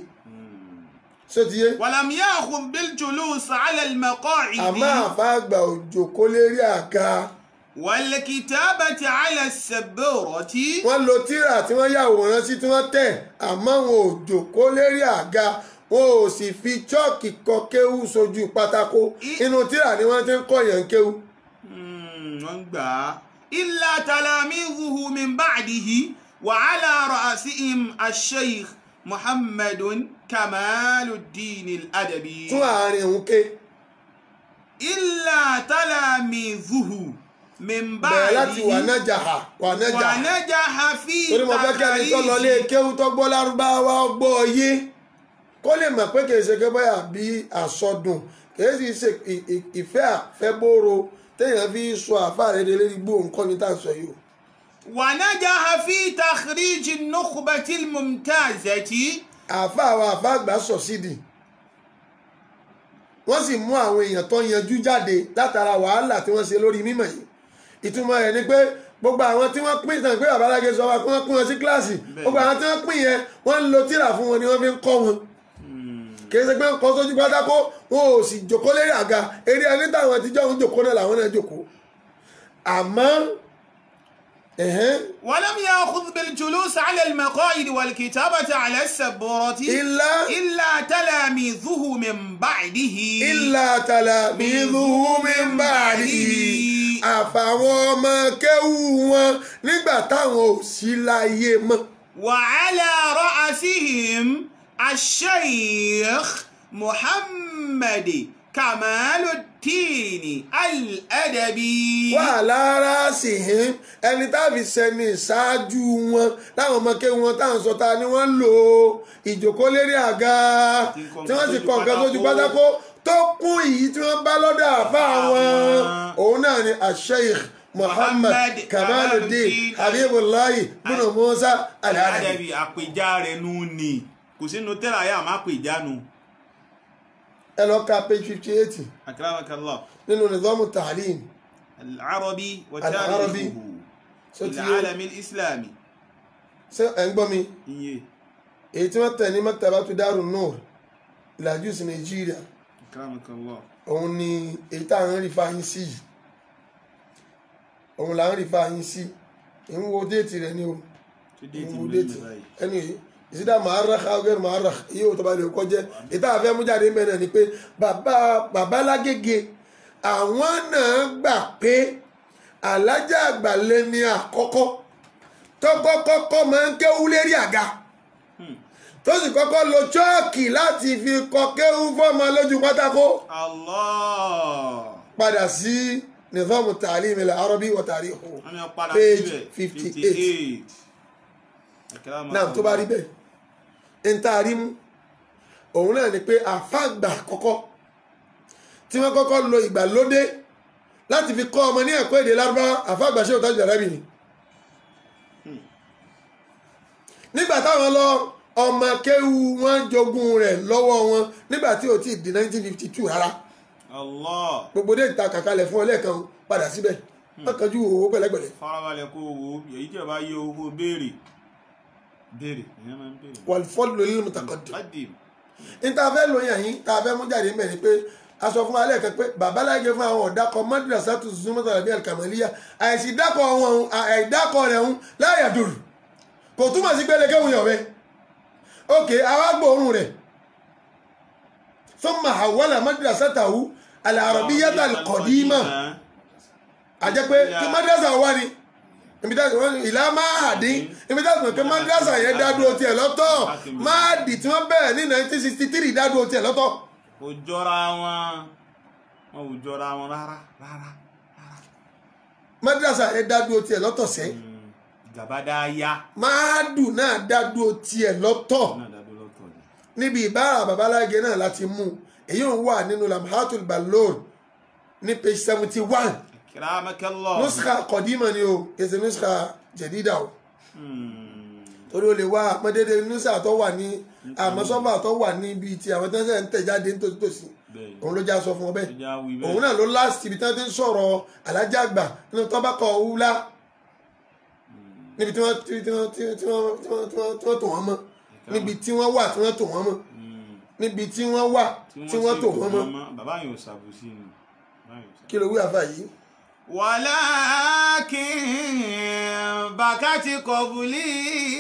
ولم يأخذ بالجلوس على المقاعد. àmọ́ àfa àgbà òjò kó lérí àga. والكتابة على السبورة. wọ́n lo tírà tí wọ́n yàwòrán sí tí wọ́n tẹ̀ àmọ́ wọn ò jókòó lérí àga wọn ò sì fi chọ́ọ̀kì kọ kéwú sójú pátákó inú tírà ni wọ́n ti ń kọ̀yàn kéwú. wọ́n gbà á. إلا تلاميذه من بعده وعلى رأسهم الشيخ محمد كمال الدين الأدبي. tún àárín òun ké. إلا تلاميذه من بعده. bẹ̀rẹ̀ láti wànájà في torí mo fẹ́ kẹ́ni tó lọ lé kéwú tó gbọ́ lárúbáwá gbọ́ yé kó lè mọ̀ pé kì í ṣe ké báyà bí àsọdùn kì í sì ṣe ìfẹ́ àfẹ́bóró téèyàn fi sọ àfáàrẹ́ délé gbó nǹkan ní tàǹsọ yìí. ونجح في تخريج النخبة الممتازة. àfáà àgbà sọ̀sídì wọ́n sì mú àwọn èèyàn tó yanjú jáde látara wàhálà tí wọ́n ṣe lórí mímọ̀ yìí. ìtumọ̀ rẹ̀ ni pé gbogbo àwọn tí wọ́n pín ìtàn pé babaláge sọ wa kí wọ́n pín wọn sí kíláàsì gbogbo àwọn tí wọ́n pín yẹn wọ́n ń lo tírà fún wọn ni wọ́n fi ń kọ́ wọn. kì í ṣe pé kọ́ sójú pátákó wọn ò sì jòkó lérí àga eré ẹni táwọn àtijọ́ ń jòkó náà làwọn náà jòkó. àmọ́ ولم يأخذ بالجلوس على المقاعد والكتابة على السبورة إلا تلاميذه من بعده. àfàwọn ọmọ kéwú wọn nígbà táwọn ò sí láyé mọ́. وعلى رأسهم الشيخ محمد كمال الدين الأدبي. وعلى رأسهم ẹni tá a fi sẹni ìṣáájú wọn láwọn ọmọ kéwú wọn táwọn sọ ta ni wọ́n lò ìjókòó lérí àga tí wọ́n sì kọ nǹkan sójú pátákó tó kún èyí tí wọ́n bá lọ́dọ̀ àfa wọn òun náà ni Sheikh Muhammad Kamaluddin Habibullahi bunu Musa Al-Adabi. àpèjá rẹ̀ nù ní kò sínú tẹ́lá yà má pèjá nù. ẹ lọ ka page 58. akramakallah. nínú Nizam Ta'lim al-Arabi wa tarikhuhu al-alam al-islami. ṣé ẹ̀ ń gbọ́ mi. iye. èyí tí wọ́n tẹ̀ ní Maktabatu Darun Nur Lagos Nàìjíríà. akramakallah. òun ni èyí tá à ń rí fáyín sí yìí òun là ń rí fáyín sí ń wo déètì rẹ ni o ń wo déètì ẹni ìsídà màáràkà ọgẹrù màáràkà iye òtọ́ bá lè kọ́ jẹ́ ìta àfẹ́ mú jáde ń bẹ̀ náà ni pé bàbá Lágége àwọn náà gbà pé Alájà Àgbàlẹ̀ ni àkọ́kọ́ tó kọ́kọ́ máa ń kéwú lérí àga tó sì kọ́kọ́ lo chọ́ọ̀kì láti fi kọ kéwú fọ́mọ lójú pátákó. Allah. padà sí Nizam Ta'lim al-Arabi wa Tarikhuhu page 58. náà tó bá rí bẹ́ẹ̀ ń tá a rí mú òun náà ni pé àfàgbà kọ́kọ́ tí wọ́n kọ́kọ́ lo ìgbàlódé láti fi kọ́ ọmọ ní ẹ̀kọ́ èdè Lárúbáwá àfàgbà Sheikh Tajul Adabi ni. nígbà táwọn lọ ọmọ kéwú wọn jogún rẹ̀ lọ́wọ́ wọn nígbà tí ó ti di 1952 rárá. Allah. gbogbo dé ìta kàkalẹ̀ fún ọ lẹ́ẹ̀kan padà síbẹ̀. wọ́n kánjú owó pẹ̀lẹ́pẹ̀lẹ́. farabalẹ̀ kó wo èyí tí o bá yé owó béèrè ìyẹn máa ń béèrè. wal fadlu lil mutaqaddim. níta fẹ́ lóyún àyín tá a fẹ́ mú jáde mẹ́rin pé a sọ fún alẹ́ kan pé babaláyé fún àwọn ọ̀dàkọ̀ madrasatu Zumrat al-Arabiyyah al-Kamaliyya àìsí dákọ̀ wọn àìdákọ̀ rẹ̀ ń láyà dùrù kò túmọ̀ sí pé lẹ́kẹ̀wé ọ̀bẹ òkè àwa gbòòrùn rẹ̀ thumma hawwala madrasatahu al-Arabiyyah al-Qadima àjẹ́ pé kí madrasa wà ní ìlà máàdì ibi tá a sọ pé madrasa yẹn dádúró tiẹ̀ lọ́tọ̀ máàdì tí wọ́n bẹ̀rẹ̀ ní 1963 dádúró tiẹ̀ lọ́tọ̀. kò jọra wọn ò jọra wọn rárá. madrasa yẹn dádúró tiẹ̀ lọ́tọ̀ sẹ́. gàbádáyà. máàdù náà dádúró tiẹ̀ lọ́tọ̀ níbi ìbára babaláyé náà láti mú èyí ń wà nínú lamhatul balor ní page 71. Kiramakallah. nuskha qadima ni o kese nuskha jadida o. torí o lè wá àpọ́ndéédé nuskha tó wà ní àmọ́sọ́fà tó wà ní ibi tí àwọn tẹ́sẹ̀ ń tẹ̀jáde nítòsítòsí òun ló já sọ fún ọ bẹ́ẹ̀ òun náà ló láti ibi tí wọ́n ti ń sọ̀rọ̀ alájà àgbà nínú tọ́bákọ̀ wúlá níbi tí wọ́n tò wọ́n mọ́ níbi tí wọ́n wà tí wọ́n tò wọ́n mọ́ níbi tí wọ́n wà tí wọ́n tò wọ́n mọ́. bàbá yóò ṣàbùsí ni. kí ló wí àfà yìí. ولكن بكت قبلي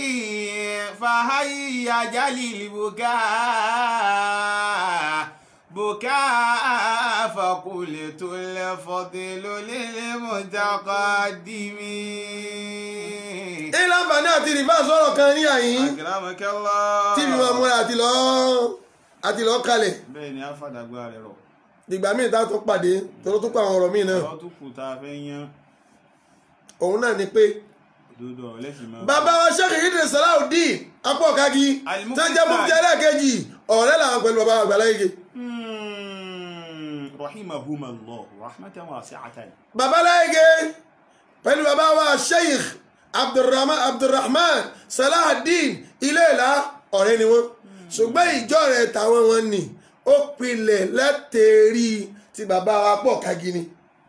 فهيا جليل بكاء فقلت الفضل للمتقدم. ilé àǹfààní àti rìbá sọ̀rọ̀ kan ní àyín. Akramakallah. tí mi máa múra àti lọ́ọ́ kalẹ̀. bẹ́ẹ̀ ni àfàdàgbà rẹ̀ rọ̀. dìgbà míì tá a tún pàdé tó tún pa àwọn ọ̀rọ̀ míì náà. ọ̀rọ̀ tó kù tá a fẹ́ yan. òun náà ni pé bàbá wa Sheikh Idris Salahuddin Apọ̀kági tó jẹ́ mufti ẹlẹ́ẹ̀kejì ọ̀rẹ́ làwọn pẹ̀lú bàbá Àgbàláyége. rahimahumullah rahmatan wasi'atan. bàbá Láyége pẹ̀lú bàbá wa Sheikh Abdurrahman Salahuddin Iléèlá ọ̀rẹ́ ni wọ́n ṣùgbọ́n ìjọ rẹ̀ tàwọn wọn ni ó pilẹ̀ látẹ̀rí ti bàbá wa Apọ̀kági ni.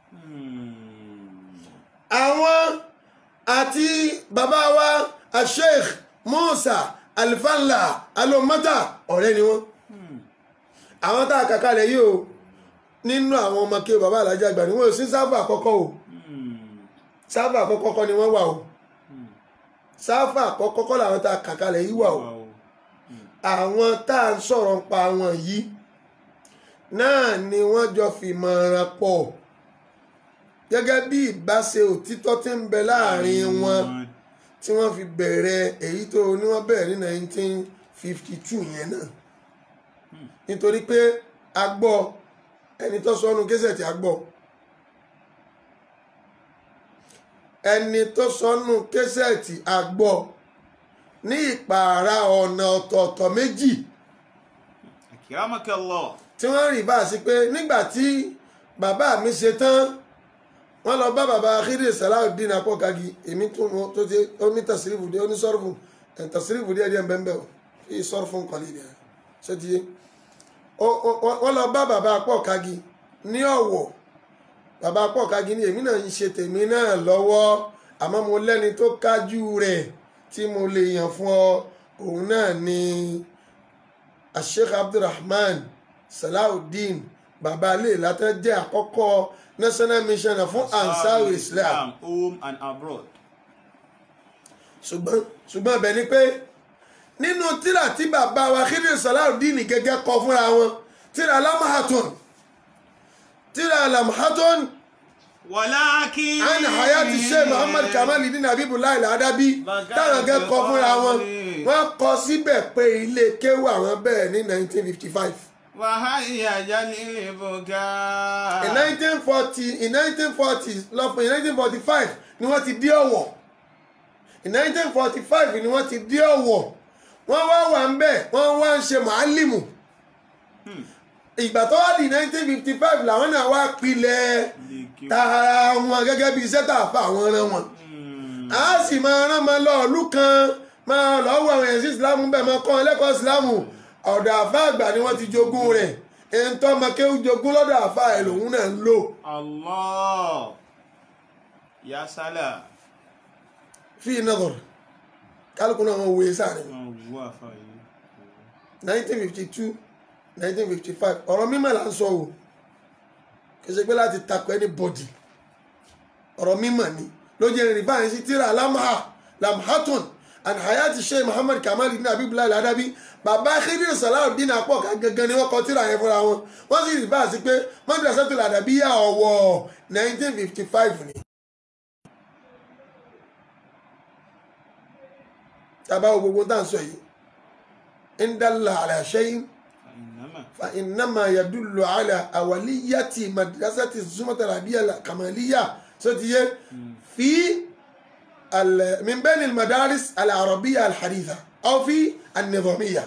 àwọn àti bàbá wa Sheikh Musa Alfanla Alomata ọ̀rẹ́ ni wọ́n. àwọn tá a kà kalẹ̀ yìí o nínú àwọn ọmọ kí bàbá Alájà Àgbà ni wọ́n ò sí sáfà àkọ́kọ́ o sáfà àkọ́kọ́ kọ́ ni wọ́n wà o sáfà àkọ́kọ́ kọ́ làwọn tá a kà kalẹ̀ yìí wà o àwọn tá a ń sọ̀rọ̀ pa wọn yìí náà ni wọ́n jọ fìmọ̀ràn pọ̀ gẹ́gẹ́ bí ìbáṣe òtítọ́ tí ń bẹ láàrin wọn tí wọ́n fi bẹ̀rẹ̀ èyí tó ní wọ́n bẹ̀rẹ̀ ní 1952 yẹn náà nítorí pé a gbọ́ ẹni tó sọnù késẹ̀tì a gbọ́ ẹni tó sọnù késẹ̀tì a gbọ́ ní ìpààrà ọ̀nà ọ̀tọ̀ọ̀tọ̀ méjì. Akramakallah. tí wọ́n rí bá a sí pé nígbà tí bàbá mi ṣe tán wọ́n lọ bá bàbá Idris Salahuddin Apọ̀kági èmi tó ṣe oní tasirifu díẹ̀ oní sọ́rọ̀fù tasirifu díẹ̀ díẹ̀ bẹ́ẹ̀ fi sọ́rọ̀fù kọ́lé díẹ̀ ṣé ti yé wọ́n lọ bá bàbá Apọ̀kági ní Ọ̀wọ̀ bàbá Apọ̀kági ní èmi náà ń ṣe tèmi náà lọ́wọ́ àmọ́ mo lẹ́ni tó kájú rẹ̀ tí mo lè yàn fún ọ òun náà ni Sheikh Abdurrahman Salahuddin bàbá Iléèlá tó jẹ́ àkọ́kọ́ national missioner fún Ansar Islam home and abroad. ṣùgbọ́n bẹ́ẹ̀ ni pé nínú tíra tí bàbá wa Idris Salahuddin gẹ́gẹ́ kọ fúnra wọn tíra lamhatun walakin an hayati Sheikh Muhammad Kamaluddin Habibullah Al-Adabi táwọn gẹ́gẹ́ kọ fúnra wọn wọ́n kọ síbẹ̀ pé ilé kéwú àwọn bẹ̀rẹ̀ ní 1955. wàhálà jalil buka. in 1945 ni wọ́n ti dé Ọ̀wọ̀ in 1945 ni wọ́n ti dé Ọ̀wọ̀ wọ́n wá wà ń bẹ̀ wọ́n wá ń ṣe màálìmù ìgbà tó wá di 1955 làwọn náà wá pilẹ̀ tààrà wọn gẹ́gẹ́ bí iṣẹ́ tààfà àwọn rán wọn a sì máa rán máa lọ ìlú kan máa lọ́wọ́ àwọn ẹ̀sìn ìsìlámù bẹ́ẹ̀ máa kọ́ ẹlẹ́kọ̀ọ́ ìsìlámù ọ̀dọ̀ àfá àgbà ni wọ́n ti jogún rẹ̀ ẹni tó ọmọ kéwú jogún lọ́dọ̀ àfá ẹ̀ lòun náà ń lò. Allah. Ya sálà. fi nadhar kálukú náà wọ́n wòye sáà ni Wọ́n wú àfa yìí. 1952 1955 ọ̀rọ̀ mímọ́ là ń sọ o kì í ṣe pé láti takò anybody ọ̀rọ̀ mímọ́ ni ló jẹ́ rìn báyìí sí tíra lamhatun and hayati sheikh muhammad Kamaluddin Habibullah Al-Adabi bàbá Khidir Salahuddin Apọ̀ka gangan ni wọ́n kọ tíra yẹn fúnra wọn wọ́n sì rìn báyìí sí pé Madrasatul Adabiyya ọ̀wọ̀ 1955 ni. tàbá wo gbogbo tá à ń sọ yìí in dalla ala shay'in fa innama yadullu ala awaliyati madrasati Zumatul Adabiyya Al-Kamaliyya sotiye fi min bayni al-madaris al-arabiyya al-haditha aw fi an-nizamiyya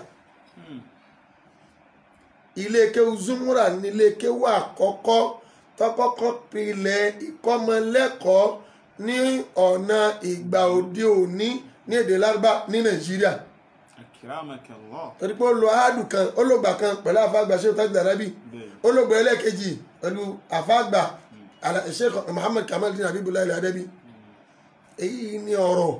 ilé kéwú Zumura ní ilé kéwú àkọ́kọ́ tọ́kọ́kọ́ pilẹ̀ ìkọ́mọlẹ́kọ̀ọ́ ní ọ̀nà ìgbà òde òní ní èdè Lárúbá ní Nàìjíríà. Akramakallah. torí pé ó lo áàdù kan ó lògbà kan pẹ̀lú àfáàgbà Sheikh Tajul Arabi ó lògbà ẹlẹ́ẹ̀kejì pẹ̀lú àfáàgbà Sheikh Muhammad Kamaluddin Habibullah Al-Adabi. èyí ni ọ̀rọ̀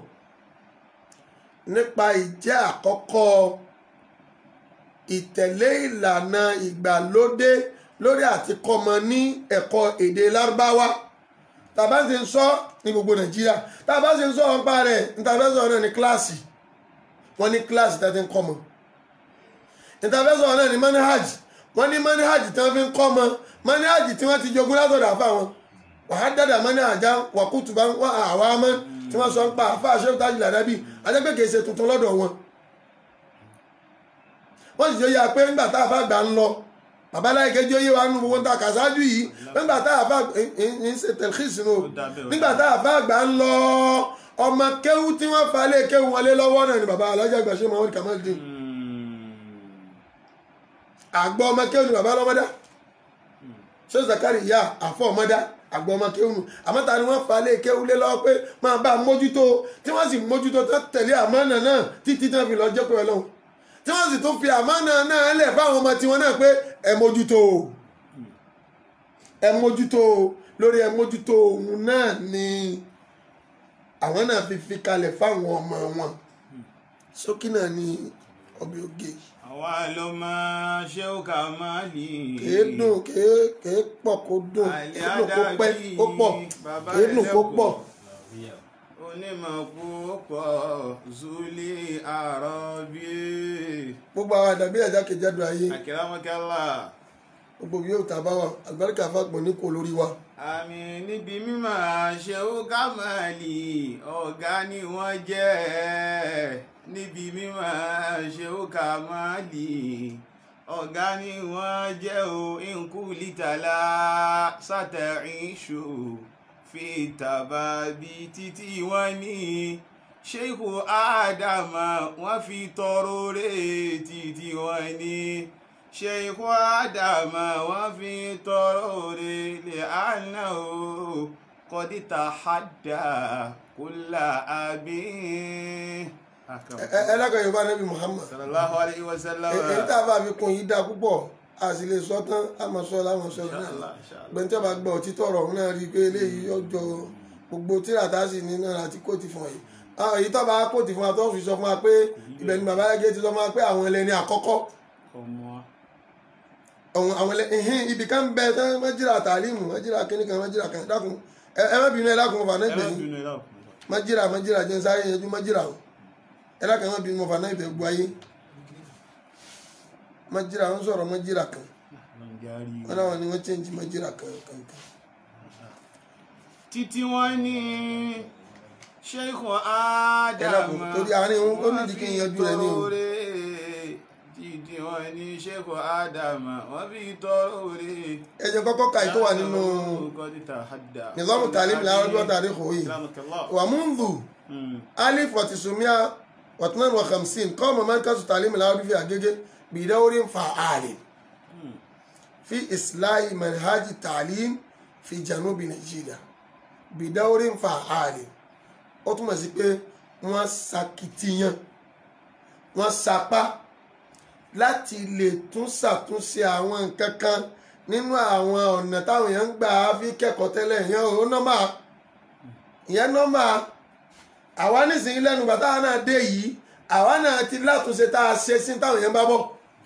nípa ìjẹ́ àkọ́kọ́ ìtẹ̀lé ìlànà ìgbàlódé lórí àti kọ́mọ ní ẹ̀kọ́ èdè Lárúbáwá tàbá ṣe ń sọ ní gbogbo Nàìjíríà tàbá ṣe ń sọ ọ̀pá rẹ̀ ìtàfẹ́sọ̀ náà ní kíláàsì wọ́n ní kíláàsì tí wọ́n fi ń kọ́mọ ìtàfẹ́sọ̀ náà ní manhaj wọ́n ní manhaj tí wọ́n fi ń kọ́mọ manhaj tí wọ́n ti jogún látọ̀dọ̀ àfa wọn wàhádàdà manhaja wàkútùbá wọn àwa mọ́ tí wọ́n sọ ń pa àfa Sheikh Tajul Arabi adẹ́gbẹ́ kìí ṣe tuntun lọ́dọ̀ wọn wọ́n sì jẹ́ yá pé nígbà tá àfa gbà ń lọ babaláyé kejì ó yé wa nínú gbogbo ń ta kàṣáájú yìí nígbà tá àfa ń ṣe tẹlifíṣì nù nígbà tá àfa gbà ń lọ ọmọ kéwú tí wọ́n fa lé kéwú wọlé lọ́wọ́ náà ni bàbá alájà àgbà Sheikh Muhammad Kamaluddin àgbọ̀ ọmọ kéwú ni bàbá lọ́mọdá Sheikh Zakariya àfọ̀ ọmọdá àgbọ̀ ọmọ kéwú nù àmọ́ ta ni wọ́n fa lé kéwú lé lọ́wọ́ pé máa bá mójútó tí wọ́n sì mójútó tó tẹ̀lé àmánà náà títí tí wọ́n fi lọ jẹ́ pé Ọlọ́run tí wọ́n sì tún fi àmánà náà lẹ̀ fáwọn ọmọ tiwọn náà pé ẹ mójútó lórí ẹ mójútó òun náà ni àwọn náà fi kalẹ̀ fáwọn ọmọ wọn sókí náà ni ọbẹ̀ oge. àwa ló máa Sheikh Kamali. kèé dùn kèé pọ̀ kó dùn kèé dùn kó pẹ́ kó pọ̀ kèé dùn kó pọ̀. onímọ̀ púpọ̀ Zuli Arabi. gbogbo àwọn àdàbí ẹ̀já kejìdó ayé. Akramakallah. gbogbo yóò tà bá wa àlùbáríkà fàgbọ̀n ní kò lórí wa. àmín níbi mímọ̀ Sheikh Kamali ọ̀gá ni wọ́n jẹ́ níbi mímọ̀ Sheikh Kamali ọ̀gá ni wọ́n jẹ́ o inkulitala sátẹ̀ríṣù fi tàbábí títí wọ́n ní Sheikh Adama wọ́n fi tọrọ rẹ̀ títí wọ́n ní Sheikh Adama wọ́n fi tọrọ rẹ̀ lè àná o kọ́dí tahadda kulla abin. ẹlẹ́kọ̀ọ́ Yorùbá Nabi Muhammad sallallahu alayhi wa sallam. èyí tá a bá fi kún yìí dá púpọ̀ a sì lè sọ tán a máa sọ láwọn sọ náà gbẹ̀ntẹ́ bá gbọ́ títọ́ ọ̀rọ̀ náà rí i pé eléyìí ọjọ́ gbogbo tíra tá a sì ní náà àti kóòtù fún yìí èyí tó bá kóòtù fún wa tó fi sọ fún wa pé ibẹ̀ ni bàbá Lágé ti sọ fún wa pé àwọn ẹlẹ́ni àkọ́kọ́ àwọn ẹlẹ́ni ibì kan bẹ tán májìlá tàlímù májìlá kíníkan májìlá kan dákun ẹ má bínú ẹ lákun ọ̀fà náà gbẹ̀yìn májìlá jẹ́ sáré yẹjú májìlá o ẹ lákun ẹ má bínú ọ̀fà náà ibẹ̀ gbọ́ ayé májìlá wọn sọ̀rọ̀ májìlá kan wọn náà ni wọ́n change májìlá kan. títí wọ́n ní Sheikh Adama torí àárín òun ó nídìí kí n yanjú rẹ ní o. títí wọ́n ní Sheikh Adama wọ́n fi tọrọ rẹ̀. ẹ jẹ́ kọ́kọ́ ka ètò wà nínú Nizamu Ta'lim al-Arabi wa Tarikhuhu wa mundhu 1952 qama Markazu Ta'lim al-Arabi fi Agege bidawrin fa'alin fi islahi manhaji ta'lim fi janubi Nigeria bidawrin fa'alin ó túmọ̀ sí pé wọ́n ṣakitiyan wọ́n sapá láti lè tún ṣàtúnṣe àwọn nǹkan kan nínú àwọn ọ̀nà táwọn èèyàn ń gbà á fi kẹ́kọ̀ọ́ tẹ́lẹ̀ yẹn ò nọ́mà ìyẹn nọ́mbà àwa nísìnyí lẹ́nu bàtà náà dé yìí àwa náà ti látúnṣe tá a ṣe sí táwọn yẹn bá bọ̀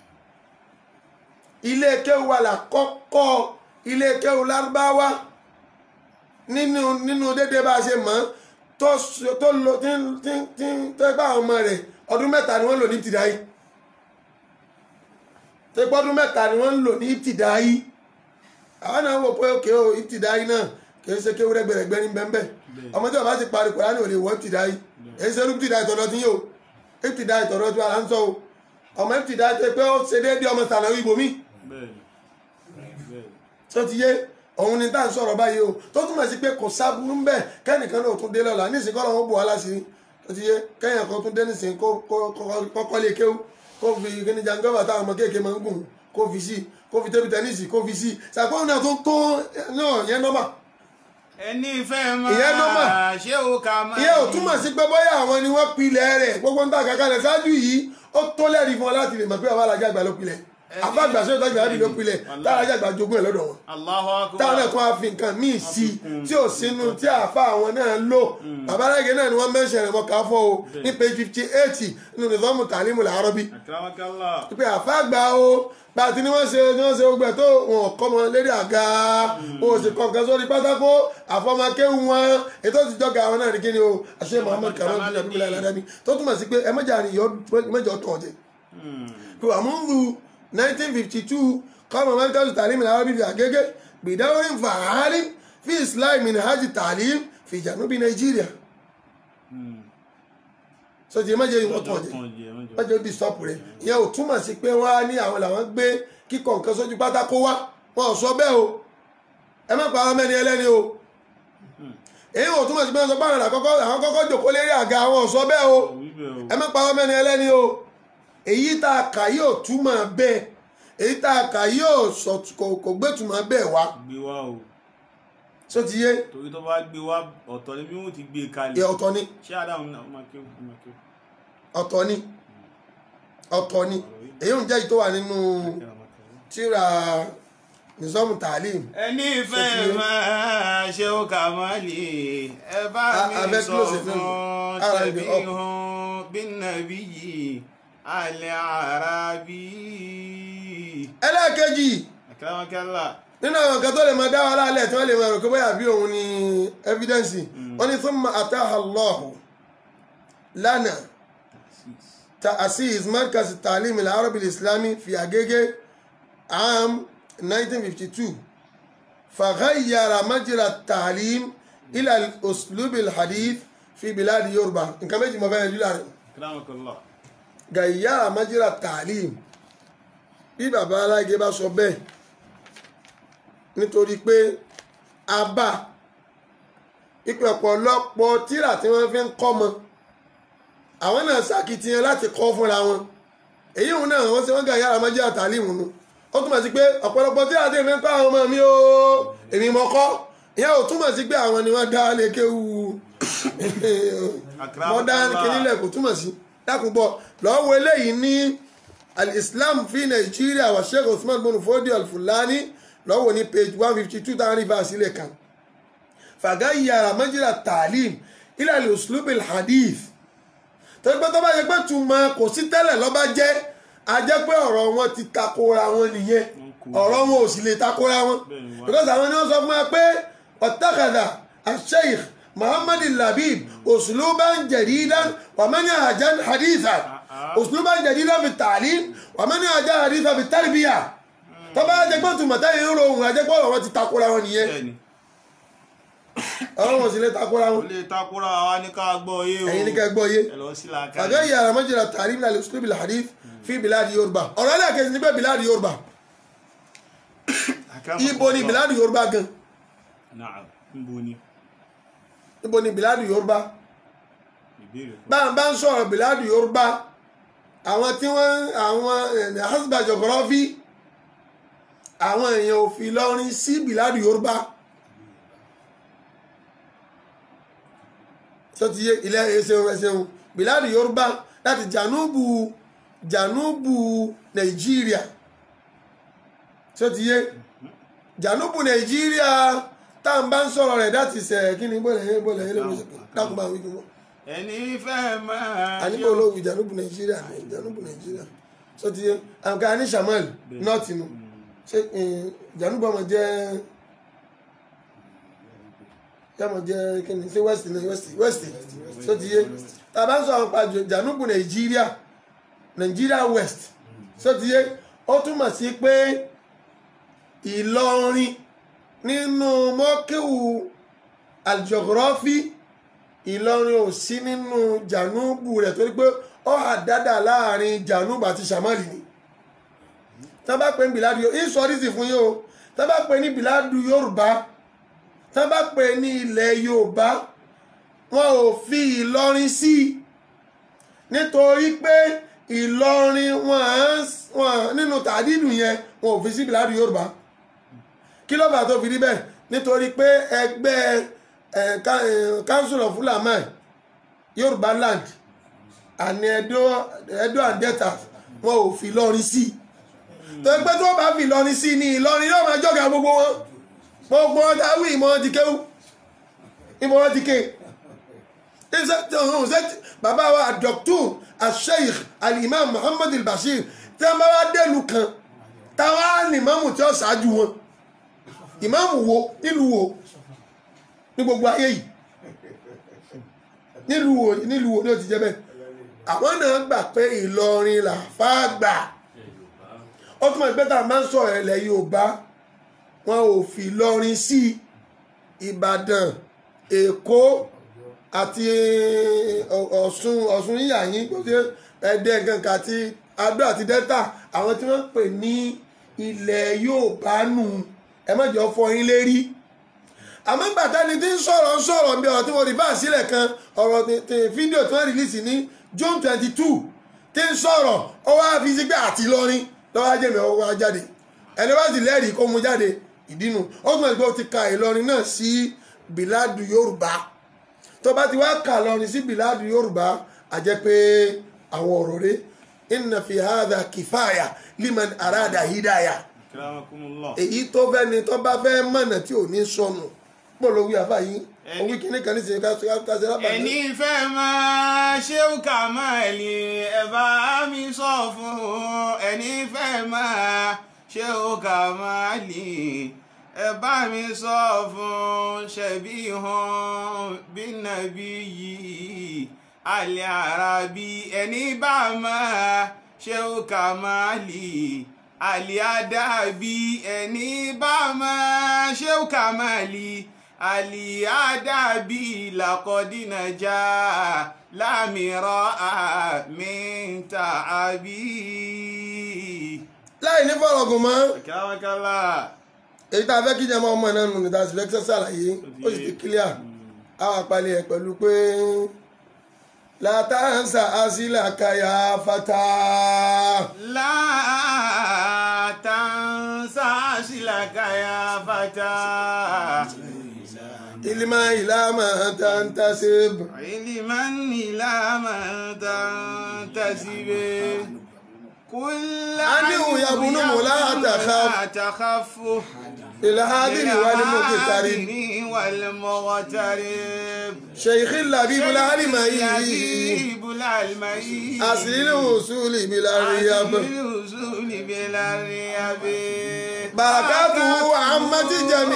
ilé kéwù wa là kọ́kọ́ ilé kéwù lárúbáwá nínú dédé bá a ṣe mọ̀ tó lo tó bá àwọn ọmọ rẹ̀ ọdún mẹ́ta ni wọ́n lò ní ìtìdáyì tó gbọ́ ọdún mẹ́ta ni wọ́n lò ní ìtìdáyì àwọn náà wò pé òkè o ìtìdáyì náà kì í ṣe kéwù rẹ́gbẹ̀rẹ́gbẹ́ ní bẹ́ẹ̀ ọmọ tí wọ́n bá ti parí Kùránì ò lè wọ́ ìtìdáyì èyí ṣe ìtìdáyì tọ̀dọ̀ tí yóò ìtìdáyì tọ̀dọ̀ tí wà á ń sọ o ọmọ ìtìdáyì tó pé ó ṣe déédéé ọmọ sàlẹ̀ ibòmí tó ti yé òun ni tá à ń sọ̀rọ̀ báyìí o tó túmọ̀ sí pé kò sábúrú ń bẹ̀ kẹ́nìkan náà tún dé lọ́la nísìnyí kọ́ lọ́wọ́ bò wá láṣìírí tó ti yé kẹ́yìn kan tún dé nísìnyí kọ́kọ́ lè kéwú kó fi kíní jangọ́bà táwọn ọmọ kéèké máa ń gùn kó fi sí kó fi tẹ́bí tẹ́nísì kó fi sí ṣàkóso náà tó náà yẹn nọ́mà. ẹni fẹ́ máa ṣé o kà máa. ìyẹn ò túmọ̀ sí pé bóyá àwọn ni wọ́n pilẹ̀ rẹ̀ gbogbo ń tà kàkálẹ̀ ṣáájú yìí ó tó lẹ́rìí fún ọ láti lè mọ̀ pé àwọn alájà àgbà ló pilẹ̀ àfàgbà sọ́dọ̀ àgbà ló pilẹ̀ táwọn alájà àgbà jogún ẹ̀ lọ́dọ̀ wọn. táwọn náà kún àfi nǹkan míì sí tí ò sínú tí àfa àwọn náà lò babaláge náà ni wọ́n mẹ́sẹ̀ rẹ̀ mọ́ ká fọ́ o ní page 58 nínú nìfọ́ọ̀mù tàlímù làárọ̀bí. pé àfàgbà o bàtí ni wọ́n ṣe gbogbo ẹ̀ tó wọn kọ́ mọ lérí àga wọn ò sì kọ̀ọ̀kan sórí pátákó àfọmọkéwù wọn ètò ìjọga àwọn náà ní kíni o àṣẹ Muhammad karam bin abdulayi aladami tó túmọ̀ sí pé ẹ mẹ́jà ni mẹ́jọ tàn jẹ. pé àmúhùn 1952 kọ́mọ mẹ́kàlù tàlímù làárọ̀bí fi àgégé bìdáwọ́rin fàárín fi islam min hajj tàlím fi janubi Nàìjíríà. sọ́jí mẹ́jọ ìwọ̀n tàn jẹ mẹ́jọ di sọ́ọ̀pù rẹ̀ ìyẹn ò túmọ̀ sí pé wọ́n á ní àwọn làwọn gbé kíkọ̀ nǹkan sójú pátákó wá wọn ò sọ bẹ́ẹ̀ o ẹ má pa àwọn mẹ́ni ẹlẹ́ni o èyí ò túmọ̀ sí pé wọ́n sọ pé àwọn kọ́kọ́ jòkó lérí àga wọn ò sọ bẹ́ẹ̀ o ẹ má pa àwọn mẹ́ni ẹlẹ́ni o èyí tá a kà yóò túmọ̀ bẹ́ẹ̀ èyí tá a kà yóò sọ kò gbé túmọ̀ bẹ́ẹ̀ wá. gbé wá o. só ti yé. torí tó bá gbé wá ọ̀tọ̀ ni bí wọ́n ti gbé kalẹ̀. ọ̀tọ̀ ni. ṣé adáhùn náà máa kéwù. ọ̀tọ̀ ni èyí ń jẹ́ ìtò wà nínú tíra nìzọ́mù tàlím. ẹni ìfẹ́ máa ṣe ó kà máa lè ẹ bá mi sọ fún ṣẹ̀bí hàn bí nàbí yìí alẹ́ àràbí. ẹlẹ́ẹ̀kejì àkàràmọ́kẹ́lá nínú àwọn nǹkan tó lè máa dá wa lálẹ́ tí wọ́n lè máa rò pé bóyá bí òun ni evidence wọ́n ní thumma ataha Allahu lana تأسيس مركز التعليم العربي الإسلامي في أجيجي عام 1952 فغير مجرى التعليم إلى الأسلوب الحديث في بلاد يوروبا إن كان يجي مبين جلال كرامك الله غير مجرى التعليم bí bàbá aláìgé bá sọ bẹ́ẹ̀ nítorí pé a bá ìpè ọ̀pọ̀lọpọ̀ tírà tí wọ́n fi ń kọ́ mọ́ àwọn náà ṣàkitiyan láti kọ́ fúnra wọn èyí òun náà wọ́n ṣe wọ́n gà yára mọ́jẹ́ àtàlímù nu ó túmọ̀ sí pé ọ̀pọ̀lọpọ̀ tí àti èmi ń kọ́ àwọn ọmọ mi ó èmi mọ́ kọ́ ìyẹn ò túmọ̀ sí pé àwọn ni wọ́n dá lè kéwu modern kìnìlẹ̀ kò túmọ̀ sí dákùnbọ̀ lọ́wọ́ eléyìí ní al-Islam fi Nàìjíríà wa Sheikh Usman bin Fodio al-Fulani lọ́wọ́ ní page 152 táwọn rí fà sílẹ̀ kan fagayyara majra ta'lim ila al-uslub al-hadith tó gbé tó bá yẹ pé túmọ̀ kò sí tẹ́lẹ̀ lọ́ba jẹ́ a jẹ́ pé ọ̀rọ̀ wọn ti takora wọn nìyẹn ọ̀rọ̀ wọn ò sì lè takora wọn because àwọn ni wọ́n sọ fún wa pé ọ̀tàkàdà al-Sheikh Muhammad al-Labib usluban jadidan wa manhajan hadithan usluban jadidan fi ta'lim wa manhajan hadithan fi tarbiyah tó bá jẹ́ pé túmọ̀ tẹ́lẹ̀ ń ro ohun a jẹ́ pé ọ̀rọ̀ wọn ti takora wọn nìyẹn àwọn wọn sì lè takora wọn. ó lè takora wa ní ká gbọ́ yé o. ẹ̀yin ní ká gbọ́ yé. ẹ lọ sí làákàyè. fàgẹ́ yàrá mọ́jìlá tààrí ní alẹ́ uslubil hadith fi biladi Yorùbá ọ̀rọ̀ ẹlẹ́ẹ̀kejì ní pé biladi Yorùbá ibo ni biladi Yorùbá gan. Naam, ibo ni. ibo ni biladi Yorùbá. bá ń sọ̀rọ̀ biladi Yorùbá àwọn tí wọ́n àwọn hasba geography àwọn èèyàn ò fi lọ́rin sí biladi Yorùbá. tó ti yé ilẹ̀ ẹsẹ̀un bíládì Yorùbá láti jànúbù Nàìjíríà tó ti yé jànúbù Nàìjíríà tá à ń bá ń sọ̀rọ̀ rẹ̀ láti sẹ̀ kí ni bọ́lẹ̀ yẹn lórí dákun bá wí fún wọn. ẹni fẹ́ máa àníbò olówó ìjànúbù nàìjíríà sọ ti yẹ àǹkà ní Shamal nọ́ọ̀tì nu ṣé ìjànúbù ọmọ jẹ́ kí ni ṣé west sọ ti yẹ tá a bá ń sọ àwọn pàjọ ìjànúbù nàìjíríà west sọ ti yẹ ó túmọ̀ sí pé Ìlọrin nínú mọ́kíwù aljọgọrọfì Ìlọrin ò sí nínú jànúbù rẹ̀ torí pé ó àdádà láàrin jànúbù àti sàmálì ni tá bá pè ní bìládù ìsọrísì fún yín o tá bá pè ní bìládù Yorùbá tá bá pè ní ilẹ̀ Yorùbá wọn ò fi Ìlọrin sí nítorí pé Ìlọrin wọn nínú tàdídù yẹn wọn ò fi sí bìládù Yorùbá kí ló bá tó fi rí bẹ́ẹ̀ nítorí pé ẹgbẹ́ council of ulama Yorùbá land and Edo and Delta wọn ò fi Ìlọrin sí tó pé tó bá fi Ìlọrin sí ní Ìlọrin yóò máa jọ́gà gbogbo wọn dáwí ìmọ̀ wọn ti kéwú ìmọ̀ wọn ti ké bàbá wa Dr. Al-Sheikh Al-Imam Muhammad Al-Bashir tí wọ́n bá wá délùú kan táwọn á ní ìmáàmù tí ó ṣáájú wọn ìmáàmù wo nílùú wo ní gbogbo ayé yìí nílùú wo ní ó ti jẹ́ bẹ́ẹ̀ àwọn náà gbà pé Ìlọrin làfáà gbà ó túnmọ̀ ìgbẹ́ta máa ń sọ ilẹ̀ Yorùbá wọn ò fi Ìlọrin sí Ìbàdàn Èkó àti Ọ̀ṣun yíyà yín Ẹdẹ gangan àti Adó àti Delta àwọn tí wọ́n pè ní ilẹ̀ Yorùbá nù ẹ má jọ fọ yín lérí àmọ́ gbàtà ni tí ń sọ̀rọ̀ bí ọ̀rọ̀ tí wọ́n rí bá sílẹ̀ kan ọ̀rọ̀ fídíò tí wọ́n rìlíìsì ní June 22 tí ń sọ̀rọ̀ ó wá fi sí pé àti Ìlọrin lọ́wọ́ ajẹ́mi ọwọ́ wá jáde ẹni bá sì lẹ́rìí kó mú jáde ìdínú ó tún ẹgbẹ́ ó ti ka Ìlọrin náà sí bìládù Yorùbá tó bá ti wá kà Ìlọrin sí bìládù Yorùbá a jẹ́ pé àwọn ọ̀rọ̀ rẹ̀ inna fi hadha kifaya liman arada hidaya èyí tó fẹ́ ni tó bá fẹ́ mọ̀nà tí ò ní sọnù pọ̀ ló wí àbá yìí òwú kíní kan ní sinmi ká ṣe lábàá. ẹni fẹ́ máa ṣéwù Kàmáàlì ẹ bá mi sọ fún ẹni fẹ́ máa ṣéwù Kàmáàlì ẹ bá mi sọ fún ṣẹ̀bí hàn bí nàbí yìí alẹ́ àràbí ẹni bá máa ṣéwù Kàmáàlì àlìádábí ẹni bá máa ṣéwù Kàmáàlì àlìádábí làkọ́dínàjà lámìíràn àmìta àbí. láì ní fọ̀rọ̀gùn mọ́ kíláwákálá èyí tá a fẹ́ kí jẹ́ ọmọ náà nù ní tàbí fẹ́ ṣàlàyé ó sì ti kílíà àwọn àpàlẹ̀ ẹ̀ pẹ̀lú pé látàǹsà àṣìlàkàyà fata. látàǹsà àṣìlàkàyà fata. ilman ila man tantasib. ilman ila man tantasib. كل أنه يبن لا تخف الهادر والمغترب شيخ اللبيب العلمي أصل الوصول بلا رياب بركاته عمة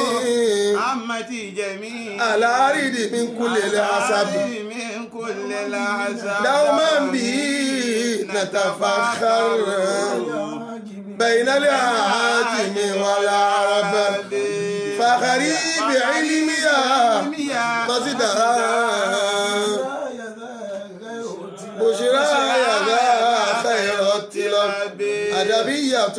جميع على أريد من كل العصب دوما به نتفخر بين العاجم والعرب فخري بعلمها مصدرا بشرى يا خير الطلب أدبية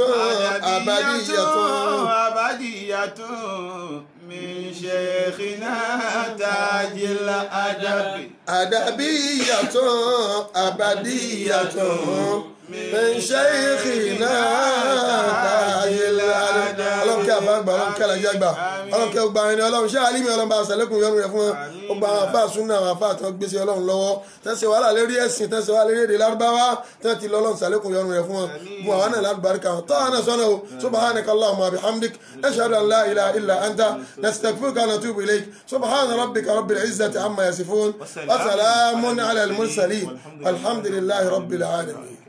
أبدية من شيخنا تاج الأدب أدبية أبدية من شيخنا تاج الأدب اللهم كيف أكبر اللهم كلا جاكبا ọlọ́run kẹ́ gba ẹni ọlọ́run ṣé alímì ọlọ́run bá ṣàlékún yọ́nú rẹ̀ fún wọn ó gba àwọn àfáà súnà àwọn àfáà tó gbèsè ọlọ́run lọ́wọ́ tẹ́sí wàhálà lérí ẹ̀sìn tẹ́sí wàhálà lérí èdè lárúbáwá tẹ́ ti lọ ọlọ́run ṣàlékún yọ́nú rẹ̀ fún wọn bu àwọn náà lálùbáríkà wọn tọ́ àwọn sọ́nà o subhanaka allahumma wa bihamdik ashhadu an la ilaha illa anta nastaghfiruka wa natubu ilayk subhana rabbika rabbil izzati amma yasifun wa salamun ala al mursalin alhamdulillahi rabbil alamin.